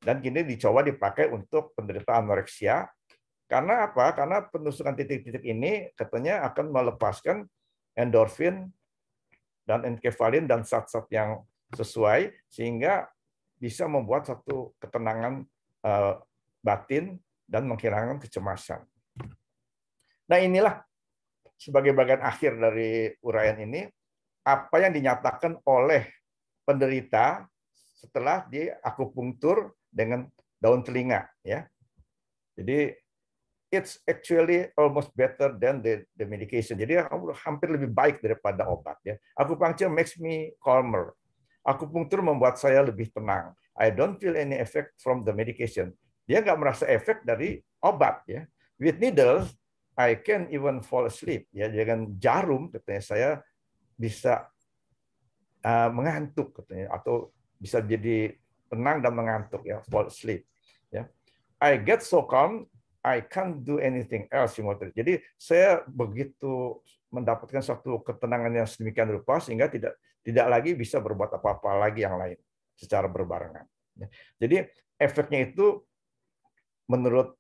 E: dan kini dicoba dipakai untuk penderita anoreksia. Karena apa? Karena penusukan titik-titik ini katanya akan melepaskan endorfin dan enkefalin dan zat-zat yang sesuai, sehingga bisa membuat satu ketenangan batin dan menghilangkan kecemasan. Nah, inilah sebagai bagian akhir dari uraian ini, apa yang dinyatakan oleh penderita setelah diakupunktur dengan daun telinga, ya. Jadi it's actually almost better than the medication. Jadi hampir lebih baik daripada obat, ya. Acupuncture makes me calmer. Akupunktur membuat saya lebih tenang. I don't feel any effect from the medication. Dia nggak merasa efek dari obat, ya. With needles, I can even fall asleep, ya. Dengan jarum katanya saya bisa mengantuk katanya, atau bisa jadi tenang dan mengantuk, ya, fall asleep, ya. I get so calm, I can't do anything else. Jadi saya begitu mendapatkan suatu ketenangan yang sedemikian rupa sehingga tidak lagi bisa berbuat apa-apa lagi yang lain secara berbarengan. Jadi efeknya itu menurut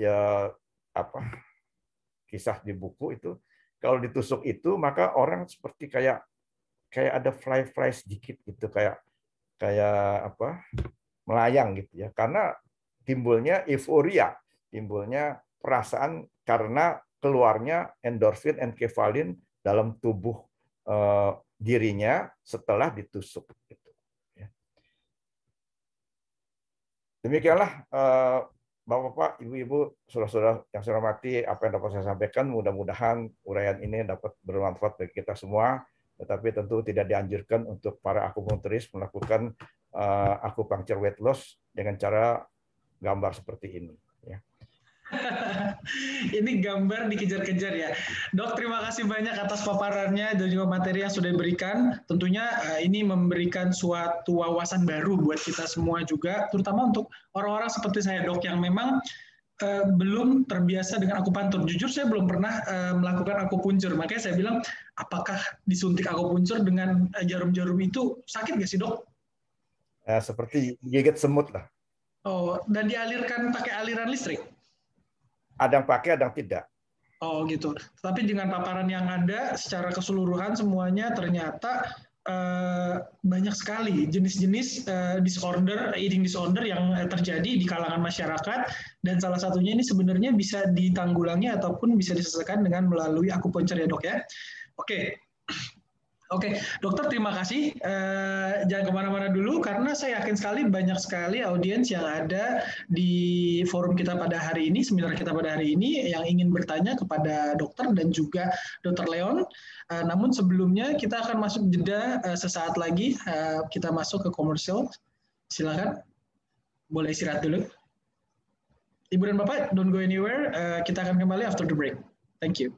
E: kisah di buku itu, kalau ditusuk itu maka orang seperti kayak ada fly sedikit gitu, kayak melayang gitu, ya, karena timbulnya euforia, timbulnya perasaan karena keluarnya endorfin, enkefalin dalam tubuh dirinya setelah ditusuk. Gitu. Demikianlah Bapak-bapak, Ibu-ibu, saudara-saudara yang saya hormati, apa yang dapat saya sampaikan, mudah-mudahan uraian ini dapat bermanfaat bagi kita semua. Tetapi tentu tidak dianjurkan untuk para akupunkturis melakukan acupuncture weight loss dengan cara gambar seperti ini. Ya.
A: Ini gambar dikejar-kejar, ya. Dok, terima kasih banyak atas paparannya dan juga materi yang sudah diberikan. Tentunya ini memberikan suatu wawasan baru buat kita semua juga, terutama untuk orang-orang seperti saya, Dok, yang memang belum terbiasa dengan akupunktur. Jujur saya belum pernah melakukan akupunktur. Makanya saya bilang, apakah disuntik akupunktur dengan jarum-jarum itu sakit nggak sih, Dok?
E: Seperti gigit semut lah.
A: Oh, dan dialirkan pakai aliran listrik?
E: Ada yang pakai, ada yang tidak.
A: Oh gitu. Tapi dengan paparan yang ada secara keseluruhan semuanya ternyata banyak sekali jenis-jenis eating disorder yang terjadi di kalangan masyarakat, dan salah satunya ini sebenarnya bisa ditanggulangi ataupun bisa diselesaikan dengan melalui akupunktur, ya, Dok, ya. Oke, dokter, terima kasih. Jangan kemana-mana dulu, karena saya yakin sekali banyak sekali audiens yang ada di forum kita pada hari ini, seminar kita pada hari ini, yang ingin bertanya kepada dokter dan juga Dr. Leon. Namun sebelumnya kita akan masuk jeda sesaat lagi. Kita masuk ke komersial. Silakan, boleh istirahat dulu. Ibu dan Bapak, don't go anywhere. Kita akan kembali after the break. Thank you.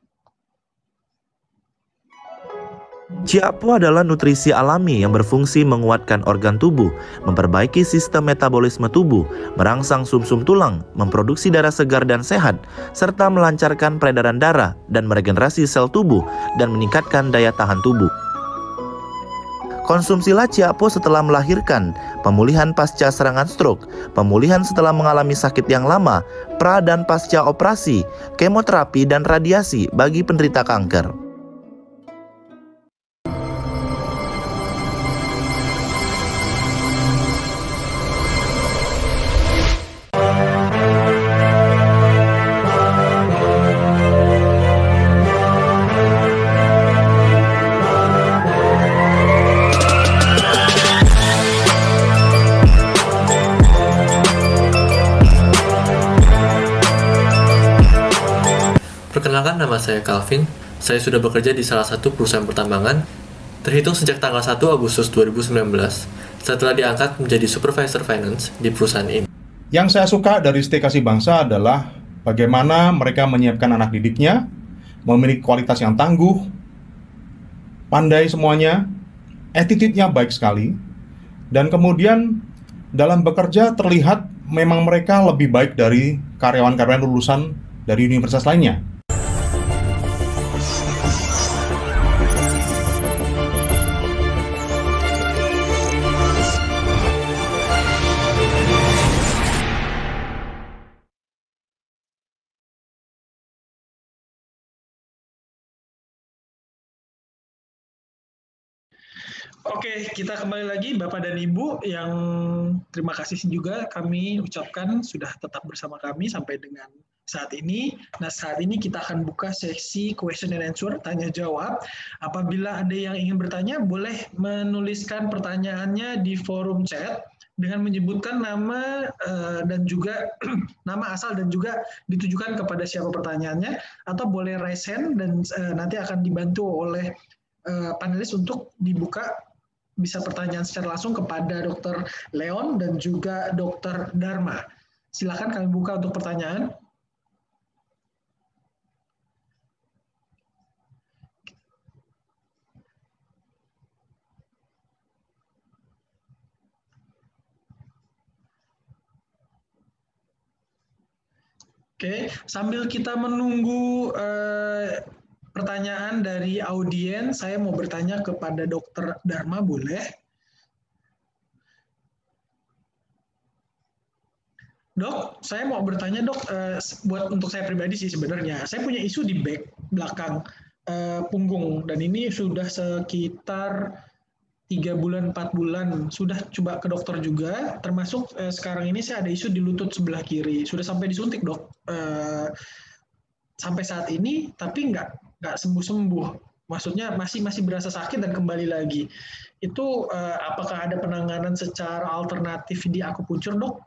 F: Ciapo adalah nutrisi alami yang berfungsi menguatkan organ tubuh, memperbaiki sistem metabolisme tubuh, merangsang sumsum tulang, memproduksi darah segar dan sehat, serta melancarkan peredaran darah dan meregenerasi sel tubuh dan meningkatkan daya tahan tubuh. Konsumsilah Ciapo setelah melahirkan, pemulihan pasca serangan stroke, pemulihan setelah mengalami sakit yang lama, pra dan pasca operasi, kemoterapi dan radiasi bagi penderita kanker.
G: Perkenalkan, nama saya Calvin. Saya sudah bekerja di salah satu perusahaan pertambangan terhitung sejak tanggal 1 Agustus 2019 setelah diangkat menjadi supervisor finance di perusahaan ini.
H: Yang saya suka dari Stay Kasih Bangsa adalah bagaimana mereka menyiapkan anak didiknya, memiliki kualitas yang tangguh, pandai semuanya, attitude-nya baik sekali, dan kemudian dalam bekerja terlihat memang mereka lebih baik dari karyawan-karyawan lulusan dari universitas lainnya.
A: Oke, kita kembali lagi Bapak dan Ibu yang terima kasih juga kami ucapkan sudah tetap bersama kami sampai dengan saat ini. Nah, saat ini kita akan buka sesi question and answer, tanya jawab. Apabila ada yang ingin bertanya, boleh menuliskan pertanyaannya di forum chat dengan menyebutkan nama dan juga nama asal dan juga ditujukan kepada siapa pertanyaannya, atau boleh raise hand dan nanti akan dibantu oleh panelis untuk dibuka bisa pertanyaan secara langsung kepada Dr. Leon dan juga Dr. Dharma. Silakan kami buka untuk pertanyaan. Oke, sambil kita menunggu pertanyaan dari audiens, saya mau bertanya kepada Dr. Dharma, boleh? Dok, saya mau bertanya dok, buat untuk saya pribadi sih sebenarnya. Saya punya isu di belakang punggung, dan ini sudah sekitar 3 bulan, 4 bulan. Sudah coba ke dokter juga, termasuk sekarang ini saya ada isu di lutut sebelah kiri. Sudah sampai disuntik dok, sampai saat ini, tapi nggak sembuh-sembuh. Maksudnya masih berasa sakit dan kembali lagi. Itu apakah ada penanganan secara alternatif di akupunctur dok?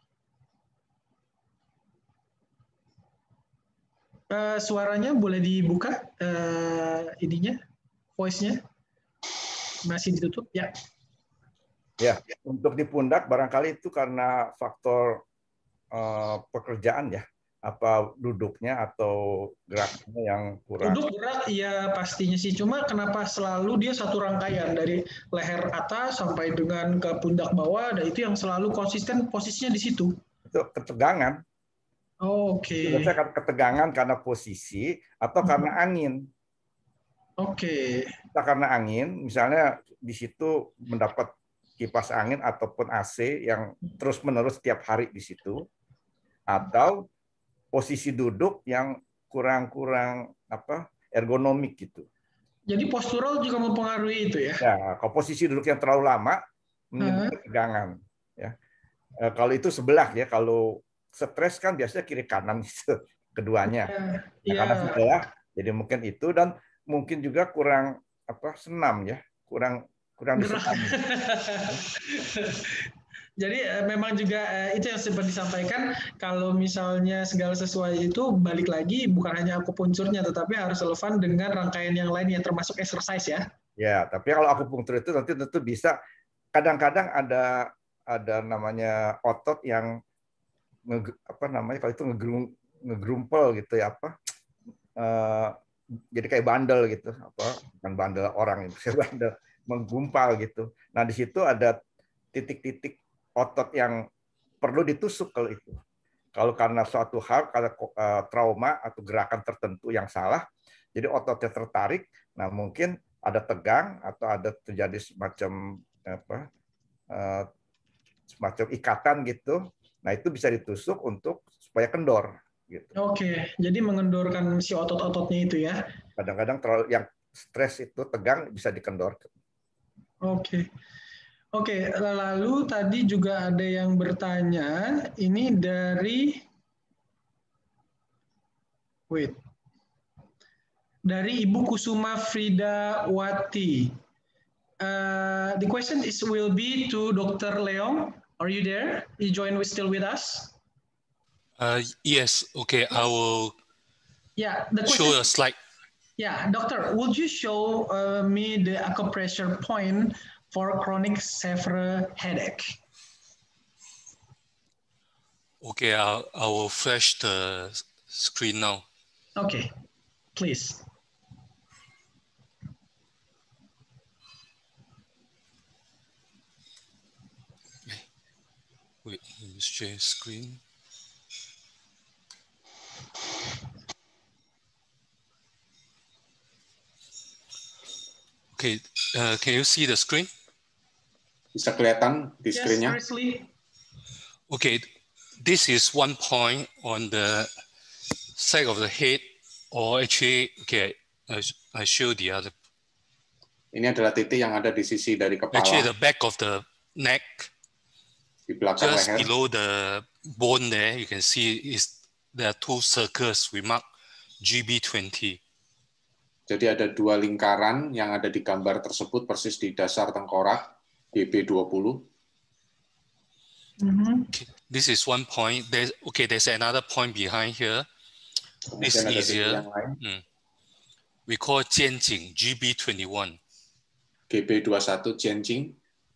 A: Suaranya boleh dibuka, ininya, voice-nya masih ditutup ya.
E: Ya, untuk di pundak barangkali itu karena faktor pekerjaan ya, apa duduknya atau geraknya yang kurang.
A: Duduk gerak ya pastinya sih, cuma kenapa selalu dia satu rangkaian dari leher atas sampai dengan ke pundak bawah, dan itu yang selalu konsisten posisinya di situ.
E: Itu ketegangan.
A: Oke.
E: Biasanya karena ketegangan karena posisi atau karena angin.
A: Oke.
E: Karena angin, misalnya di situ mendapat kipas angin ataupun AC yang terus-menerus setiap hari di situ, atau posisi duduk yang kurang ergonomik gitu.
A: Jadi postural juga mempengaruhi itu ya?
E: Ya, kalau posisi duduk yang terlalu lama menimbulkan ketegangan. Ya. Kalau itu sebelah ya, kalau stres kan biasanya kiri kanan gitu, keduanya. Karena sebelah, jadi mungkin itu, dan mungkin juga kurang senam ya, kurang disenam.
A: Jadi memang juga itu yang sempat disampaikan, kalau misalnya segala sesuai itu balik lagi bukan hanya akupunkturnya, tetapi harus relevan dengan rangkaian yang lain yang termasuk exercise ya.
E: Ya, tapi kalau akupunktur itu nanti tentu bisa, kadang-kadang ada namanya otot yang kalau itu ngegrumpel gitu ya, jadi kayak bandel gitu, bukan bandel orang itu, bandel menggumpal gitu. Nah di situ ada titik-titik otot yang perlu ditusuk kalau itu. Kalau karena suatu hal, karena trauma atau gerakan tertentu yang salah, jadi ototnya tertarik, nah mungkin ada tegang atau ada terjadi semacam ikatan gitu. Nah itu bisa ditusuk supaya kendor. Gitu.
A: Oke, jadi mengendorkan si otot-ototnya itu ya?
E: Kadang-kadang terlalu yang stres itu tegang bisa dikendorkan.
A: Oke. Oke, lalu tadi juga ada yang bertanya, ini dari Ibu Kusuma Frida Wati. The question will be to Dr. Leong. Are you there? You still with us?
C: Yes. Okay, I will
A: show
C: a slide.
A: Yeah, doctor, would you show me the acupressure point for chronic severe headache?
C: Okay, I will flash the screen now.
A: Okay, please.
C: Wait, let me share screen. Okay, can you see the screen?
D: Bisa kelihatan di screen-nya?
A: Yes,
C: okay, this is one point on the side of the head, or actually, okay, I show the other.
D: Ini adalah titik yang ada di sisi dari
C: Actually,
D: kepala,
C: the back of the neck,
D: di belakang
C: just
D: leher.
C: below the bone there, you can see there are 2 circles we mark GB20.
D: Jadi ada 2 lingkaran yang ada di gambar tersebut persis di dasar tengkorak, GB20.
C: Okay, this is one point. There's another point behind here. This
D: Kemudian ada
C: is
D: titik
C: easier.
D: yang lain,
C: We call Jianjing, GB21.
D: GB21 Jianjing.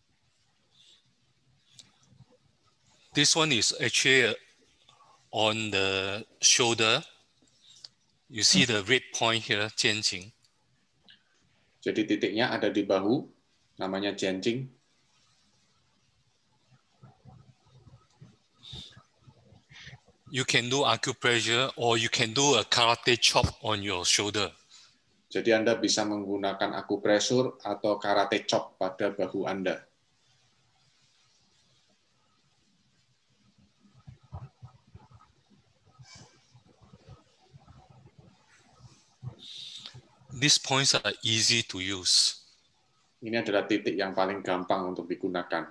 C: This one is actually on the shoulder. You see the red point here, Jianjing.
D: Jadi titiknya ada di bahu, namanya Jianjing.
C: You can do acupressure or you can do a karate chop on your shoulder.
D: Jadi Anda bisa menggunakan akupresur atau karate chop pada bahu Anda.
C: These points are easy to use.
D: Ini adalah titik yang paling gampang untuk digunakan.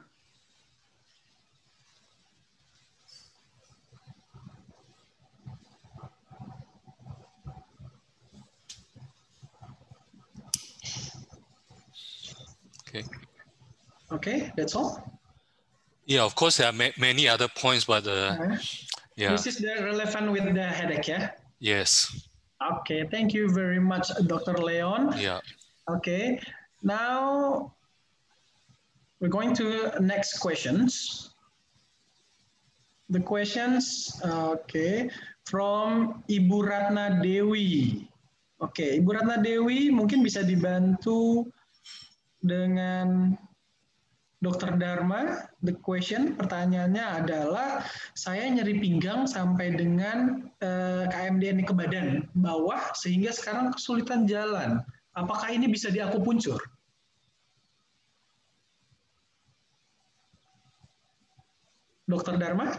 C: Okay.
A: Okay, that's all.
C: Yeah, of course there are many other points, but yeah.
A: This is the relevant with the headache, yeah?
C: Yes.
A: Okay, thank you very much, Dr. Leon.
C: Yeah.
A: Okay, now we're going to next questions. The questions, okay, from Ibu Ratna Dewi. Oke, Ibu Ratna Dewi mungkin bisa dibantu dengan Dr. Dharma. The question, pertanyaannya adalah, saya nyeri pinggang sampai dengan KMDN ke badan bawah sehingga sekarang kesulitan jalan. Apakah ini bisa diakupunctur? Dr. Dharma?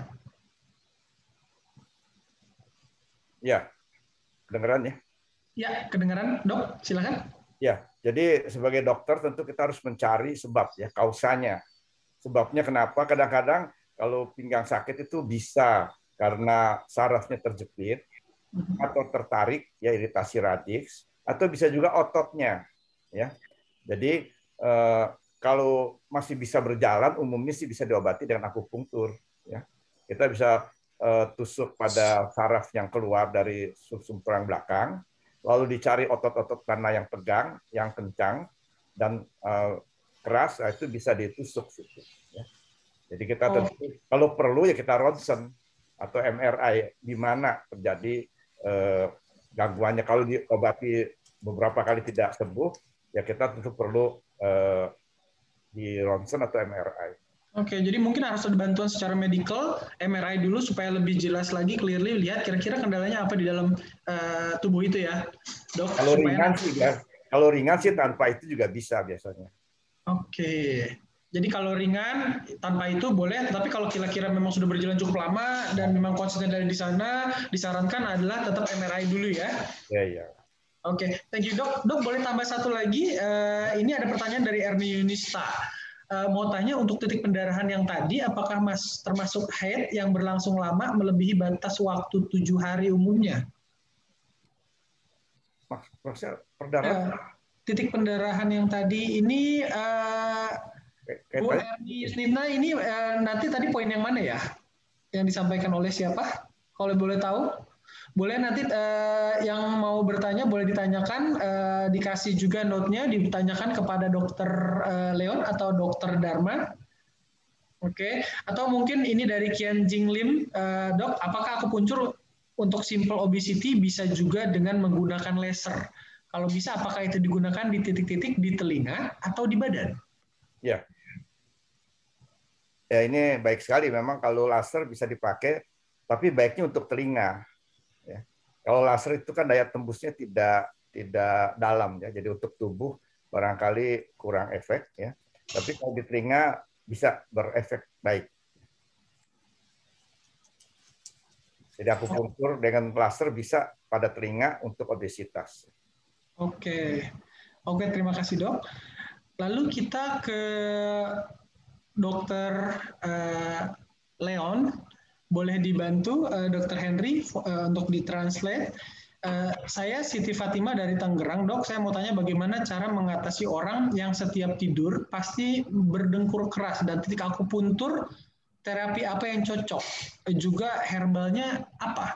E: Ya, kedengeran ya?
A: Ya, kedengaran, Dok. Silakan.
E: Ya, jadi sebagai dokter tentu kita harus mencari sebab ya, kausanya. Sebabnya kenapa? Kadang-kadang kalau pinggang sakit itu bisa karena sarafnya terjepit atau tertarik, ya iritasi radix, atau bisa juga ototnya, ya. Jadi kalau masih bisa berjalan, umumnya sih bisa diobati dengan akupunktur, ya. Kita bisa tusuk pada saraf yang keluar dari sumsum tulang belakang, lalu dicari otot-otot mana yang tegang, yang kencang, dan keras, itu bisa ditusuk. Ya. Jadi kita tentu, kalau perlu ya kita ronsen atau MRI di mana terjadi gangguannya. Kalau diobati beberapa kali tidak sembuh, ya kita tentu perlu di ronsen atau MRI.
A: Oke, jadi mungkin harus ada bantuan secara medical, MRI dulu supaya lebih jelas lagi, clearly lihat kira-kira kendalanya apa di dalam tubuh itu ya, Dok.
E: Kalau ringan sih, ya. Kalau ringan sih tanpa itu juga bisa biasanya.
A: Oke, jadi kalau ringan tanpa itu boleh, tapi kalau kira-kira memang sudah berjalan cukup lama dan memang konsisten dari di sana, disarankan adalah tetap MRI dulu ya.
E: Ya.
A: Oke, thank you Dok. Dok boleh tambah satu lagi, ini ada pertanyaan dari Erni Yunista. Mau tanya untuk titik pendarahan yang tadi, apakah termasuk haid yang berlangsung lama melebihi batas waktu 7 hari umumnya?
E: Maksudnya perdarahan?
A: Titik pendarahan yang tadi ini, Bu Erni Yusnina ini nanti tadi poin yang mana ya? Yang disampaikan oleh siapa? Kalau boleh tahu? Boleh nanti yang mau bertanya boleh ditanyakan, dikasih juga note-nya, ditanyakan kepada Dr. Leon atau Dr. Dharma. Oke, atau mungkin ini dari Kian Jing Lim, Dok, apakah akupunktur untuk simple obesity bisa juga dengan menggunakan laser? Kalau bisa, apakah itu digunakan di titik-titik di telinga atau di badan?
E: Ya. Ya, ini baik sekali. Memang kalau laser bisa dipakai, tapi baiknya untuk telinga. Ya. Kalau laser itu kan daya tembusnya tidak dalam, ya. Jadi untuk tubuh barangkali kurang efek, ya. Tapi kalau di telinga bisa berefek baik. Jadi akupunktur dengan laser bisa pada telinga untuk obesitas.
A: Oke, terima kasih Dok. Lalu kita ke Dr. Leon, boleh dibantu Dr. Henry untuk ditranslate. Saya Siti Fatima dari Tangerang, Dok. Saya mau tanya bagaimana cara mengatasi orang yang setiap tidur pasti berdengkur keras dan titik akupuntur, terapi apa yang cocok? Juga herbalnya apa?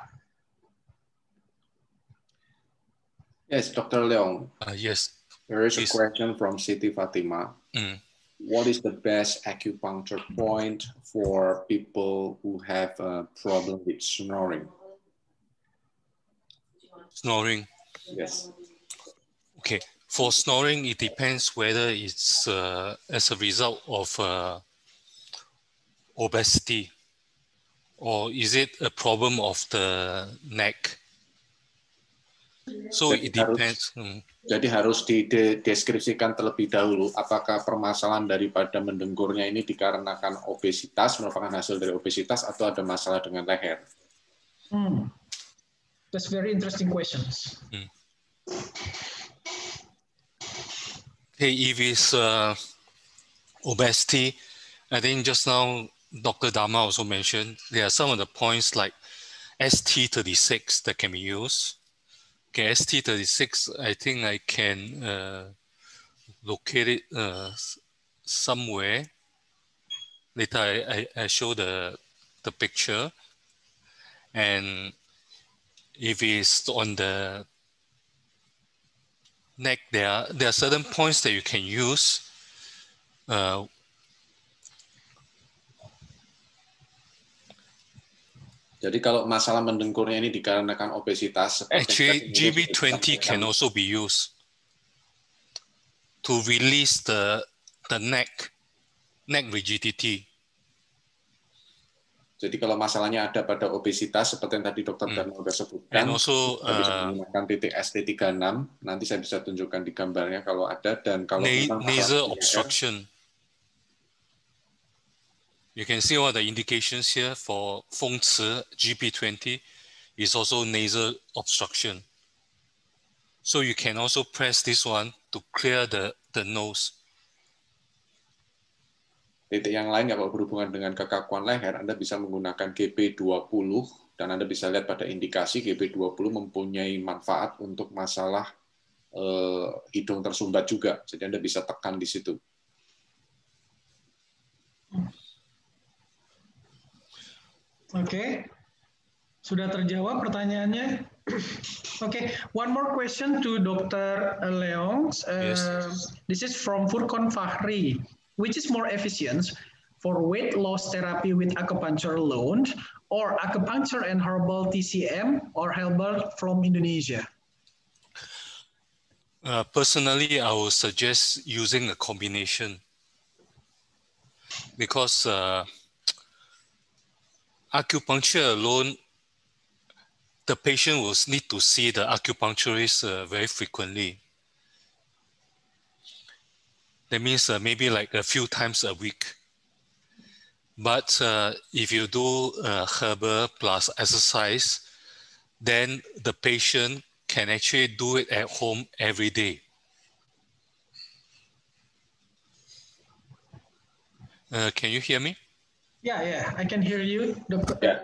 D: Yes, Dr. Leong.
C: Yes.
D: There is a question from Siti Fatima. What is the best acupuncture point for people who have a problem with snoring?
C: Snoring.
D: Yes.
C: Okay. For snoring, it depends whether it's as a result of obesity or is it a problem of the neck. So it depends.
D: Jadi harus dideskripsikan terlebih dahulu apakah permasalahan daripada mendengkurnya ini dikarenakan obesitas, merupakan hasil dari obesitas atau ada masalah dengan leher.
A: That's very interesting questions.
C: Okay, if it's obesity, I think just now Dr. Dharma also mentioned there are some of the points like ST36 that can be used. Okay, ST36, I think I can locate it somewhere. Later, I show the picture. And if it's on the neck, there are certain points that you can use.
D: Jadi kalau masalah mendengkurnya ini dikarenakan obesitas,
C: actually GB20 can also be used to release the neck rigidity.
D: Jadi kalau masalahnya ada pada obesitas, seperti yang tadi Dr. Dharma sudah sebutkan,
C: and also,
D: bisa menggunakan titik ST36. Nanti saya bisa tunjukkan di gambarnya kalau ada. Dan kalau
C: nasal obstruction. You can see all the indications here for Feng Ci GP20 is also nasal obstruction. So you can also press this one to clear the nose.
D: Titik yang lain kalau berhubungan dengan kekakuan leher, Anda bisa menggunakan GP20 dan Anda bisa lihat pada indikasi GP20 mempunyai manfaat untuk masalah hidung tersumbat juga. Jadi Anda bisa tekan di situ.
A: Oke, sudah terjawab pertanyaannya. Okay, one more question to Dr. Leong. This is from Furkon Fahri. Which is more efficient for weight loss therapy with acupuncture alone, or acupuncture and herbal TCM, or herbal from Indonesia?
C: Personally, I would suggest using a combination because acupuncture alone, the patient will need to see the acupuncturist very frequently. That means maybe like a few times a week. But if you do herbal plus exercise, then the patient can actually do it at home every day. Can you hear me?
A: Yeah, I can hear you.
D: Ya,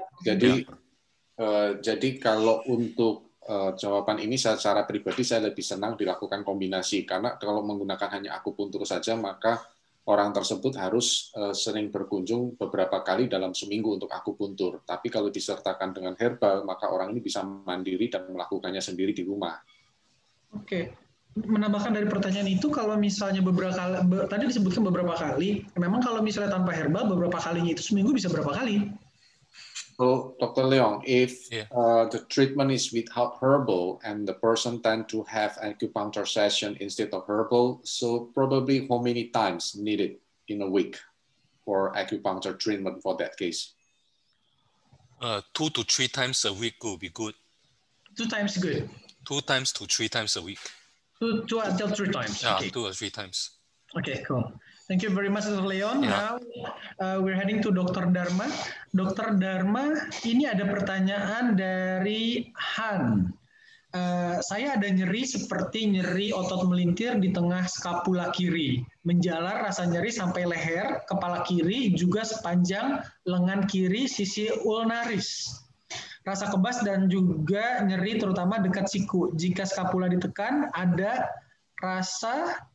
D: jadi kalau untuk jawaban ini secara pribadi saya lebih senang dilakukan kombinasi, karena kalau menggunakan hanya akupuntur saja maka orang tersebut harus sering berkunjung beberapa kali dalam seminggu untuk akupuntur. Tapi kalau disertakan dengan herbal maka orang ini bisa mandiri dan melakukannya sendiri di rumah.
A: Oke. Menambahkan dari pertanyaan itu, kalau misalnya tadi disebutkan beberapa kali, memang kalau misalnya tanpa herbal beberapa kalinya itu seminggu bisa berapa kali?
D: So, Dr. Leong, if the treatment is without herbal and the person tend to have acupuncture session instead of herbal, so probably how many times needed in a week for acupuncture treatment for that case?
C: 2 to 3 times a week will be good.
A: 2 times good.
C: 2 times to 3 times a week.
A: 2 until 3 times.
C: Yeah,
A: okay.
C: 2 or 3 times.
A: Okay, cool. Thank you very much, Dr. Leon.
C: Yeah.
A: Now we're heading to Dr. Dharma. Dr. Dharma, ini ada pertanyaan dari Han. Saya ada nyeri seperti nyeri otot melintir di tengah skapula kiri, menjalar rasa nyeri sampai leher, kepala kiri, juga sepanjang lengan kiri sisi ulnaris. Rasa kebas dan juga nyeri terutama dekat siku. Jika skapula ditekan, ada rasa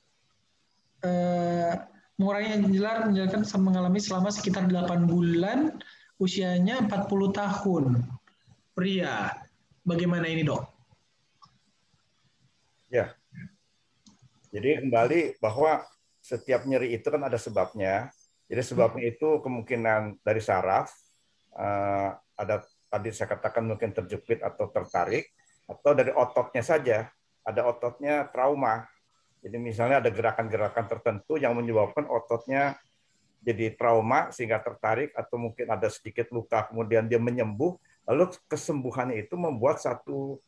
A: mengurangi menjelaskan mengalami selama sekitar 8 bulan, usianya 40 tahun. Pria. Bagaimana ini, Dok?
E: Ya. Jadi kembali bahwa setiap nyeri itu kan ada sebabnya. Jadi sebabnya itu kemungkinan dari saraf, ada tadi saya katakan mungkin terjepit atau tertarik, atau dari ototnya saja. Ada ototnya trauma. Jadi misalnya ada gerakan-gerakan tertentu yang menyebabkan ototnya jadi trauma sehingga tertarik, atau mungkin ada sedikit luka kemudian dia menyembuh, lalu kesembuhannya itu membuat satu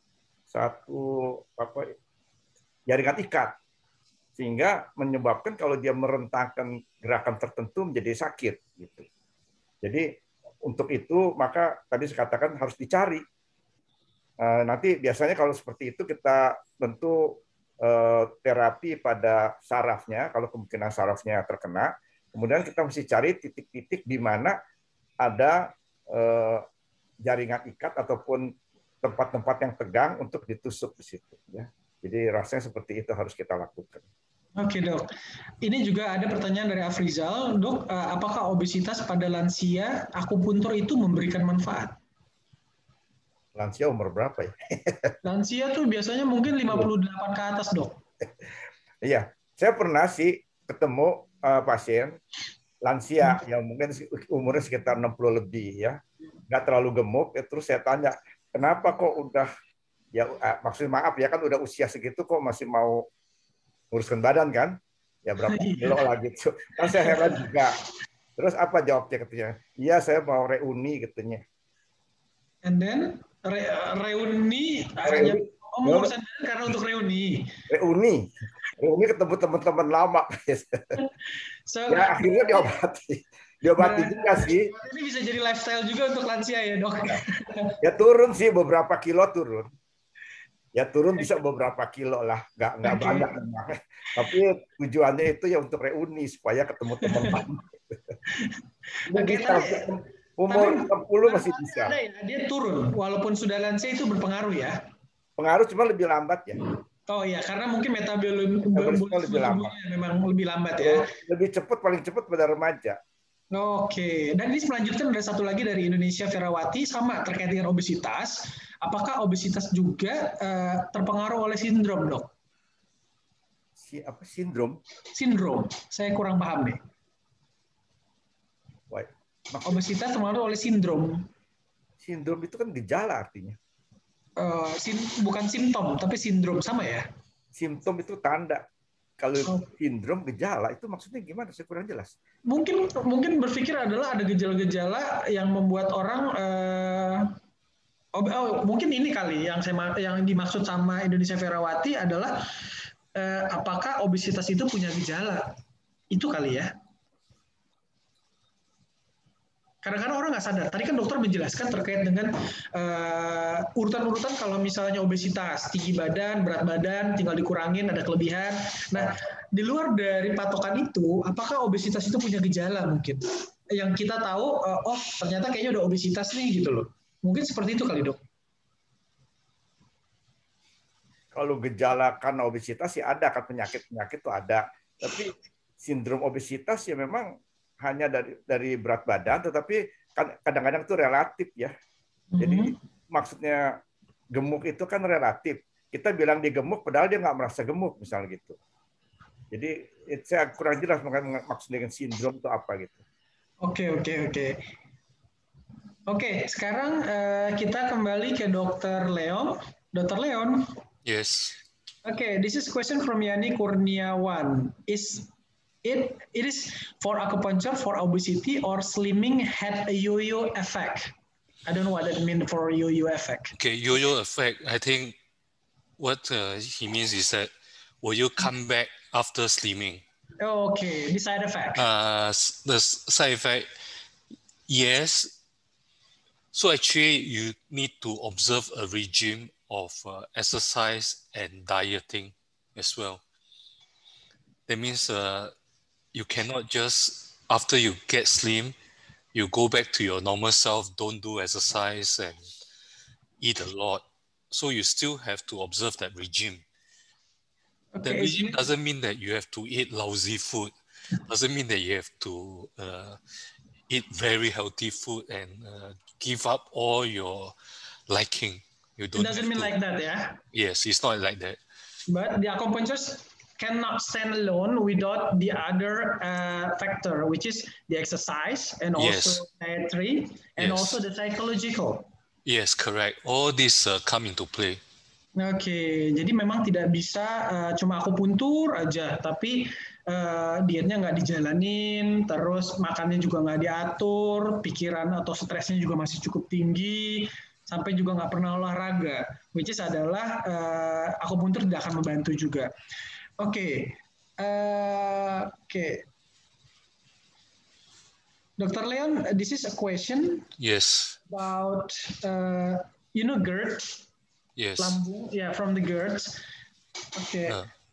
E: jaringan ikat sehingga menyebabkan kalau dia merentangkan gerakan tertentu menjadi sakit gitu. Jadi untuk itu maka tadi saya katakan harus dicari. Nanti biasanya kalau seperti itu kita tentu terapi pada sarafnya, kalau kemungkinan sarafnya terkena, kemudian kita mesti cari titik-titik di mana ada jaringan ikat ataupun tempat-tempat yang tegang untuk ditusuk di situ. Ya. Jadi rasanya seperti itu harus kita lakukan.
A: Oke, Dok. Ini juga ada pertanyaan dari Afrizal, Dok, apakah obesitas pada lansia akupuntur itu memberikan manfaat?
E: Lansia umur berapa ya?
A: Lansia tuh biasanya mungkin 58 ke atas, Dok.
E: Iya, saya pernah sih ketemu pasien lansia yang mungkin umurnya sekitar 60 lebih ya, nggak terlalu gemuk. Terus saya tanya, kenapa kok udah ya maksudnya maaf ya kan udah usia segitu kok masih mau nguruskan badan kan? Ya berapa kilo lah gitu. Kan saya heran juga. Terus apa jawabnya katanya? Iya saya mau reuni katanya.
A: And then reuni hanya mengurusan badan karena untuk reuni.
E: Reuni ketemu teman-teman lama. Ya akhirnya diobati juga sih.
A: Ini bisa jadi lifestyle juga untuk lansia ya, Dok.
E: Ya turun sih beberapa kilo turun. Ya turun bisa beberapa kilo lah, nggak banyak memang. Tapi tujuannya itu ya untuk reuni supaya ketemu teman lama. Umur 60 masih bisa.
A: Ada ya, dia turun walaupun sudah lansia itu berpengaruh ya.
E: Pengaruh cuma lebih lambat ya.
A: Oh ya, karena mungkin metabolisme memang lebih lambat ya.
E: Lebih cepat, paling cepat pada remaja.
A: Oke, dan ini selanjutnya ada satu lagi dari Indonesia Ferawati sama terkait dengan obesitas. Apakah obesitas juga terpengaruh oleh sindrom, Dok?
E: Apa sindrom?
A: Sindrom, saya kurang paham deh. Obesitas terpengaruh oleh sindrom.
E: Sindrom itu kan gejala artinya.
A: Bukan simptom, tapi sindrom sama ya?
E: Simptom itu tanda. Kalau sindrom gejala itu maksudnya gimana? Saya kurang jelas.
A: Mungkin berpikir adalah ada gejala-gejala yang membuat orang mungkin ini kali yang dimaksud sama Indonesia Ferawati adalah apakah obesitas itu punya gejala? Itu kali ya. Kadang-kadang orang nggak sadar. Tadi kan dokter menjelaskan terkait dengan urutan-urutan kalau misalnya obesitas, tinggi badan, berat badan, tinggal dikurangin, ada kelebihan. Nah, di luar dari patokan itu, apakah obesitas itu punya gejala mungkin? Yang kita tahu, ternyata kayaknya udah obesitas nih gitu loh. Mungkin seperti itu kali, Dok.
E: Kalau gejala karena obesitas sih ada, kan penyakit-penyakit itu ada. Tapi sindrom obesitas ya memang hanya dari berat badan, tetapi kadang-kadang itu relatif ya. Jadi maksudnya gemuk itu kan relatif. Kita bilang dia gemuk, padahal dia nggak merasa gemuk, misalnya gitu. Jadi saya kurang jelas maksudnya dengan sindrom itu apa gitu.
A: Oke, sekarang kita kembali ke Dr. Leon. Dr. Leon.
C: Yes.
A: Okay, this is question from Yani Kurniawan. It is for acupuncture for obesity or slimming had a yo-yo effect. I don't know what that means for yo-yo effect.
C: Okay, yo-yo effect. I think what he means is that will you come back after slimming?
A: Okay, the side effect.
C: The side effect, yes. So actually, you need to observe a regime of exercise and dieting as well. That means you cannot just, after you get slim, you go back to your normal self, don't do exercise and eat a lot. So you still have to observe that regime.
A: Okay,
C: That regime doesn't mean that you have to eat lousy food. Doesn't mean that you have to eat very healthy food and give up all your liking. You don't.
A: It doesn't mean like that, yeah?
C: Yes, it's not like that.
A: But the acupuncturists cannot stand alone without the other factor, which is the exercise and also dietary and also the psychological.
C: Yes, correct. All these come into play.
A: Oke, jadi memang tidak bisa cuma akupuntur aja, tapi dietnya nggak dijalanin, terus makannya juga nggak diatur, pikiran atau stresnya juga masih cukup tinggi, sampai juga nggak pernah olahraga, which is adalah akupuntur tidak akan membantu juga. Oke. Dr. Leon, this is a question.
C: Yes.
A: About, GERD.
C: Yes.
A: Lambung, from the GERD. Oke.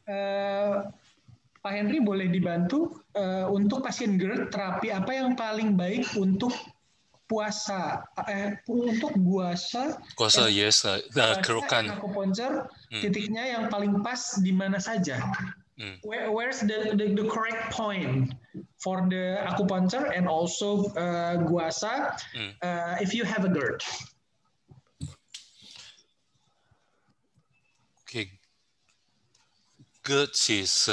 A: Pak Henry boleh dibantu untuk pasien GERD, terapi apa yang paling baik untuk puasa, untuk guasa?
C: Guasa, yes. Kerokan.
A: Akupunctur, titiknya yang paling pas di mana saja? Where's the correct point for the acupuncture and also guasa if you have a GERD?
C: Okay. GERD is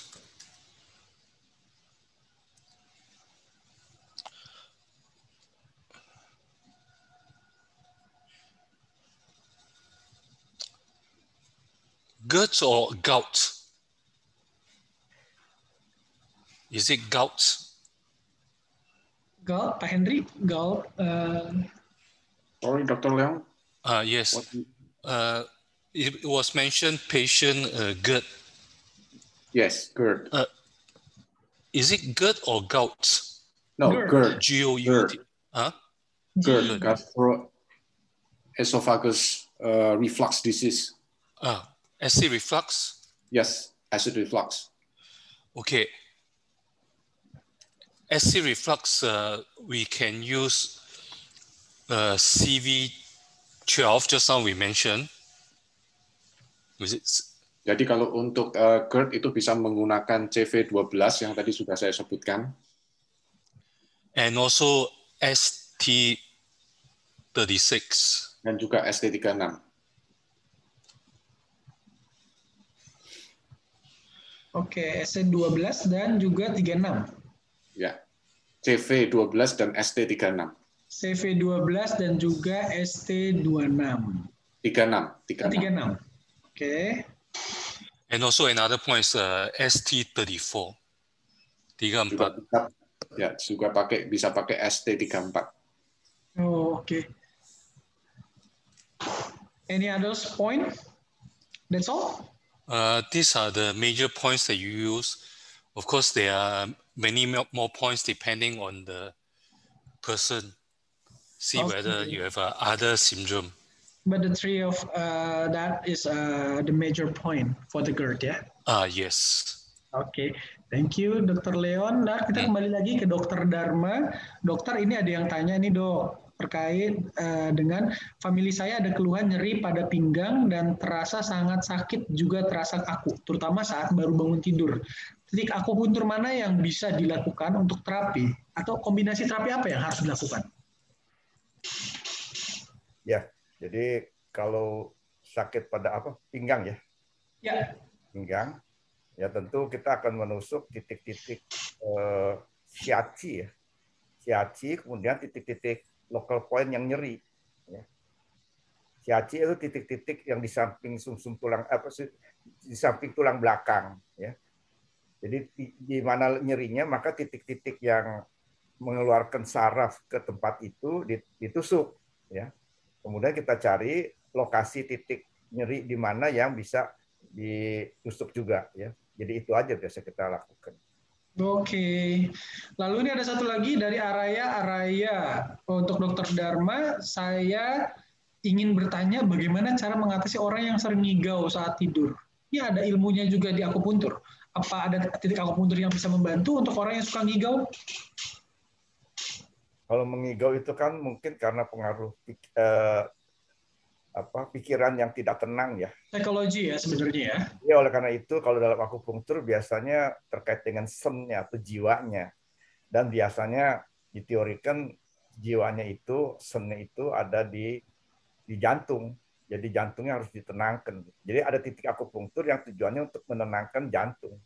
C: GERD or gout? Is it gout?
A: Gout, Pak Henry, gout.
D: Sorry, Dr. Leon.
C: Yes. It was mentioned patient GERD.
D: Yes, GERD.
C: Is it GERD or gout?
D: No, GERD.
C: G-O-U-T.
D: GERD, gastroesophagus reflux disease.
C: Acid reflux?
D: Yes, acid reflux.
C: Okay. Acid reflux, we can use CV12, just now we mentioned.
D: Jadi kalau untuk GERD itu bisa menggunakan CV12 yang tadi sudah saya sebutkan.
C: And also ST36.
D: Dan juga ST36.
A: Oke, ST12 dan juga 36.
D: Ya, CV12 dan ST36.
A: CV12 dan juga ST26. 36. Okay.
C: And also another point is ST34. 34.
D: Ya, juga bisa pakai ST34.
A: Oh, okay. Any others point? That's all?
C: These are the major points that you use. Of course, there are many more points depending on the person. See whether you have other syndrome.
A: But the three of that is the major point for the GERD, ya?
C: Yes.
A: Oke, thank you Dr. Leon. Nah, kita kembali lagi ke Dr. Dharma. Dokter, ini ada yang tanya nih dok, terkait dengan famili saya ada keluhan nyeri pada pinggang dan terasa sangat sakit juga terasa kaku, terutama saat baru bangun tidur. Titik akupuntur mana yang bisa dilakukan untuk terapi atau kombinasi terapi apa yang harus dilakukan?
E: Ya. Jadi kalau sakit pada pinggang ya?
A: Ya.
E: Pinggang, ya tentu kita akan menusuk titik-titik shiatsu ya. Shiatsu, kemudian titik-titik local point yang nyeri. Ya. Shiatsu itu titik-titik yang di samping sumsum tulang di samping tulang belakang. Ya. Jadi di mana nyerinya maka titik-titik yang mengeluarkan saraf ke tempat itu ditusuk. Ya. Kemudian kita cari lokasi titik nyeri di mana yang bisa ditusuk juga, ya. Jadi itu aja biasa kita lakukan.
A: Oke. Lalu ini ada satu lagi dari Araya. Untuk Dr. Dharma, saya ingin bertanya bagaimana cara mengatasi orang yang sering ngigau saat tidur. Ini ada ilmunya juga di akupuntur. Apa ada titik akupuntur yang bisa membantu untuk orang yang suka ngigau?
E: Kalau mengigau itu kan mungkin karena pengaruh pikiran yang tidak tenang ya.
A: Psikologi ya sebenarnya ya.
E: Ya, oleh karena itu kalau dalam akupunktur biasanya terkait dengan sennya atau jiwanya. Dan biasanya diteorikan jiwanya itu, sennya itu ada di jantung. Jadi jantungnya harus ditenangkan. Jadi ada titik akupunktur yang tujuannya untuk menenangkan jantung.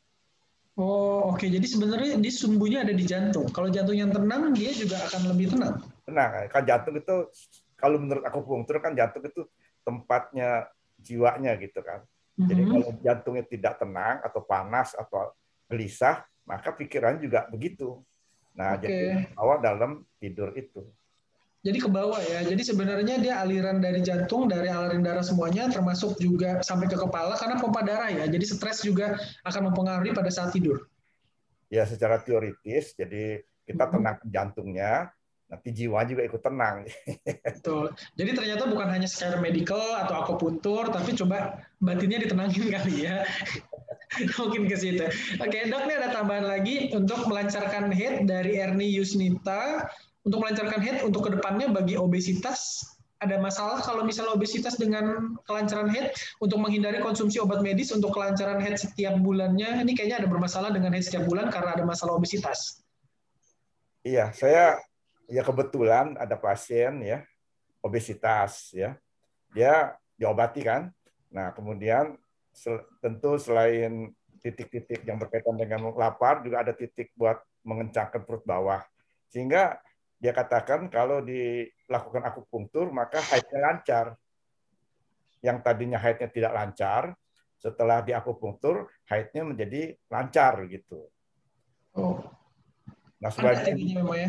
A: Oh, oke. Jadi sebenarnya di sumbunya ada di jantung. Kalau jantung yang tenang, dia juga akan lebih tenang.
E: Tenang, kan jantung itu, kalau menurut akupunktur kan jantung itu tempatnya jiwanya gitu kan. Jadi kalau jantungnya tidak tenang atau panas atau gelisah, maka pikiran juga begitu. Nah, jadi bawa dalam tidur itu.
A: Jadi ke bawah ya. Jadi sebenarnya dia aliran dari jantung, dari aliran darah semuanya, termasuk juga sampai ke kepala karena pompa darah ya. Jadi stres juga akan mempengaruhi pada saat tidur.
E: Ya, secara teoritis, jadi kita tenang jantungnya, nanti jiwa juga ikut tenang.
A: Betul. Jadi ternyata bukan hanya secara medical atau akupuntur, tapi coba batinnya ditenangin kali ya. Mungkin ke situ. Oke, Dok, ini ada tambahan lagi untuk melancarkan head dari Erni Yusnita. Untuk melancarkan head untuk kedepannya bagi obesitas, ada masalah kalau misalnya obesitas dengan kelancaran head untuk menghindari konsumsi obat medis untuk kelancaran head setiap bulannya. Ini kayaknya ada bermasalah dengan head setiap bulan karena ada masalah obesitas.
E: Iya, saya ya kebetulan ada pasien ya obesitas ya. Dia diobati kan. Nah, kemudian tentu selain titik-titik yang berkaitan dengan lapar, juga ada titik buat mengencangkan perut bawah. Sehingga dia katakan kalau dilakukan akupunktur, maka haidnya lancar. Yang tadinya haidnya tidak lancar, setelah di akupunktur, haidnya menjadi lancar gitu.
A: Oh.
E: Nah, sebagian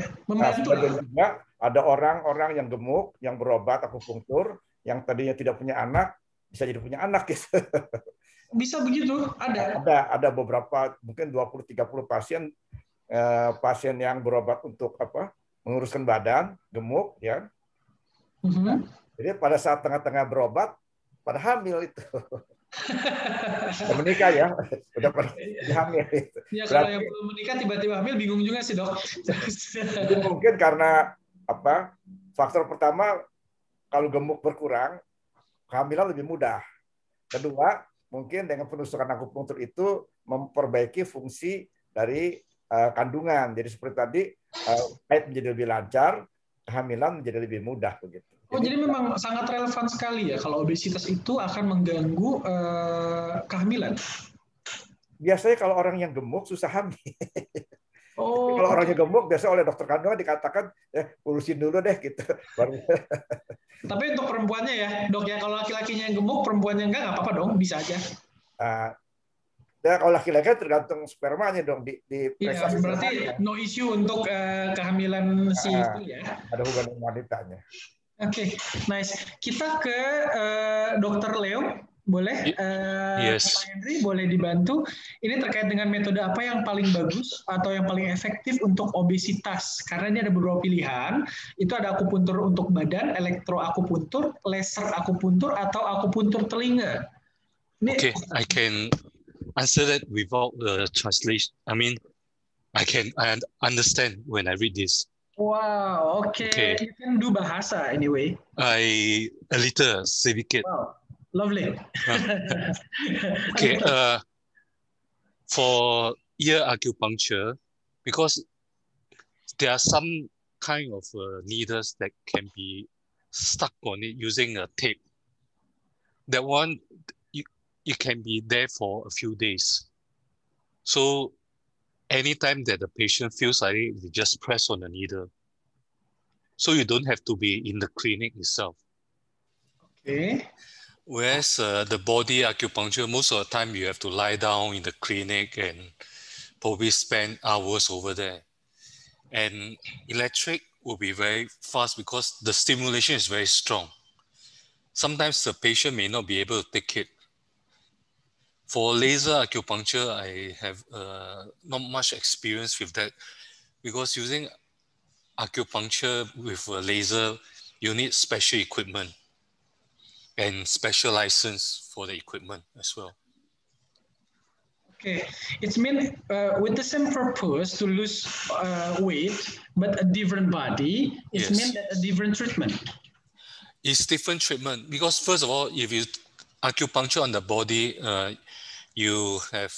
E: juga ada orang-orang yang gemuk, yang berobat akupunktur, yang tadinya tidak punya anak, bisa jadi punya anak gitu.
A: Bisa begitu?
E: Ada beberapa, mungkin 20-30 pasien yang berobat untuk menguruskan badan, gemuk ya. Jadi pada saat tengah-tengah berobat, pada hamil itu. Udah menikah ya, udah pada hamil itu.
A: Ya, kalau yang belum menikah tiba-tiba hamil bingung juga sih, Dok.
E: Jadi mungkin karena faktor pertama, kalau gemuk berkurang, kehamilan lebih mudah. Kedua, mungkin dengan penusukan akupunktur itu memperbaiki fungsi dari kandungan. Jadi seperti tadi, haid menjadi lebih lancar, kehamilan menjadi lebih mudah begitu.
A: Oh, jadi memang sangat relevan sekali ya kalau obesitas itu akan mengganggu kehamilan.
E: Biasanya kalau orang yang gemuk susah hamil.
A: Oh,
E: kalau orangnya gemuk, biasanya oleh dokter kandungan dikatakan urusin dulu deh gitu.
A: Tapi untuk perempuannya ya, Dok ya, kalau laki-lakinya yang gemuk, perempuannya enggak apa-apa dong, bisa aja.
E: Ya, kalau laki-laki tergantung spermanya dong di
A: ya, berarti no issue untuk kehamilan si itu ya.
E: Ada hubungan wanitanya.
A: Oke, nice. Kita ke Dr. Leo, boleh?
C: Yes.
A: Pak Henry, boleh dibantu. Ini terkait dengan metode apa yang paling bagus atau yang paling efektif untuk obesitas? Karena ini ada beberapa pilihan. Itu ada akupuntur untuk badan, elektroakupuntur, laser akupuntur, atau akupuntur telinga.
C: Okay, I can answer that without the translation. I mean, I understand when I read this.
A: Wow, okay. You can do bahasa anyway.
C: A little certificate.
A: Wow, lovely.
C: Okay, for ear acupuncture, because there are some kind of needles that can be stuck on it using a tape. That one, it can be there for a few days. So anytime that the patient feels like it, you just press on the needle. So you don't have to be in the clinic itself.
A: Okay.
C: Whereas the body acupuncture, most of the time you have to lie down in the clinic and probably spend hours over there. And electric will be very fast because the stimulation is very strong. Sometimes the patient may not be able to take it. For laser acupuncture, I have not much experience with that because using acupuncture with a laser, you need special equipment. and special license for the equipment as well.
A: Okay, it's mean with the same purpose to lose weight, but a different body. It's
C: Yes.
A: mean that a different treatment.
C: It's different treatment because first of all, if you acupuncture on the body, you have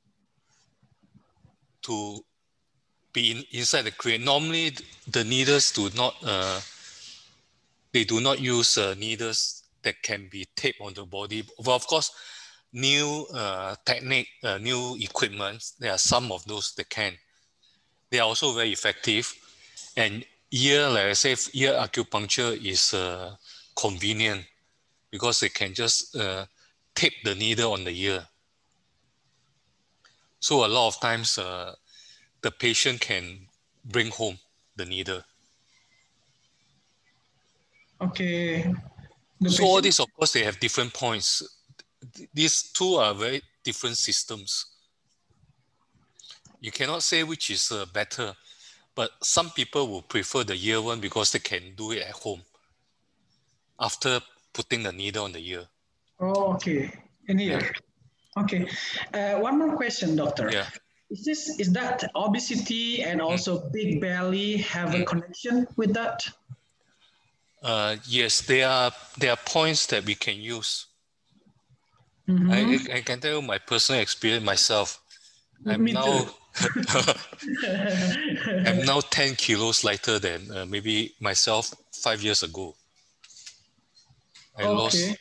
C: to be inside the cranium. Normally, the needles do not. They do not use needles that can be taped on the body. Well, of course, new technique, new equipment, there are some of those that can. They are also very effective. And ear, like I say, ear acupuncture is convenient because they can just tape the needle on the ear. So a lot of times the patient can bring home the needle.
A: Okay.
C: So all these, of course, they have different points. These two are very different systems. You cannot say which is better, but some people will prefer the ear one because they can do it at home after putting the needle on the ear.
A: Oh, okay. In here. Yeah. Okay. One more question, doctor.
C: Yeah.
A: Is that obesity and also big belly have a connection with that?
C: Yes, there are points that we can use. I can tell you my personal experience myself. I'm now 10 kilos lighter than maybe myself 5 years ago. I lost.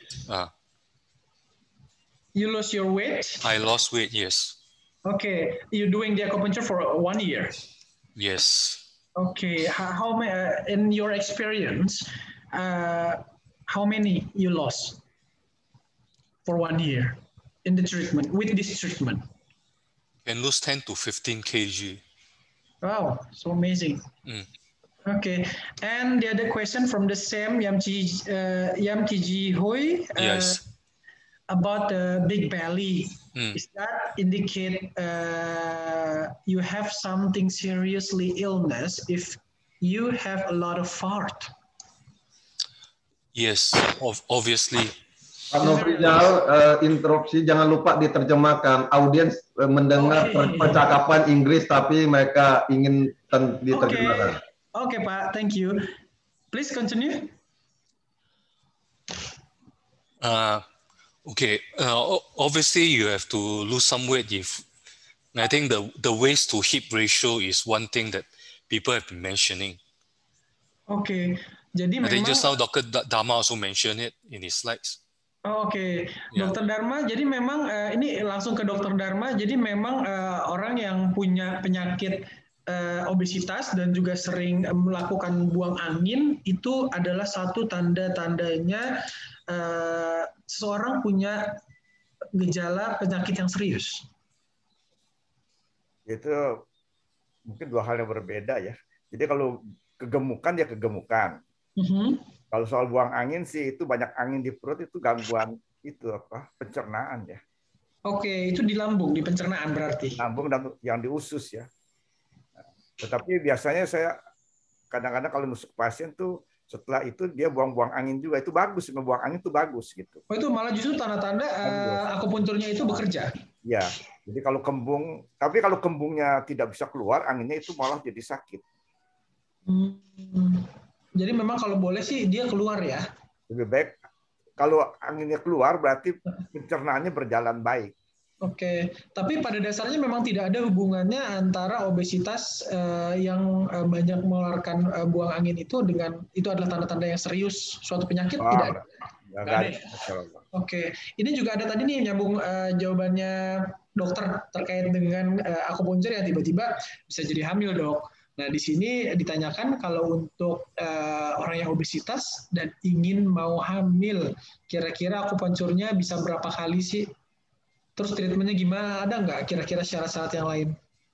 A: You lost your weight?
C: I lost weight, yes.
A: Okay, you're doing the acupuncture for 1 year?
C: Yes.
A: Okay, how in your experience, how many you lost for 1 year in the treatment, with this treatment?
C: Can lose 10 to 15 kg.
A: Wow, so amazing. Okay, and the other question from the same Yam Tiji Hoi.
C: Yes.
A: About the big belly. Is that indicate you have something seriously illness if you have a lot of fart?
C: Yes, obviously.
B: Pak Nofrijal, interupsi, jangan lupa diterjemahkan. Audiens mendengar percakapan Inggris, tapi mereka ingin diterjemahkan.
A: Okay, Pak. Thank you. Please continue.
C: Okay. Obviously, you have to lose some weight. I think the waist to hip ratio is one thing that people have been mentioning.
A: Okay. Jadi
C: I think
A: memang,
C: just now Dr. Dharma also mentioned it in his slides.
A: Oke, Dokter Dharma. Jadi memang ini langsung ke Dokter Dharma. Jadi memang orang yang punya penyakit obesitas dan juga sering melakukan buang angin itu adalah satu tanda-tandanya seseorang punya gejala penyakit yang serius.
E: Itu mungkin dua hal yang berbeda ya. Jadi kalau kegemukan ya kegemukan. Kalau soal buang angin sih itu banyak angin di perut itu gangguan itu pencernaan ya. Oke,
A: itu di lambung, di pencernaan berarti.
E: Lambung dan yang di usus ya. Tetapi biasanya saya kadang-kadang kalau nusuk pasien tuh setelah itu dia buang-buang angin juga, itu bagus, membuang angin itu bagus gitu.
A: Oh, itu malah justru tanda-tanda akupunturnya itu bekerja.
E: Ya, jadi kalau kembung, tapi kalau kembungnya tidak bisa keluar, anginnya itu malah jadi sakit.
A: Jadi memang kalau boleh sih dia keluar ya.
E: Lebih baik kalau anginnya keluar berarti pencernaannya berjalan baik.
A: Oke, tapi pada dasarnya memang tidak ada hubungannya antara obesitas yang banyak mengeluarkan buang angin itu dengan itu adalah tanda-tanda yang serius suatu penyakit tidak ada. Oke, ini juga ada tadi nih nyambung jawabannya dokter terkait dengan akupuntur yang tiba-tiba bisa jadi hamil, Dok. Nah, di sini ditanyakan kalau untuk orang yang obesitas dan ingin mau hamil, kira-kira akupunturnya bisa berapa kali sih? Terus treatmentnya gimana? Ada nggak kira-kira syarat-syarat yang lain?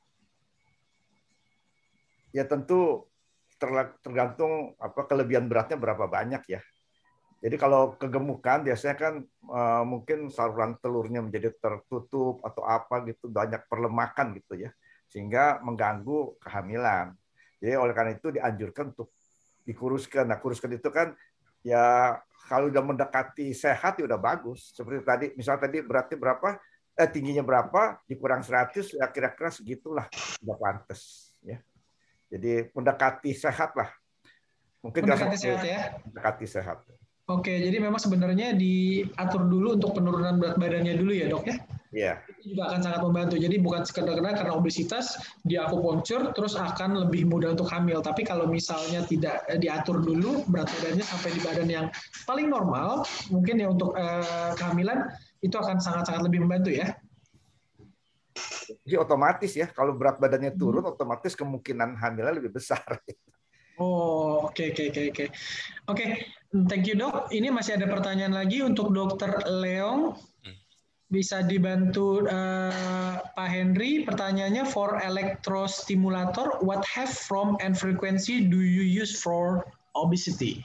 E: Ya tentu tergantung kelebihan beratnya berapa banyak ya. Jadi kalau kegemukan biasanya kan mungkin saluran telurnya menjadi tertutup atau apa gitu, banyak perlemakan gitu ya, sehingga mengganggu kehamilan. Jadi oleh karena itu dianjurkan untuk dikuruskan. Nah, kuruskan itu kan Ya kalau udah mendekati sehat ya udah bagus. Seperti tadi, misal tadi beratnya berapa, tingginya berapa, dikurang 100, ya kira-kira segitulah udah pantas. Ya. Jadi mendekati sehat lah. Mungkin
A: Mendekati sehat ya.
E: Mendekati sehat.
A: Oke, jadi memang sebenarnya diatur dulu untuk penurunan berat badannya dulu ya dok ya?
E: Iya.
A: Itu juga akan sangat membantu. Jadi bukan sekedar karena obesitas, di akupunktur terus akan lebih mudah untuk hamil. Tapi kalau misalnya tidak diatur dulu berat badannya sampai di badan yang paling normal, mungkin ya untuk kehamilan itu akan sangat-sangat lebih membantu ya?
E: Jadi otomatis ya, kalau berat badannya turun, otomatis kemungkinan hamilnya lebih besar.
A: Oh, oke. Oke, thank you dok. Ini masih ada pertanyaan lagi untuk Dokter Leong. Bisa dibantu Pak Henry. Pertanyaannya, for electrostimulator, what have from and frequency do you use for obesity?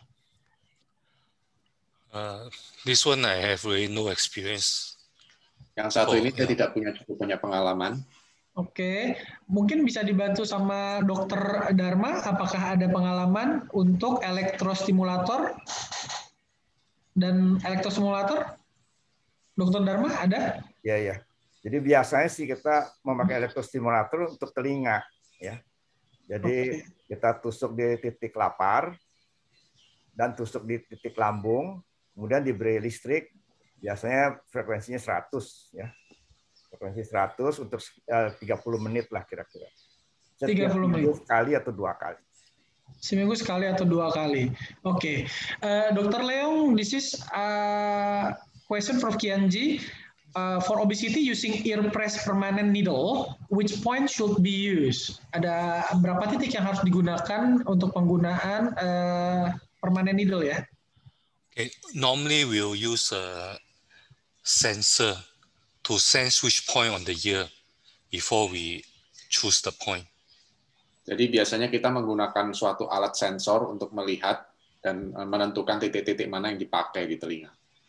C: This one I have really no experience.
D: Yang satu ini saya tidak cukup punya pengalaman.
A: Oke, mungkin bisa dibantu sama Dokter Dharma. Apakah ada pengalaman untuk elektrostimulator dan elektrostimulator? Dokter Dharma ada?
E: Ya. Jadi biasanya sih kita memakai elektrostimulator untuk telinga, ya. Jadi kita tusuk di titik lapar dan tusuk di titik lambung, kemudian diberi listrik. Biasanya frekuensinya 100, ya. Frekuensi 100 untuk 30 menit lah kira-kira.
A: 30 menit.
E: Sekali atau 2 kali.
A: Seminggu sekali atau 2 kali. Oke. Dr. Leong, this is question from Kianji. For obesity using ear press permanent needle, which point should be used? Ada berapa titik yang harus digunakan untuk penggunaan permanent needle ya?
C: Okay. Normally we'll use a sensor to sense which point on the ear before we choose the point.
D: Jadi biasanya kita menggunakan suatu alat sensor untuk melihat dan menentukan titik-titik mana yang dipakai di telinga.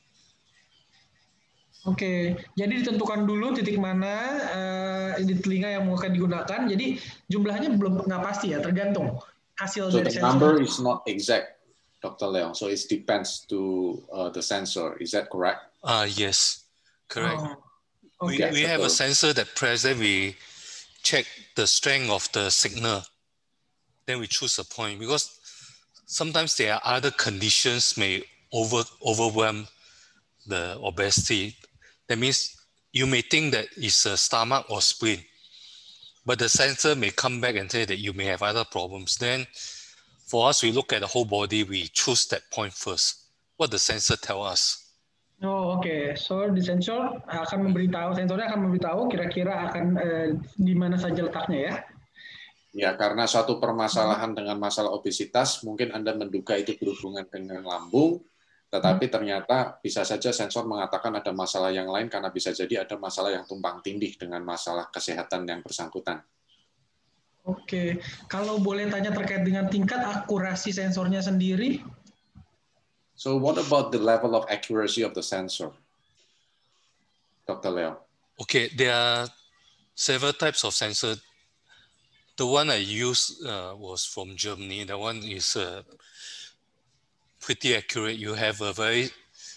A: Oke, jadi ditentukan dulu titik mana di telinga yang mau akan digunakan. Jadi jumlahnya nggak pasti ya, tergantung hasil dari sensor.
D: So the number is not exact, Dr. Leong. So it depends to the sensor. Is that correct?
C: Yes, correct.
A: Okay.
C: We have a sensor that present. We check the strength of the signal. Then we choose a point because sometimes there are other conditions may overwhelm the obesity. That means you may think that it's a stomach or spleen, but the sensor may come back and say that you may have other problems. Then for us, we look at the whole body, we choose that point first. What the sensor tell us.
A: Oh, oke. So di sensornya akan memberitahu kira-kira akan di mana saja letaknya ya.
D: Ya, karena suatu permasalahan dengan masalah obesitas, mungkin Anda menduga itu berhubungan dengan lambung, tetapi ternyata bisa saja sensor mengatakan ada masalah yang lain karena bisa jadi ada masalah yang tumpang tindih dengan masalah kesehatan yang bersangkutan.
A: Oke, kalau boleh tanya terkait dengan tingkat akurasi sensornya sendiri?
D: So what about the level of accuracy of the sensor, Dr. Leo?
C: Okay, there are several types of sensor. The one I used was from Germany. That one is pretty accurate. You have a very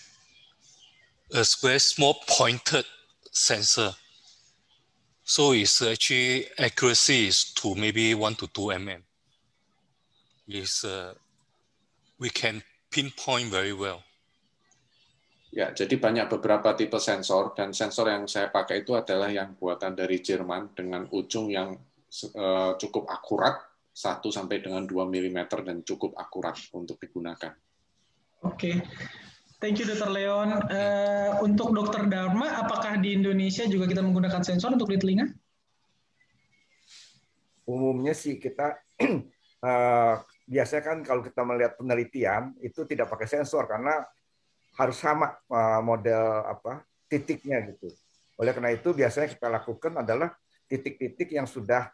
C: small pointed sensor. So it's actually accuracy is to maybe 1 to 2 mm. We can pinpoint very well.
D: Ya, jadi banyak beberapa tipe sensor dan sensor yang saya pakai itu adalah yang buatan dari Jerman dengan ujung yang cukup akurat 1 sampai dengan 2 mm dan cukup akurat untuk digunakan.
A: Oke. Thank you Dr. Leon. Untuk Dr. Dharma, apakah di Indonesia juga kita menggunakan sensor untuk di telinga?
E: Umumnya sih kita biasanya kan kalau kita melihat penelitian itu tidak pakai sensor karena harus sama model titiknya gitu. Oleh karena itu biasanya kita lakukan adalah titik-titik yang sudah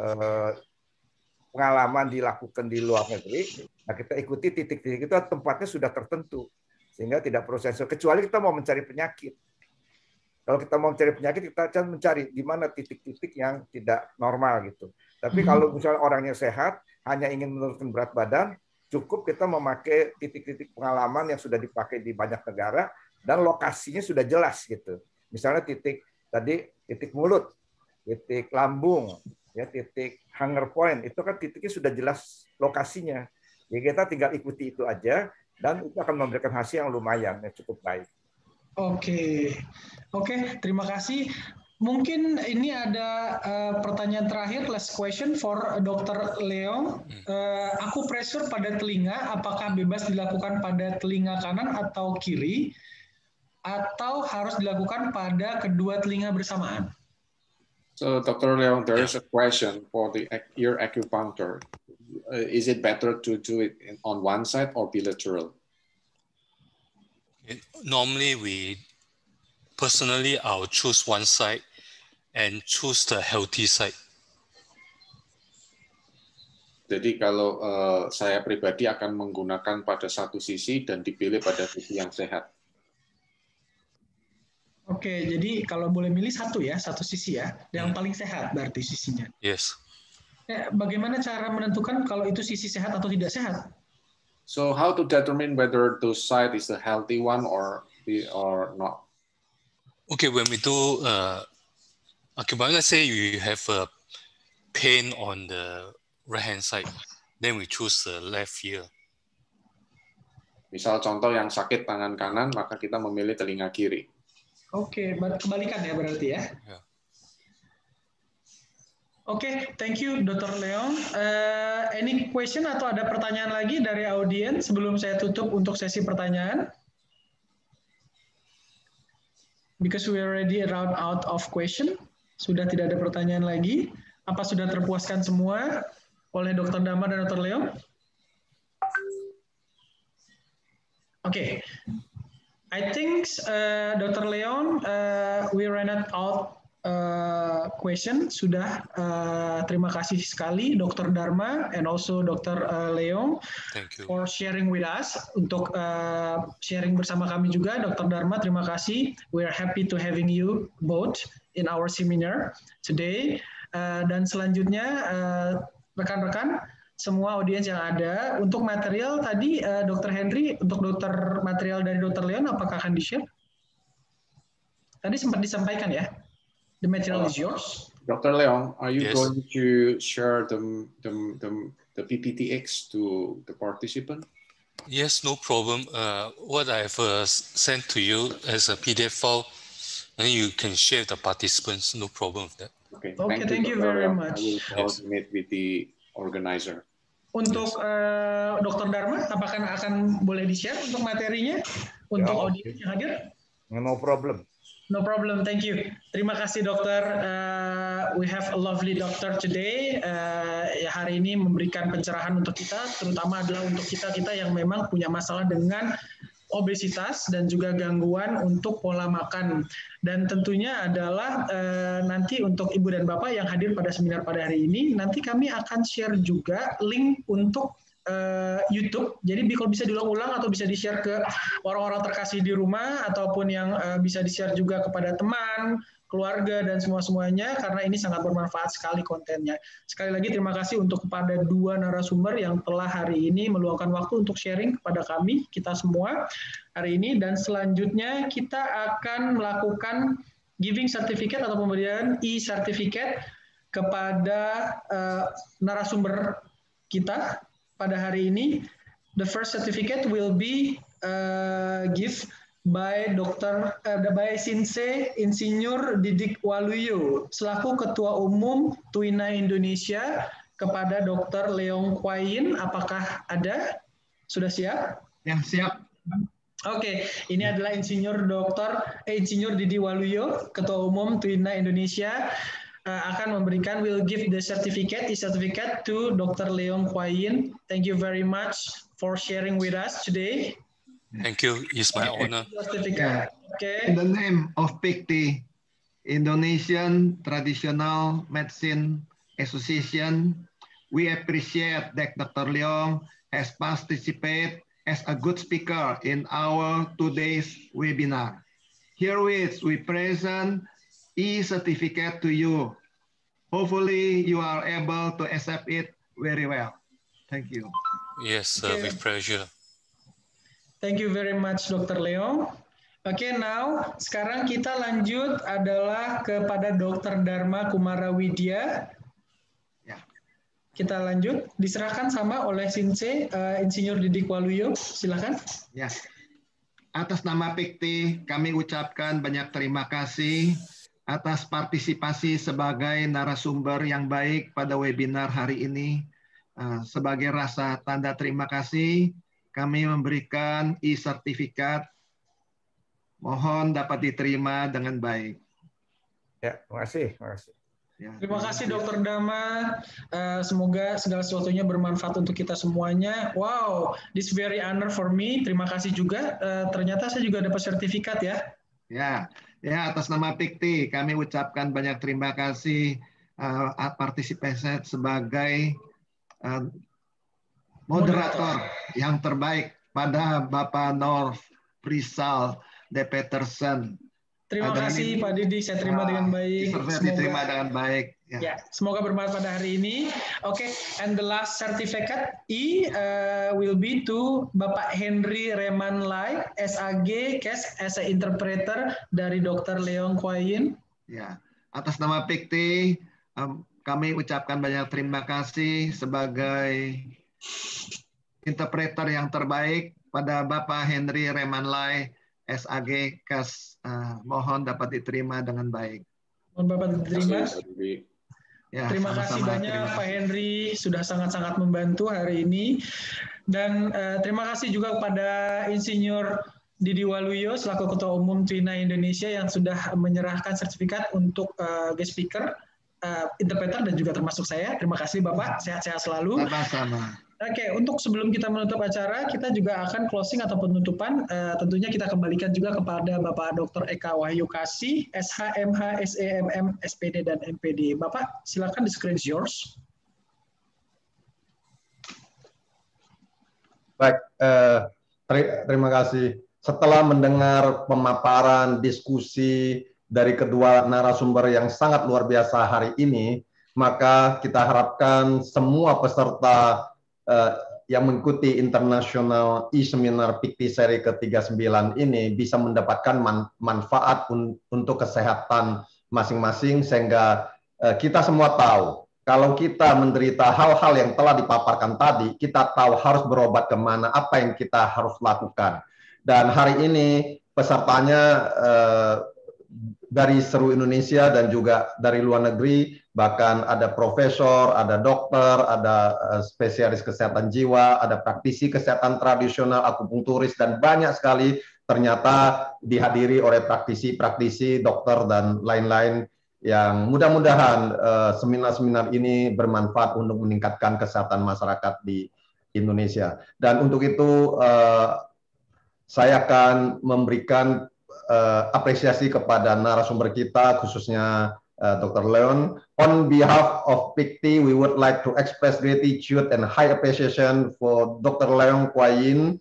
E: pengalaman dilakukan di luar negeri. Nah, kita ikuti titik-titik itu tempatnya sudah tertentu sehingga tidak perlu sensor kecuali kita mau mencari penyakit. Kalau kita mau mencari penyakit kita akan mencari di mana titik-titik yang tidak normal gitu. Tapi kalau misalnya orangnya sehat hanya ingin menurunkan berat badan, cukup kita memakai titik-titik pengalaman yang sudah dipakai di banyak negara dan lokasinya sudah jelas gitu. Misalnya titik mulut, titik lambung, ya titik hunger point, itu kan titiknya sudah jelas lokasinya. Jadi kita tinggal ikuti itu aja dan itu akan memberikan hasil yang lumayan, yang cukup baik.
A: Oke, terima kasih. Mungkin ini ada pertanyaan terakhir, last question for Dr. Leong. Aku pressure pada telinga, apakah bebas dilakukan pada telinga kanan atau kiri, atau harus dilakukan pada kedua telinga bersamaan?
D: So, Dr. Leong, there is a question for the ear acupuncture. Is it better to do it on one side or bilateral?
C: Normally, I'll choose one side and choose the healthy side.
D: Jadi kalau saya pribadi akan menggunakan pada satu sisi dan dipilih pada sisi yang sehat.
A: Oke, jadi kalau boleh milih satu sisi ya, yang paling sehat berarti sisinya.
C: Yes.
A: Bagaimana cara menentukan kalau itu sisi sehat atau tidak sehat?
D: So how to determine whether the side is the healthy one or not?
C: Okay, when we do let's say you have a pain on the right hand side, then we choose the left ear.
D: Misal contoh yang sakit tangan kanan, maka kita memilih telinga kiri.
A: Oke, kebalikan ya berarti ya.
C: Yeah.
A: Oke, thank you Dr. Leong. Any question atau ada pertanyaan lagi dari audiens sebelum saya tutup untuk sesi pertanyaan? Because we already run out of question. Sudah tidak ada pertanyaan lagi. Apa sudah terpuaskan semua oleh Dr. Dharma dan Dr. Leong? Oke. I think Dr. Leong, we ran out question. Sudah. Terima kasih sekali Dr. Dharma and also Dr. Leong for sharing with us, untuk sharing bersama kami juga. Dr. Dharma, terima kasih. We are happy to having you both in our seminar today. Dan selanjutnya rekan-rekan semua audiens yang ada, untuk material tadi Dr. Henry, untuk material dari Dr. Leong apakah akan di-share? Tadi sempat disampaikan ya. The material is yours.
D: Dr. Leong, are you going to share the PPTX to the participant?
C: Yes, no problem. What I've sent to you as a PDF file, and you can share the participants. No problem with that.
D: Okay,
A: thank you very much.
D: I will coordinate with the organizer.
A: Untuk Dr. Dharma, apakah akan boleh di-share untuk materinya untuk audiens yang hadir?
E: No problem.
A: No problem, thank you. Terima kasih dokter. We have a lovely doctor today. Hari ini memberikan pencerahan untuk kita, terutama adalah untuk kita yang memang punya masalah dengan obesitas dan juga gangguan untuk pola makan. Dan tentunya adalah nanti untuk Ibu dan Bapak yang hadir pada seminar pada hari ini, nanti kami akan share juga link untuk YouTube. Jadi kalau bisa diulang-ulang atau bisa di-share ke orang-orang terkasih di rumah, ataupun yang bisa di-share juga kepada teman, keluarga, dan semuanya, karena ini sangat bermanfaat sekali kontennya. Sekali lagi terima kasih untuk kepada dua narasumber yang telah hari ini meluangkan waktu untuk sharing kepada kami, kita semua hari ini. Dan selanjutnya kita akan melakukan giving certificate atau pemberian e-certificate kepada narasumber kita pada hari ini. The first certificate will be given by Sinse Insinyur Didik Waluyo selaku Ketua Umum Tuina Indonesia kepada Dr. Leong Hwa Yin. Apakah ada? Sudah siap?
I: Ya, siap.
A: Oke, ini adalah Insinyur Didi Waluyo, Ketua Umum Tuina Indonesia, akan memberikan, will give the certificate to Dr. Leong Hwa Yin. Thank you very much for sharing with us today.
C: Thank you. It's my honor.
A: Okay.
I: In the name of PICTI, Indonesian Traditional Medicine Association, we appreciate that Dr. Leong has participated as a good speaker in our today's webinar. Herewith, we present e-certificate to you. Hopefully, you are able to accept it very well. Thank you.
C: Yes, with pleasure.
A: Thank you very much, Dr. Leong. Oke, now sekarang kita lanjut adalah kepada Dr. Dharma Kumara Widya. Kita lanjut, diserahkan sama oleh Sinse, Insinyur Didik Waluyo. Silakan.
I: Ya. Atas nama PIKTI, kami ucapkan banyak terima kasih atas partisipasi sebagai narasumber yang baik pada webinar hari ini. Sebagai rasa tanda terima kasih, kami memberikan e-sertifikat. Mohon dapat diterima dengan baik.
E: Ya, terima kasih. Terima kasih.
A: Ya, terima kasih Dr. Dharma. Semoga segala sesuatunya bermanfaat untuk kita semuanya. Wow, this very honor for me. Terima kasih juga. Ternyata saya juga dapat sertifikat ya.
I: Ya, atas nama PIKTI kami ucapkan banyak terima kasih partisipasi sebagai moderator yang terbaik pada Bapak Norv Rizal De Peterson.
A: Terima kasih Pak Didik, saya terima dengan baik.
I: Diterima dengan baik.
A: Ya, semoga bermanfaat pada hari ini. Oke, and the last certificate will be to Bapak Henry Reman Lai, SAG, CAS as a interpreter dari Dr. Leong Kwai Yin.
I: Ya, atas nama PIKTI kami ucapkan banyak terima kasih sebagai interpreter yang terbaik pada Bapak Henry Reman Lai, SAG, CAS. Mohon dapat diterima dengan baik.
A: Mohon Bapak diterima.
I: Ya,
A: terima kasih banyak Pak Henry, sudah sangat-sangat membantu hari ini. Dan terima kasih juga kepada Insinyur Didi Waluyo selaku Ketua Umum Trina Indonesia yang sudah menyerahkan sertifikat untuk guest speaker, interpreter, dan juga termasuk saya. Terima kasih Bapak, sehat-sehat selalu.
I: Sama-sama.
A: Oke, untuk sebelum kita menutup acara, kita juga akan closing atau penutupan. Tentunya kita kembalikan juga kepada Bapak Dr. Eka Wahyu Kasih, SH, MH, SEMM, SPD, dan MPD. Bapak, silakan, the screen is yours.
B: Baik, terima kasih. Setelah mendengar pemaparan, diskusi dari kedua narasumber yang sangat luar biasa hari ini, maka kita harapkan semua peserta yang mengikuti International e-Seminar PIKTI seri ke-39 ini bisa mendapatkan manfaat untuk kesehatan masing-masing, sehingga kita semua tahu kalau kita menderita hal-hal yang telah dipaparkan tadi, kita tahu harus berobat kemana, apa yang kita harus lakukan. Dan hari ini pesertanya dari seluruh Indonesia dan juga dari luar negeri, bahkan ada profesor, ada dokter, ada spesialis kesehatan jiwa, ada praktisi kesehatan tradisional, akupunkturis, dan banyak sekali ternyata dihadiri oleh praktisi-praktisi, dokter, dan lain-lain yang mudah-mudahan seminar-seminar ini bermanfaat untuk meningkatkan kesehatan masyarakat di Indonesia. Dan untuk itu saya akan memberikan apresiasi kepada narasumber kita, khususnya Dr. Leong. On behalf of PIKTI, we would like to express gratitude and high appreciation for Dr. Leong Kwai Yin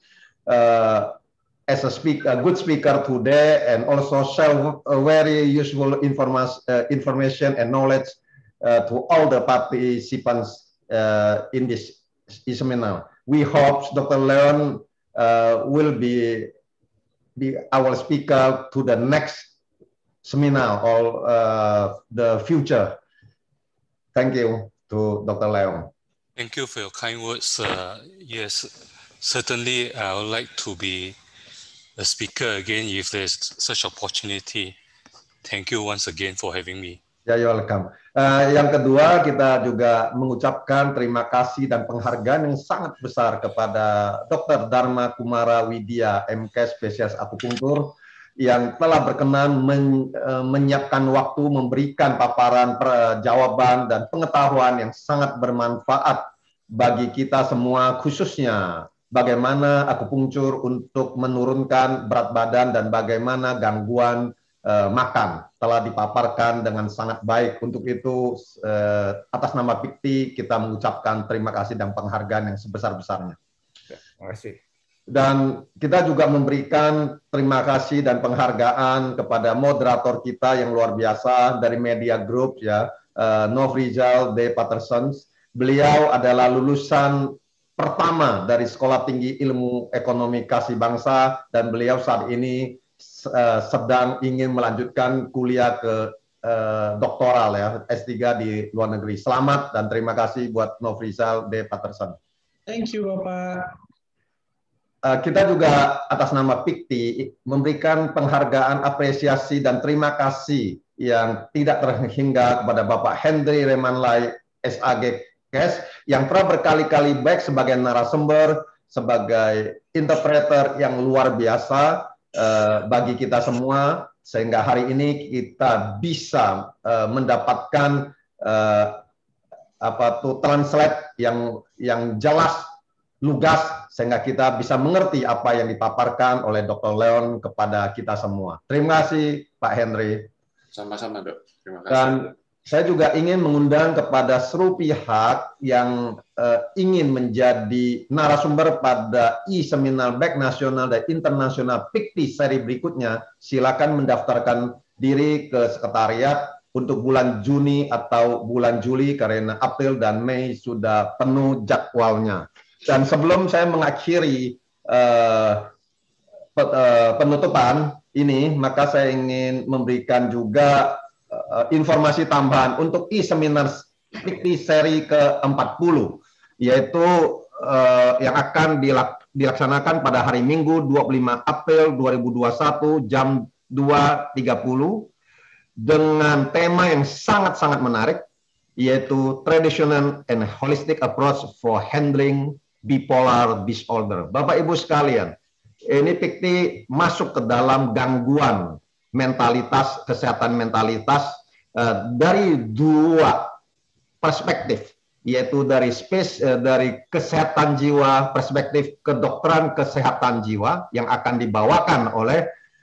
B: as a good speaker today, and also share very useful information and knowledge to all the participants in this seminar. We hope Dr. Leong will be our speaker to the next seminar or the future. Thank you to Dr. Leong.
C: Thank you for your kind words. Yes, certainly I would like to be a speaker again if there's such opportunity. Thank you once again for having me.
B: Ya, you're welcome. Yang kedua, kita juga mengucapkan terima kasih dan penghargaan yang sangat besar kepada Dr. Dharma Kumara Widya, MK spesialis akupunktur, yang telah berkenan menyiapkan waktu memberikan paparan jawaban dan pengetahuan yang sangat bermanfaat bagi kita semua, khususnya bagaimana akupunktur untuk menurunkan berat badan dan bagaimana gangguan makan telah dipaparkan dengan sangat baik. Untuk itu atas nama PIKTI kita mengucapkan terima kasih dan penghargaan yang sebesar-besarnya.
E: Terima kasih.
B: Dan kita juga memberikan terima kasih dan penghargaan kepada moderator kita yang luar biasa dari Media Group, ya, Norv Rizal De Peterson. Beliau adalah lulusan pertama dari Sekolah Tinggi Ilmu Ekonomi Kasih Bangsa, dan beliau saat ini sedang ingin melanjutkan kuliah ke doktoral ya, S3 di luar negeri. Selamat dan terima kasih buat Nofrizal D. Patterson.
A: Thank you, Bapak.
B: Kita juga atas nama PIKTI memberikan penghargaan, apresiasi, dan terima kasih yang tidak terhingga kepada Bapak Henry Remanlai, SAG Kes, yang telah berkali-kali baik sebagai narasumber, sebagai interpreter yang luar biasa bagi kita semua, sehingga hari ini kita bisa mendapatkan translate yang jelas, lugas, sehingga kita bisa mengerti apa yang dipaparkan oleh Dr. Leon kepada kita semua. Terima kasih Pak Henry.
D: Sama-sama, Dok. Terima kasih.
B: Dan saya juga ingin mengundang kepada seluruh pihak yang ingin menjadi narasumber pada e-seminar baik nasional dan internasional PIKTI seri berikutnya, silakan mendaftarkan diri ke sekretariat untuk bulan Juni atau bulan Juli, karena April dan Mei sudah penuh jadwalnya. Dan sebelum saya mengakhiri penutupan ini, maka saya ingin memberikan juga informasi tambahan untuk e-seminar PIKTI seri ke-40, yaitu yang akan dilaksanakan pada hari Minggu 25 April 2021 jam 2.30 dengan tema yang sangat-sangat menarik, yaitu Traditional and Holistic Approach for Handling Bipolar Disorder. Bapak Ibu sekalian, ini PIKTI masuk ke dalam gangguan mentalitas, kesehatan mentalitas dari dua perspektif, yaitu dari kesehatan jiwa, perspektif kedokteran kesehatan jiwa yang akan dibawakan oleh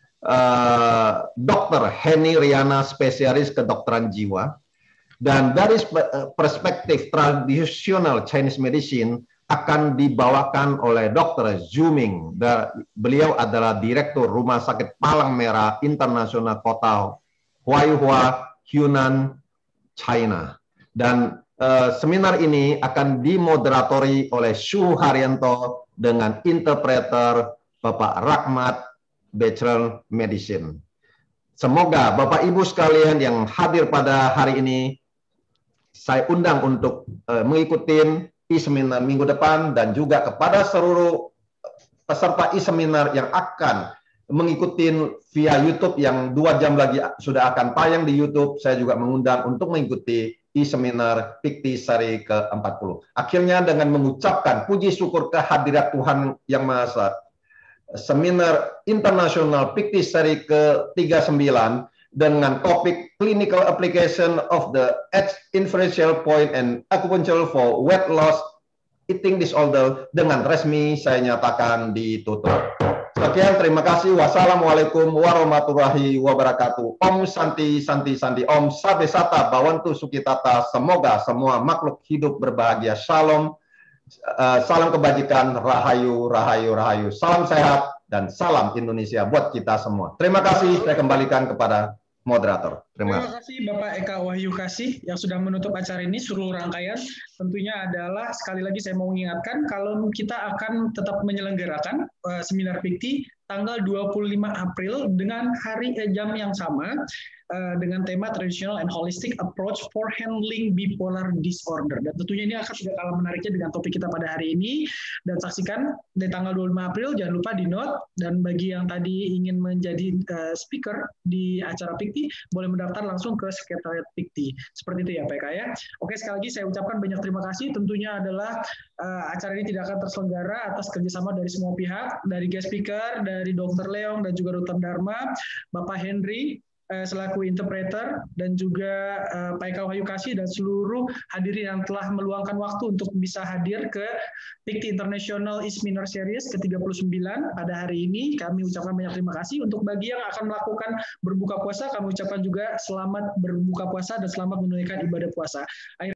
B: Dr. Henny Riana, spesialis kedokteran jiwa, dan dari perspektif tradisional Chinese medicine akan dibawakan oleh Dr. Zhu Ming. Beliau adalah Direktur Rumah Sakit Palang Merah Internasional Kota Huaihua, Hunan, China. Dan seminar ini akan dimoderatori oleh Shu Haryanto dengan interpreter Bapak Rahmat, Bachelor Medicine. Semoga Bapak Ibu sekalian yang hadir pada hari ini, saya undang untuk mengikuti e-seminar minggu depan, dan juga kepada seluruh peserta e-seminar yang akan mengikuti via YouTube yang 2 jam lagi sudah akan tayang di YouTube, saya juga mengundang untuk mengikuti e-seminar PIKTI seri ke-40. Akhirnya dengan mengucapkan puji syukur kehadirat Tuhan Yang Maha Esa, seminar internasional PIKTI seri ke-39 dengan topik Clinical Application of the Edge Inferential Point and Acupuncture for Weight Loss Eating Disorder dengan resmi saya nyatakan ditutup. Sekian, terima kasih. Wassalamualaikum warahmatullahi wabarakatuh. Om Santi Santi Santi. Om Sabe Sata Bawantu Sukitata. Semoga semua makhluk hidup berbahagia. Shalom. Salam kebajikan. Rahayu, rahayu, rahayu. Salam sehat dan salam Indonesia buat kita semua. Terima kasih. Saya kembalikan kepada moderator.
A: Terima kasih Bapak Eka Wahyu Kasih yang sudah menutup acara ini seluruh rangkaian. Tentunya adalah sekali lagi saya mau mengingatkan kalau kita akan tetap menyelenggarakan seminar PIKTI tanggal 25 April dengan jam yang sama dengan tema Traditional and Holistic Approach for Handling Bipolar Disorder. Dan tentunya ini akan tidak kalah menariknya dengan topik kita pada hari ini. Dan saksikan di tanggal 25 April, jangan lupa di note. Dan bagi yang tadi ingin menjadi speaker di acara PIKTI, boleh mendaftar langsung ke Sekretariat PIKTI. Seperti itu ya Pak Eka ya. Oke, sekali lagi saya ucapkan banyak terima kasih. Tentunya adalah acara ini tidak akan terselenggara atas kerjasama dari semua pihak, dari guest speaker, dari Dr. Leong dan juga Dr. Dharma, Bapak Henry selaku interpreter, dan juga Pak Eka Wahyu Kasih dan seluruh hadirin yang telah meluangkan waktu untuk bisa hadir ke PIKTI International e-Seminar Series ke-39 pada hari ini. Kami ucapkan banyak terima kasih. Untuk bagi yang akan melakukan berbuka puasa, kami ucapkan juga selamat berbuka puasa dan selamat menunaikan ibadah puasa.